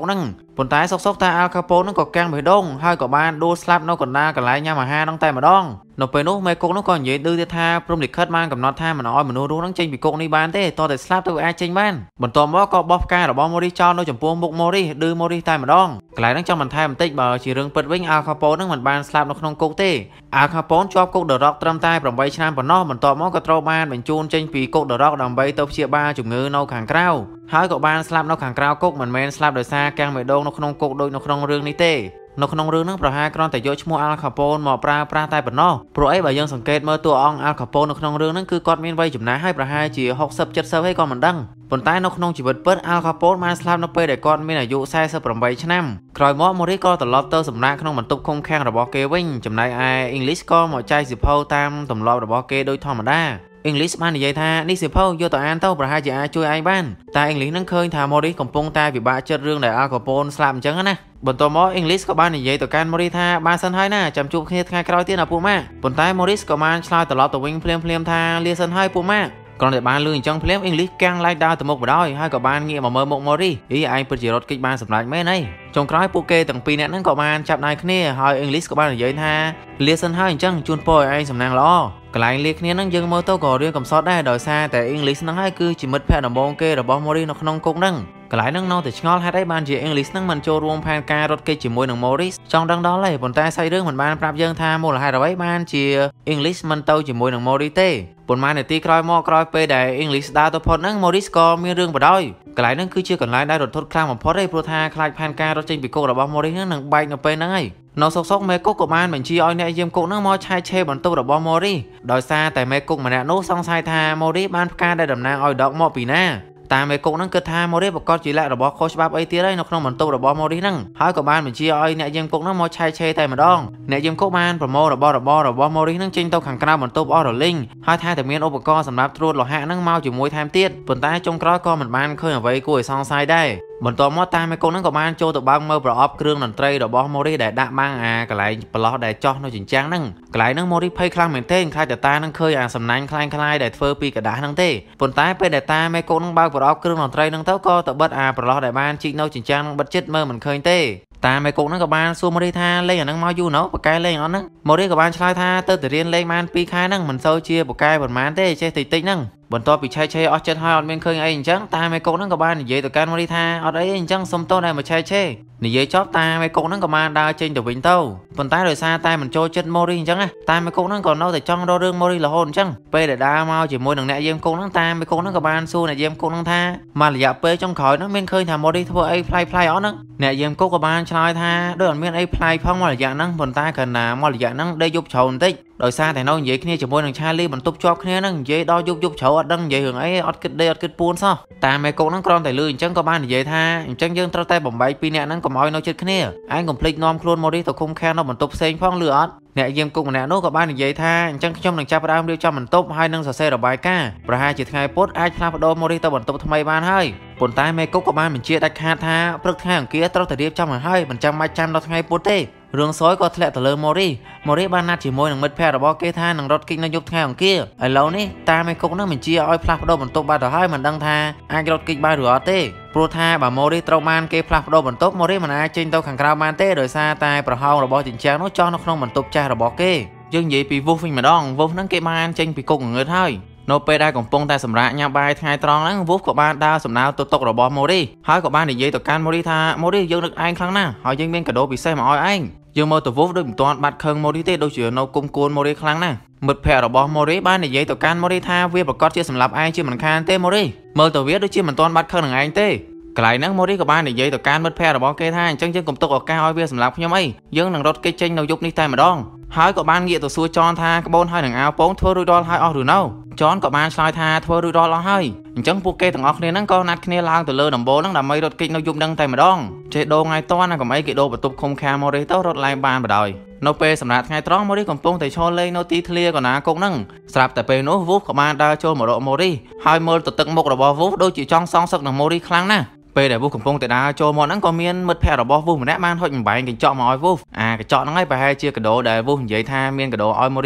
ប៉ុន្តែសុកសុកថាអាល់ខាប៉ូននឹងក៏កាំងបេះដូងហើយក៏បានដួលស្លាប់នៅកណ្ដាលកន្លែងញ៉ាំអាហារនឹងតែម្ដងនៅពេលនោះមេគុកនោះក៏និយាយឌឺទៀតថាព្រំលិខិតបានកំណត់ថាមិនឲ្យមនុស្សរស់នឹងចេញពីគុកនេះបានទេតតែស្លាប់ទៅអាចចេញបានបន្ទាប់មកក៏បោះផ្ការបស់ម៉ូរីចោលនៅចំពោះមុខម៉ូរីឌឺម៉ូរីតែម្ដងកន្លែងហ្នឹងចង់បន្ថែមបន្តិចបើជារឿងពិតវិញអាល់ខាប៉ូននឹងមិនបានស្លាប់នៅក្នុងគុកទេអាល់ខាប៉ូនជាប់គុកដឺរ៉ុកត្រឹមតែ8ឆ្នាំប៉ុណ្ណោះបន្ទាប់មកក៏ត្រូវបានបញ្ជូនចេញពីគុកដឺរ៉ុកដើម្បីទៅព្យាបាលជំងឺនៅខាងក្រៅហើយក៏បានស្លាប់នៅខាងក្រៅគុកមិនមែនស្លាប់ដោយសារកាំងបេះដូងនៅក្នុងគុកដូចនៅក្នុងរឿងនេះទេនៅក្នុងរឿងហ្នឹងប្រហែលគ្រាន់តែយកឈ្មោះអាល់ខាប៉ូនមកប្រើប្រាស់តែប៉ុណ្ណោះព្រោះអីបើយើងសង្កេតមើលតួអង្គអាល់ខាប៉ូននៅក្នុងរឿងហ្នឹងគឺគាត់មានវ័យចំណាស់ហើយប្រហែលជា60 70ហើយក៏មិនដឹងប៉ុន្តែនៅក្នុងជីវិតពិតអាល់ខាប៉ូនបានស្លាប់នៅពេលដែលគាត់មានអាយុ48ឆ្នាំក្រោយមកម៉ូរីក៏ត្រឡប់ទៅសម្រាកក្នុងបន្ទប់ឃុំឃាំងរបស់គេវិញចំណែកឯអ៊ីងលីសក៏មកចែកសៀវភៅតាមទម្លាប់របស់គេដូចធម្មតាអ៊ីងលីសបាននិយាយថានេះសៀវភៅយកទៅអានទៅប្រហែលជាអាចជួយឯងបានតែអ៊ីងលីសនឹងឃើញថាម៉ូរីកំពុងតែពិបាកចិត្តរឿងដែលអាល់ខាប៉ូនស្លាប់អញ្ចឹងណាបន្ទាប់មកអ៊ីងលីសក៏បាននិយាយទៅកាន់ម៉ូរីថាបានសិនហើយណាចាំជួបគ្នាថ្ងៃក្រោយទៀតណាពួកម៉ាក់ប៉ុន្តែម៉ូរីសក៏បានឆ្លើយត្រឡប់ទៅវិញភ្លាមៗថាលាសិនហើយពួកម៉ាក់គ្រាន់តែបានលឺអញ្ចឹងភ្លាមអ៊ីងលីសកាំងឡាយដើរទៅមុខបដ ாய் ហើយក៏បានងាកមកមើលមុខម៉ូរីអ៊ីឯងពិតជារត់គេចបានសម្រេចមែនអីចុងក្រោយពួកគេទាំងពីរនាក់ហ្នឹងក៏បានចាប់ដៃគ្នាហើយអ៊ីងលីសក៏បាននិយាយថាលាសិនហើយអញ្ចឹងជូនពរឲ្យឯងសំណាងល្អកន្លែងលាគ្នាហ្នឹងយើងមើលទៅក៏រឿងកំសត់ដែរដោយសារតែអ៊ីងលីសហ្នឹងហើយគឺជាមិត្តភក្តិដំបូងគេរបស់ម៉ូរីនៅក្នុងគុកហ្នឹងកន្លែងហ្នឹងនៅតែឆ្ងល់ហេតុអីបានជាអ៊ីងលីសហ្នឹងមិនចូលរួមផែនការរត់គេចជាមួយនឹងម៉ូរីសចង់ដឹងដល់ហើយប៉ុន្តែសាច់រឿងមិនបានប្រាប់យើងថាមូលហេតុអ្វីបានជាអ៊ីងលីសមិនទៅជាមួយនឹងម៉ូរីទេប៉ុន្មាននាទីក្រោយមកក្រោយពេលដែលអ៊ីងលីសដើរទៅផុតហ្នឹងម៉ូរីសក៏មានរឿងបដ ாய் កន្លែងហ្នឹងគឺជាកន្លែងដែលរត់ខ្លាំងបំផុតទេព្រោះថាខ្លាចផែនការរត់ចេញពីគុករបស់ម៉ូរីសហ្នឹងនឹងបែកនៅពេលហ្នឹងហើយនៅសុកមេគុកក៏បានបញ្ជាឲ្យអ្នកយាមគុកហ្នឹងមកឆែកឆេរបន្ទប់របស់ម៉ូរីដោយសារតែមេគុកម្នាក់នោះសង្ស័យថាម៉ូរីបានផ្កាដែលតំណាងឲ្យដកមកពីណាតាមមេគុកហ្នឹងគិតថាម៉ូរីប្រកាសជាលក្ខរបស់ខុសច្បាប់អីទៀតហើយនៅក្នុងបន្ទប់របស់ម៉ូរីហ្នឹងហើយក៏បានបញ្ជាឲ្យអ្នកយាមគុកហ្នឹងមកឆែកឆេរតែម្ដងអ្នកយាមគុកបានប្រមូលរបស់ម៉ូរីហ្នឹងចេញទៅខាងក្រៅបន្ទប់អស់រលីងហើយថាតែមានឧបករណ៍សម្រាប់ត្រួតលោហៈហ្នឹងមកជាមួយថែមទៀតប៉ុន្តែចុងក្រោយក៏មិនបានឃើញអ្វីគួរឲ្យសង្ស័យដែរបន្ទាប់មកតាមមេគុកហ្នឹងក៏បានចូលទៅបើកមើលប្រអប់គ្រឿងតន្ត្រីរបស់ម៉ូរីដែលដាក់បាំងអាកន្លែងប្រឡោះដែលចោះនៅជញ្ជាំងហ្នឹងកន្លែងហ្នឹងម៉ូរីភ័យខ្លាំងមែនទែនខ្លាចតាហ្នឹងឃើញអាសំណាញ់ខ្លាំងៗដែលធ្វើពីกระดาษហ្នឹងទេប៉ុន្តែពេលដែលតាមេគុកហ្នឹងបើកប្រអប់គ្រឿងតន្ត្រីហ្នឹងទៅក៏ទៅបិទអាប្រឡោះដែលបានជីកនៅជញ្ជាំងហ្នឹងបិទជិតមើលមិនឃើញទេតាមេគុកហ្នឹងក៏បានសួរម៉ូរីថាលេងអាហ្នឹងមកយូរណោះប៉កែលេងអត់ហ្នឹងម៉ូរីក៏បានឆ្លើយថាទៅរៀនលេងបាន2ខែហ្នឹងមិនសូវជាប៉កែប៉ុន្មានទេចេះតិចហ្នឹងបន្ទាប់ពីឆែកឆេរអស់ចិត្តហើយអត់មានឃើញអីអញ្ចឹងតាមេគុកហ្នឹងក៏បាននិយាយទៅកាន់ម៉ូរីថាអត់អីអញ្ចឹងសុំទោសដែលមកឆែកឆេរនិយាយចប់តាមេគុកហ្នឹងក៏បានដើរចេញទៅវិញទៅប៉ុន្តែដោយសារតែមិនចូលចិត្តម៉ូរីអញ្ចឹងតាមេគុកហ្នឹងក៏នៅតែចង់រករឿងម៉ូរីរហូតអញ្ចឹងពេលដែលដើរមកជាមួយនឹងអ្នកយាមគុកហ្នឹងតាមេគុកហ្នឹងក៏បានសួរអ្នកយាមគុកហ្នឹងថាមករយៈពេលចុងក្រោយហ្នឹងមានឃើញថាម៉ូរីធ្វើអីប្លែកៗអត់ហ្នឹងអ្នកយាមគុកក៏បានឆ្លើយថាដូចអត់មានអីប្លែកផងមករយៈហ្នឹងប៉ុន្តែគ្រាន់តែមករយៈហ្នឹងដេកយប់ជ្រៅបន្តិចដោយសារតែនៅនិយាយគ្នាជាមួយនឹងឆាលីបន្ទប់ជាប់គ្នាហ្នឹងនិយាយដល់យប់ជ្រៅអត់ដឹងនិយាយរឿងអីអត់គិតដេកអត់គិតពួនសោះតាមេគុកហ្នឹងគ្រាន់តែលឺអញ្ចឹងក៏បាននិយាយថាអញ្ចឹងយើងត្រូវតែបំបែកពីរនាក់ហ្នឹងកុំឲ្យនៅជិតគ្នាឯងកុំភ្លេចនាំខ្លួនម៉ូរីទៅឃុំឃាំងនៅបន្ទប់ផ្សេងផងលឺអត់អ្នកយាមគុកម្នាក់នោះក៏បាននិយាយថាអញ្ចឹងខ្ញុំនឹងចាប់ផ្ដើមរៀបចំបន្ទប់ហើយនឹងសរសេររបាយការណ៍ប្រហែលជាថ្ងៃពុធអាចផ្លាស់ប្ដូរម៉ូរីទៅបន្ទប់ថ្មីបានហើយប៉ុន្តែមេគុកក៏បានបញ្ជាដាច់ខាតថាព្រឹកថ្ងៃអង្គារត្រូវតែរៀបចំឲ្យហើយមិនចាំបាច់ចាំដល់ថ្ងៃពុធទេរឿងសយក៏ធ្លាក់ទៅលើម៉ូរីបានណាត់ជាមួយនឹងមិត្តភ័ក្តិរបស់គេថានឹងរត់គេចនៅយប់ថ្ងៃអង្គារឥឡូវនេះតាមេគុកនឹងបញ្ជាឲ្យផ្លាស់ប្ដូរបន្ទប់បាត់ទៅហើយមិនដឹងថាអាចរត់គេចបានឬអត់ទេព្រោះថាបើម៉ូរីត្រូវបានគេផ្លាស់ប្ដូរបន្ទប់ម៉ូរីមិនអាចចេញទៅខាងក្រៅបានទេដោយសារតែប្រហោងរបស់ជញ្ជាំងនោះចោះនៅក្នុងបន្ទប់ចាស់របស់គេយើងនិយាយពីវូហ្វវិញម្ដងវូហ្វហ្នឹងគេបានចេញពីគុកងងឹតហើយនៅពេលដែលកំពុងតែសម្រាកញ៉ាំបាយថ្ងៃត្រង់ហ្នឹងវូហ្វក៏បានដើរសំដៅទៅតុរបស់ម៉ូរីហើយក៏បាននិយាយទៅកាន់ម៉ូរីថាម៉ូរីយើងនឹកឯងខ្លាំងណាស់ហើយយើងមានកាដូពិសេសមកឲ្យឯងយើងមើលទៅវូហ្វដូចមិនទាន់បាត់ខឹងម៉ូរីទេដូចជានៅគុំគួនម៉ូរីខ្លាំងណាស់មិត្តភ័ក្តិរបស់ម៉ូរីបាននិយាយទៅកាន់ម៉ូរីថាវាប្រកាសជាសម្លាប់ឯងជាមិនខានទេម៉ូរីមើលទៅវាដូចជាមិនទាន់បាត់ខឹងនឹងឯងទេកន្លែងហ្នឹងម៉ូរីក៏បាននិយាយទៅកាន់មិត្តភ័ក្តិរបស់គេថាអញ្ចឹងយើងកុំទុកឱកាសឲ្យវាសម្លាប់ខ្ញុំអីយើងនឹងរត់គេចចេញនៅយប់នេះតែម្ដងហើយក៏បានងាកទៅសួរចនថាក្បូនហើយនឹងអាវពងធ្វើរួចរាល់ហើយអស់ឬនៅចនក៏បានឆ្លើយថាធ្វើរួចរាល់អស់ហើយអញ្ចឹងពួកគេទាំងអស់គ្នាហ្នឹងក៏ណាត់គ្នាឡើងទៅលើដំបូលហ្នឹងដើម្បីរត់គេចនៅយប់ហ្នឹងតែម្ដងចេះដូរថ្ងៃតណាកុំអីគេដូរបន្ទប់ឃុំខាម៉ូរីទៅរត់ឡើងបានបដ ாய் នៅពេលសម្រាប់ថ្ងៃត្រង់ម៉ូរីកំពុងតែឈរលេងនៅទីធ្លាកណ្ដាលគុកហ្នឹងស្រាប់តែពេលនោះវូហ្វក៏បានដើរចូលមករកម៉ូរីហើយមើលទៅទឹកមុខរបស់វូហ្វដូចជាចង់សងសឹកនឹងម៉ូរីខ្លាំងណាស់ពេលដែលវូហ្វកំពុងតែដើរចូលមកហ្នឹងក៏មានមិត្តភ័ក្តិរបស់វូហ្វម្នាក់បានហុចបំបែងកញ្ចក់មកឲ្យវូហ្វអាកញ្ចក់ហ្នឹងឯងប្រហែលជាកាដូដែលវូហ្វនិយាយថាមានកាដូឲ្យម៉ូរីហ៎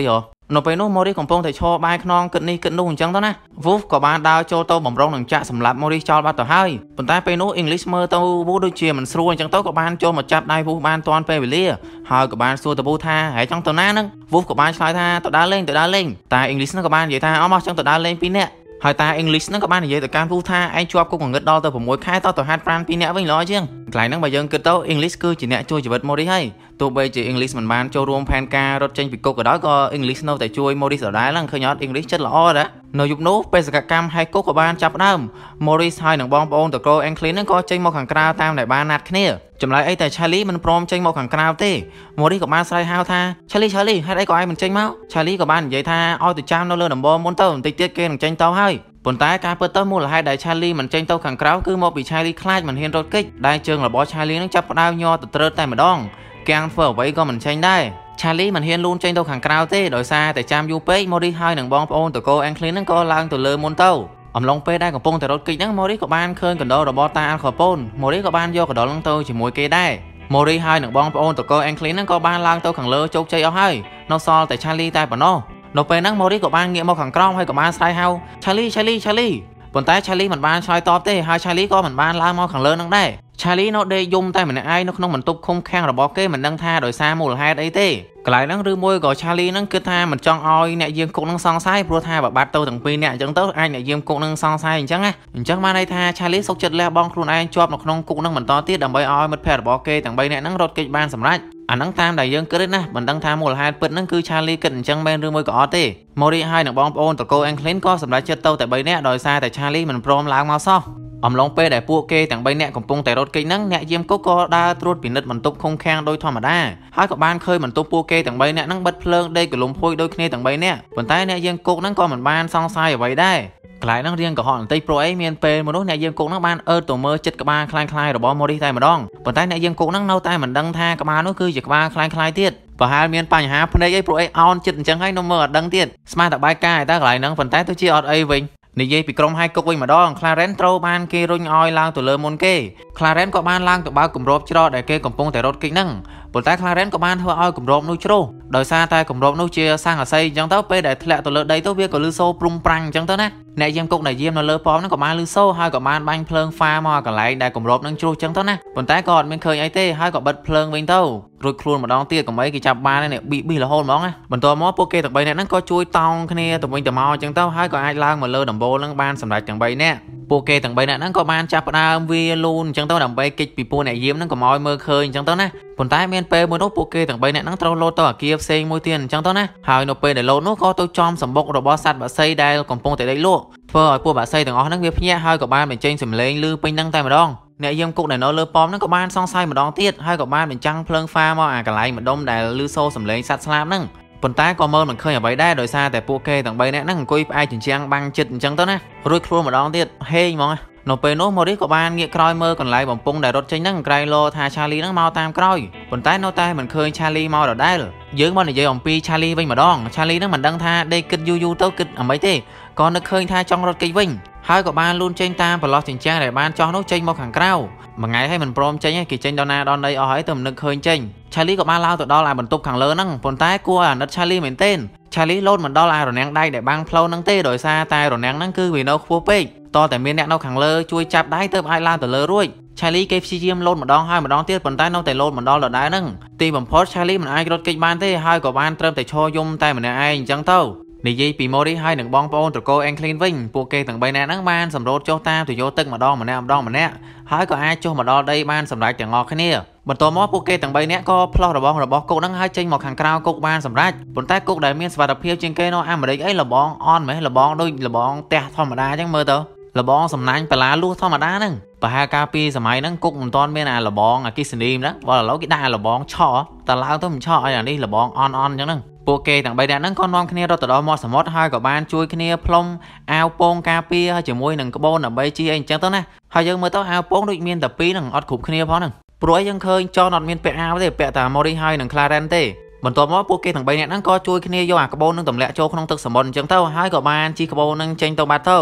នៅពេលនោះ Morris កំពុងតែឈរបាយខ្នងគិតនេះគិតនោះអញ្ចឹងទៅណា Wolf ក៏បានដើរចូលទៅបំរុងនឹងចាក់សម្លាប់ Morris ចោលបាត់ទៅហើយប៉ុន្តែពេលនោះ English មើលទៅ Wolf ដូចជាមិនស្រួលអញ្ចឹងទៅក៏បានចូលមកចាប់ដៃ Wolf បានទាន់ពេលវេលាហើយក៏បានសួរទៅ Wolf ថាហែចង់ទៅណាហ្នឹង Wolf ក៏បានឆ្លើយថាទៅដើរលេងតែ English ហ្នឹងក៏បាននិយាយថាអស់មកចង់ទៅដើរលេង2នាក់ហើយតា English ហ្នឹងក៏បាននិយាយទៅកាន់ Wolf ថាឯងជាប់គុកងងឹតដល់ទៅ6ខែតទៅហាត់ប្រាណ2នាក់វិញល្អជាងកន្លែងហ្នឹងបើយើងគិតទៅ English គឺជាអ្នកជួយជីវិត Morris ហើយទោះបីជា English មិនបានចូលរួមផែនការរត់ចេញពីគុកក៏ដោយក៏ English នៅតែជួយ Morris ដដែលហ្នឹងឃើញអត់ English ចិត្តល្អដែរនៅយប់នោះបេសកកម្មហែកគុកក៏បានចាប់ផ្ដើម Morris ហើយនឹងបងប្អូនតកូ Anklin ហ្នឹងក៏ចេញមកខាងក្រៅតាមដែលបានណាត់គ្នាចម្លើយអីតែ Charlie មិនព្រមចេញមកខាងក្រៅទេ Morris ក៏បានស្រែកហៅថា Charlie ហេតុអីក៏ឯងមិនចេញមក Charlie ក៏បាននិយាយថាឲ្យទៅចាំនៅលើដំបូងមុនទៅបន្តិចទៀតគេនឹងចេញទៅហើយប៉ុន្តែការពិតទៅមូលហេតុដែល Charlie មិនចេញទៅខាងក្រៅគឺមកពី Charlie ខ្លាចមិនហ៊ានរត់គេចដែលជើងរបស់ Charlie នឹងចាប់ផ្ដើមញ័រទៅត្រើតតែម្ដងកាំងធ្វើអ្វីក៏មិនចេញដែរ Charlie មិនហ៊ានលូនចេញទៅខាងក្រៅទេដោយសារតែចាំយូរពេក Morris ហើយនឹងបងប្អូនតកូ Anklin នឹងក៏ឡើងទៅលើមុនទៅអំឡុងពេលដែលកំពុងតែរត់គេចហ្នឹង Morris ក៏បានឃើញកណ្ដុររបស់តា Al Capone Morris ក៏បានយកកណ្ដុរហ្នឹងទៅជាមួយគេដែរ Morris ហើយនឹងបងប្អូនតកូ Anklin ហ្នឹងក៏បានឡើងទៅខាងលើជោគជ័យអស់ហើយនៅសល់តែ Charlie តែប៉ុណ្ណោះនៅពេលហ្នឹង Morris ក៏បានងាកមកខាងក្រោមហើយក៏បានស្រែកហៅ Charlie ប៉ុន្តែ Charlie មិនបានឆ្លើយតបទេហើយ Charlie ក៏មិនបានឡើងមកខាងលើហ្នឹងដែរ Charlie នៅដេកយំតែម្នាក់ឯងនៅក្នុងបន្ទប់ឃុំឃាំងរបស់គេមិនដឹងថាដោយសារមូលហេតុអីទេកន្លែងហ្នឹងឬមួយក៏ Charlie ហ្នឹងគិតថាមិនចង់ឲ្យអ្នកយាមគុកហ្នឹងសង្ស័យព្រោះថាបើបាត់ទៅទាំងពីរអ្នកអញ្ចឹងទៅអាចអ្នកយាមគុកហ្នឹងសង្ស័យអញ្ចឹងណាអញ្ចឹងបានន័យថា Charlie សុកចិត្តលះបង់ខ្លួនឯងជាប់នៅក្នុងគុកហ្នឹងបន្តទៀតដើម្បីឲ្យមិត្តភ័ក្តិរបស់គេទាំង3នាក់ហ្នឹងរត់គេចបានសម្រេចអាហ្នឹងតាមដែលយើងគិតណាមិនដឹងថាមូលហេតុពិតហ្នឹងគឺ Charlie គិតអញ្ចឹងមែនឬមួយក៏អត់ទេ Morris ហើយនឹងបងប្អូនតកូ Anklin ក៏សម្រេចចិត្តទៅតែ3នាក់ដោយសារតែ Charlie មិនព្រមឡើងមកសោះអំឡុងពេលដែលពួកគេទាំង3នាក់កំពុងតែរត់គេចហ្នឹងអ្នកយាមគុកក៏ដើរត្រួតពិនិត្យបន្ទប់ឃុំឃាំងដោយធម្មតាហើយក៏បានឃើញបន្ទប់ពួកគេទាំង3នាក់ហ្នឹងបិទភ្លើងដេកកលុំភួយដូចគ្នាទាំង3នាក់ប៉ុន្តែអ្នកយាមគុកហ្នឹងក៏មិនបានសង្ស័យអ្វីដែរកន្លែងហ្នឹងរៀងកុហកបន្តិចព្រោះអីមានពេលមនុស្សអ្នកយាមគុកហ្នឹងបានអើតទៅមើលចិត្តក្បាលคล้ายៗរបស់ Morris តែម្ដងប៉ុន្តែអ្នកយាមគុកហ្នឹងនៅតែមិនដឹងថាក្បាលនោះគឺជាក្បាលคล้ายៗទៀតប្រហែលមានបញ្ហាភ្នែកអីព្រោះអីអោនចិត្តអញ្ចឹងហើយនៅមើលអត់ដឹងទៀតស្មានតែបាយកាយតែកន្លែងហ្នឹងប៉ុន្តែទៅជាអត់អីវិញនិយាយពីក្រុមហែកគុកវិញម្ដង Clarence ត្រូវបានគេរុញឲ្យឡើងទៅលើមុនគេ Clarence ក៏បានឡើងទៅបើកគម្របច្រកដែលគេកំពុងតែរត់គេចហ្នឹងប៉ុន្តែ Clarence ក៏បានធ្វើឲ្យគម្របនោះជ្រុះដោយសារតែគម្របនោះជាស័ង្កសីអញ្ចឹងទៅពេលដែលធ្លាក់ទៅលើដីទៅវាក៏លឺសូរព្រុងប្រាំងអញ្ចឹងទៅណាអ្នកយាមគុកដែលយាមនៅលើប៉មហ្នឹងក៏បានលឺសូរហើយក៏បានបាញ់ភ្លើងហ្វាមកកន្លែងដែលគម្របនឹងជ្រុះអញ្ចឹងទៅណាប៉ុន្តែក៏អត់មានឃើញអីទេហើយក៏បិទភ្លើងវិញទៅរួចខ្លួនម្ដងទៀតកុំអីគេចាប់បាននេះប៊ីរហូតហ្មងណាបន្ទាប់មកពួកគេទាំង3នាក់ហ្នឹងក៏ជួយតោងគ្នាទៅវិញទៅមកអញ្ចឹងទៅហើយក៏អាចឡើងមកលើដំបូលហ្នឹងបានសម្រេចទាំង3នាក់ពួកគេទាំង3នាក់ហ្នឹងក៏បានចាប់ផ្ដើមវាលូនអញ្ចឹងទៅដើម្បីគេចពីពួកអ្នកយាមហ្នឹងកុំឲ្យមើលឃើញអញ្ចឹងទៅណាប៉ុន្តែមានពេលមួយនោះពួកគេទាំង3នាក់ហ្នឹងត្រូវលោតទៅអាគារផ្សេងមួយទៀតអញ្ចឹងទៅណាហើយនៅពេលដែលលោតនោះក៏ទៅចំសម្បុករបស់សត្វបក្សីដែលកំពុងតែដេកលក់ធ្វើឲ្យពួកបក្សីទាំងអស់ហ្នឹងវាភ្ញាក់ហើយក៏បានបញ្ចេញសម្លេងឮពេញហ្នឹងតែម្ដងអ្នកយាមគុកដែលនៅលើប៉មហ្នឹងក៏បានសង្ស័យម្ដងទៀតហើយក៏បានបញ្ចាំងភ្លើងហ្វាមកអាកន្លែងម្ដុំដែលឮសូរសម្លេងសត្វស្លាបហ្នឹងប៉ុន្តែក៏មើលមិនឃើញអ្វីដែរដោយសារតែពួកគេទាំង3នាក់ហ្នឹងអង្គុយផ្អែកជញ្ជាំងបាំងចិត្តអញ្ចឹងទៅណារួចខ្លួនម្ដងទៀតហេងហ្មងនៅពេលនោះ Morris ក៏បានងាកក្រោយមើលកន្លែងបំពង់ដែលរត់ចេញហ្នឹងក្រែងលោថា Charlie ហ្នឹងមកតាមក្រោយប៉ុន្តែនៅតែមិនឃើញ Charlie មកដដែលយើងមកនិយាយអំពី Charlie វិញម្ដង Charlie ហ្នឹងមិនដឹងថាដេកគិតយូរទៅគិតអ្វីទេក៏នឹកឃើញថាចង់រត់គេចវិញហើយក៏បានលូនចេញតាមប្រឡោះជញ្ជាំងដែលបានចោះនោះចេញមកខាងក្រៅមួយថ្ងៃហើយមិនព្រមចេញគេចេញដល់ណាដល់ណីអស់ហើយទៅនឹកឃើញចេញ Charlie ក៏បានឡើងទៅដល់អាបន្ទប់ខាងលើហ្នឹងប៉ុន្តែគួរអាណិត Charlie មែនទែន Charlie លោតមិនដល់អារនាំងដៃដែលបាំងផ្លូវហ្នឹងទេដោយសារតែរនាំងហ្នឹងគឺវានៅខ្ពស់ពេកតតែមានអ្នកនៅខាងលើជួយចាប់ដៃទៅអាចឡើងទៅលើរួច Charlie គេព្យាយាមលោតម្ដងហើយម្ដងទៀតប៉ុន្តែនៅតែលោតមិនដល់ដដែលហ្នឹងទីបំផុត Charlie មិនអាចរត់គេចបានទេហើយក៏បានត្រឹមតែឈរយំតែម្នាក់ឯងអញ្ចឹងទៅនិយាយពី Morris ហើយនឹងបងប្អូនតកូ Anklin វិញពួកគេទាំង3នាក់ហ្នឹងបានសម្រូតចុះតាមទយោទឹកម្ដងម្នាក់ហើយក៏អាចចុះមកដល់ដីបានសម្រេចទាំងអស់គ្នាបន្ទាប់មកពួកគេទាំង3នាក់ក៏ផ្លោះរបស់គុកហ្នឹងហើយចេញមកខាងក្រៅគុកបានសម្រេចប៉ុន្តែគុកដែលមានសុវត្ថិភាពជាងគេនៅអាមេរិកអីលបងអន់មែនលបងដូចលបងផ្ទះធម្មតាអញ្ចឹងមើលទៅលបងសំណាញ់បលាលួសធម្មតាហ្នឹងប្រហែលកាលពីសម័យហ្នឹងគុកមិនទាន់មានអាលបងអាគិសនីហ្នឹងបើឥឡូវគេដាក់អាលបងឆក់តែឡើងទៅមិនឆក់ឲ្យអានេះលបងអន់អញ្ចឹងហ្នឹងពួកគេទាំង3នាក់ហ្នឹងក៏នាំគ្នារត់ទៅដល់មាត់សមុទ្រហើយក៏បានជួយគ្នាផ្លុំអាវពងការពារជាមួយនឹងក្បូនដើម្បីជាអីអញ្ចឹងទៅណាហើយយើងមើលទៅអាវពងដូចមានតែ2ហ្នឹងអត់គ្រប់គ្នាផងហ្នឹងព្រោះយើងឃើញចនអត់មានពាក់អាវទេពាក់តែ Morris ហើយនឹង Clarence ទេបន្ទាប់មកពួកគេទាំង3នាក់ហ្នឹងក៏ជួយគ្នាយកអាក្បូននឹងទម្លាក់ចូលក្នុងទឹកសមុទ្រអញ្ចឹងទៅហើយក៏បានជិះក្បូននឹងចេញទៅបាត់ទៅ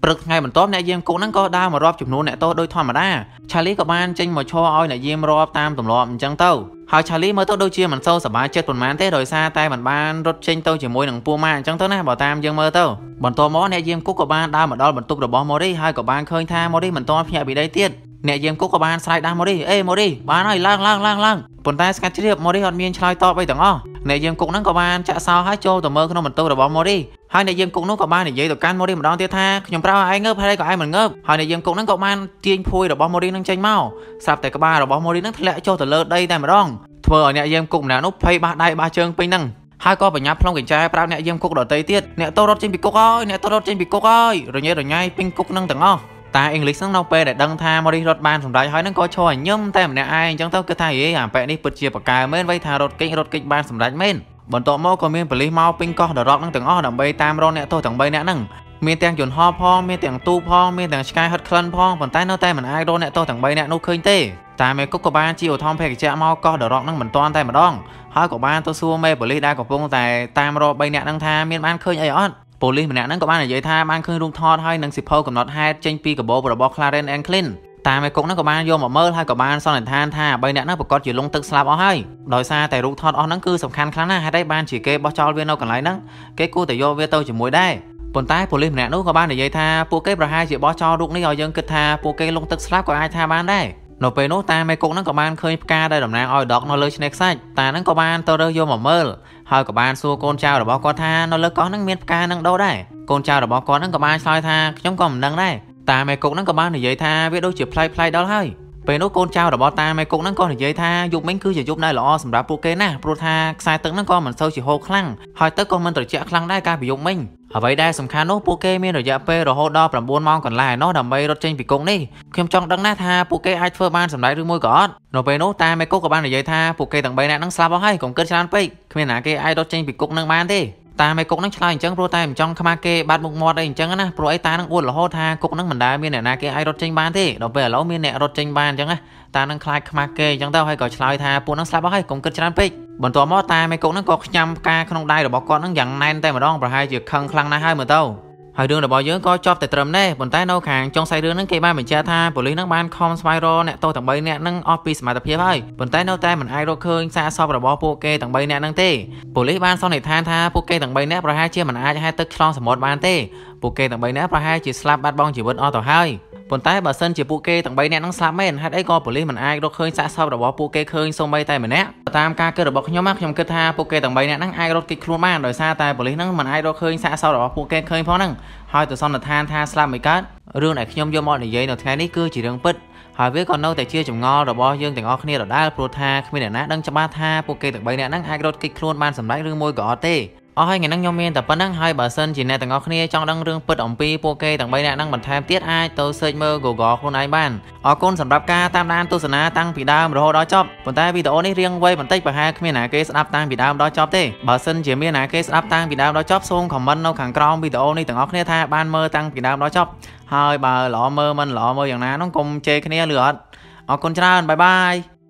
ព្រឹកថ្ងៃបន្ទាប់អ្នកយាមគុកហ្នឹងក៏ដើរមករອບចំនួនអ្នកទោសដោយធម្មតាឆាលីក៏បានចេញមកឈរឲ្យអ្នកយាមរាប់តាមទម្លាប់អញ្ចឹងទៅហើយឆាលីមើលទៅដូចជាមិនសូវសប្បាយចិត្តប៉ុន្មានទេដោយសារតែមិនបានរត់ចេញទៅជាមួយនឹងពូម៉ាអញ្ចឹងទៅណាបើតាមយើងមើលទៅបន្ទាប់មកអ្នកយាមគុកក៏បានដើរមកដល់បន្ទប់របស់ម៉ូរីហើយក៏បានឃើញថាម៉ូរីមិនទាន់ភ្ញាក់ពីដីទៀតអ្នកយាមគុកក៏បានស្រែកដាក់ម៉ូរីអេម៉ូរីបានហើយឡើងប៉ុន្តែស្កាត់ជ្រាបម៉ូរីអត់មានឆ្លើយតបអីទាំងអស់អ្នកយាមគុកហ្នឹងក៏បានចាក់សោហើយចូលទៅមើលក្នុងបន្ទប់របស់ម៉ូរីហើយអ្នកយាមគុកនោះក៏បាននិយាយទៅកាន់ម៉ូរីម្ដងទៀតថាខ្ញុំប្រាប់ឲ្យឯងងើបហើយក៏ឯងមិនងើបហើយអ្នកយាមគុកហ្នឹងក៏បានទាញភួយរបស់ម៉ូរីហ្នឹងចេញមកស្រាប់តែក្បាលរបស់ម៉ូរីហ្នឹងធ្លាក់ចុះទៅលើដីតែម្ដងធ្វើឲ្យអ្នកយាមគុកម្នាក់នោះភ័យបះដៃបះជើងពេញហ្នឹងហើយក៏បញ្ញាផ្លុំកញ្ចែប្រាប់អ្នកយាមគុកដទៃទៀតអ្នកទៅរត់ចេញពីគុកហើយអ្នកទៅរត់ចេញពីគុកហើយរញ៉េរញ៉ៃពេញគុកហ្នឹងទាំងអស់តាអង់គ្លេសហ្នឹងនៅពេលដែលដឹងថាម៉ូរីរត់បានសម្រេចហើយហ្នឹងក៏ឈរឲ្យញឹមតែម្នាក់ឯងអញ្ចឹងទៅគិតថាហេអាប៉ែនេះពិតជាបកែមែនវៃថារត់គេចបានសម្រេចមែនបន្ទាប់មកក៏មានប៉ូលីសមកពេញកោះដរ៉ុកហ្នឹងទាំងអស់ដើម្បីតាមរកអ្នកទោសទាំង3នាក់ហ្នឹងមានទាំងយន្តហោះផងមានទាំងទូផងមានទាំងឆ្កែហិតក្លិនផងប៉ុន្តែនៅតែមិនអាចរកអ្នកទោសទាំង3នាក់នោះឃើញទេតែមេគុកក៏បានជាឧទ្ធម្ភេកជ្ជៈមកកោះដរ៉ុកហ្នឹងមិនទាន់តែម្ដងហើយក៏បានទៅសួរមេប៉ូលីសដែលកំពុងតែតាមរក3នាក់ហ្នឹងថាមានបានឃើញអីអត់ប៉ូលីសម្នាក់ហ្នឹងក៏បាននិយាយថាបានឃើញរូបថតហើយនឹងសិភៅកំណត់ហេតុចេញពីកាបូបរបស់ Clarence Anglin តែមេគុកហ្នឹងក៏បានយកមកមើលហើយក៏បានសន្និដ្ឋានថា3នាក់ហ្នឹងប្រកាសជាលងទឹកស្លាប់អស់ហើយដោយសារតែរូបថតអស់ហ្នឹងគឺសំខាន់ខ្លាំងណាស់ហេតុអីបានជាគេបោះចោលវានៅកន្លែងហ្នឹងគេគួរតែយកវាទៅជាមួយដែរប៉ុន្តែប៉ូលីសម្នាក់នោះក៏បាននិយាយថាពួកគេប្រហែលជាបោះចោលរូបនេះឲ្យយើងគិតថាពួកគេលងទឹកស្លាប់ក៏អាចថាបានដែរនៅពេលនោះតាមេគុកហ្នឹងក៏បានឃើញផ្កាដែលតំណាងឲ្យដកនៅលើឆ្នេរខ្សាច់តាហ្នឹងក៏បានទៅរើសយកមកមើលហើយក៏បានសួរកូនចៅរបស់គាត់ថានៅលើកោះហ្នឹងមានផ្កាហ្នឹងđâuដែរកូនចៅរបស់គាត់ហ្នឹងក៏បានឆ្លើយថាខ្ញុំក៏មិនដឹងដែរតាមេគុកហ្នឹងក៏បាននិយាយថាវាដូចជាប្លែកដល់ហើយពេលនោះកូនចៅរបស់តាមេគុកហ្នឹងក៏និយាយថាយប់មិញគឺជាយប់ដែលល្អសម្រាប់ពួកគេណាស់ព្រោះថាខ្សែទឹកហ្នឹងក៏មិនសូវជាហូរខ្លាំងហើយទឹកក៏មិនត្រជាក់ខ្លាំងដែរកាលពីយប់មិញអ្វីដែលសំខាន់នោះពួកគេមានរយៈពេលរហូតដល់9ម៉ោងកន្លះឯណោះដើម្បីរត់ចេញពីគុកនេះខ្ញុំចង់ដឹងណាស់ថាពួកគេអាចធ្វើបានសម្រេចឬមួយក៏អត់នៅពេលនោះតាមេគុកក៏បាននិយាយថាពួកគេទាំង3នាក់ហ្នឹងស្លាប់អស់ហើយកុំគិតច្រើនពេកគ្មានណាគេអាចរត់ចេញពីគុកហ្នឹងបានទេតាមេគុកហ្នឹងឆ្លើយអញ្ចឹងព្រោះតែមិនចង់ខ្មាស់គេបាត់មុខមាត់អីអញ្ចឹងណាព្រោះអីតានឹងអួតរហូតថាគុកហ្នឹងមិនដែលមានអ្នកណាគេអាចរត់ចេញបានទេដល់ពេលឥឡូវមានអ្នករត់ចេញបានអញ្ចឹងណាតានឹងខ្លាចខ្មាស់គេអញ្ចឹងទៅហើយក៏ឆ្លើយថាពួកហ្នឹងស្លាប់អស់ហើយកុំគិតច្រើនពេកបន្ទាប់មកតាមេគុកហ្នឹងក៏ខ្ញាំផ្កាក្នុងដៃរបស់គាត់ហ្នឹងយ៉ាងណែនតែម្ដងប្រហែលជាខឹងខ្លាំងណាស់ហើយមើលទៅហើយរឿងរបស់យើងក៏ចប់តែត្រឹមនេះប៉ុន្តែនៅខាងចុងសាច់រឿងហ្នឹងគេបានបញ្ជាក់ថាប៉ូលីសហ្នឹងបានខំស្វែងរកអ្នកទោសទាំង3នាក់ហ្នឹងអស់ពីសមត្ថភាពហើយប៉ុន្តែនៅតែមិនអាចរកឃើញសាកសពរបស់ពួកគេទាំង3នាក់ហ្នឹងទេប៉ូលីសបានសន្និដ្ឋានថាពួកគេទាំង3នាក់ប្រហែលជាមិនអាចហែលទឹកឆ្លងសមុទ្របានទេពួកគេទាំង3នាក់ប្រហែលជាស្លាប់បាត់បង់ជីវិតអស់ទៅហើយប៉ុន្តែបើសិនជាពួកគេទាំង3នាក់ហ្នឹងស្លាប់មែនហេតុអីក៏ប៉ូលីសមិនអាចរកឃើញសាកសពរបស់ពួកគេឃើញសូម្បីតែម្នាក់តាមការគិតរបស់ខ្ញុំខ្ញុំគិតថាពួកគេទាំង3នាក់ហ្នឹងអាចរត់គេចខ្លួនបានដោយសារតែប៉ូលីសហ្នឹងមិនអាចរកឃើញសាកសពរបស់ពួកគេឃើញផងហ្នឹងហើយទៅសន្និដ្ឋានថាស្លាប់មិនកើតរឿងដែលខ្ញុំយកមកនិយាយនៅថ្ងៃនេះគឺជារឿងពិតហើយវាក៏នៅតែជាចម្ងល់របស់យើងទាំងអស់គ្នាដដែលព្រោះថាគ្មានអ្នកណាដឹងច្បាស់ថាពួកគេទាំង3នាក់ហ្នឹងអាចរត់គេចខ្លួនបានសម្រេចឬមួយក៏អត់ទេអស់ហើយថ្ងៃហ្នឹងខ្ញុំមានតែប៉ុណ្្នឹងហើយបើសិនជាអ្នកទាំងអស់គ្នាចង់ដឹងរឿងពិតអំពីពួកគេទាំង3នាក់ហ្នឹងបន្ថែមទៀតអាចទៅ search មើល Google ខ្លួនឯងបានអរគុណសម្រាប់ការតាមដានទស្សនាតាំងពីដើមរហូតដល់ចប់ប៉ុន្តែវីដេអូនេះរៀងវែងបន្តិចប្រហែលគ្មានអ្នកគេស្ដាប់តាំងពីដើមដល់ចប់ទេបើសិនជាមានអ្នកគេស្ដាប់តាំងពីដើមដល់ចប់សូម comment នៅខាងក្រោមវីដេអូនេះទាំងអស់គ្នាថាបានមើលតាំងពីដើមដល់ចប់ហើយបើល្អមើលមិនល្អមើលយ៉ាងណាហ្នឹងកុំជេរគ្នាឬអត់អរគុណច្រើនបាយបាយ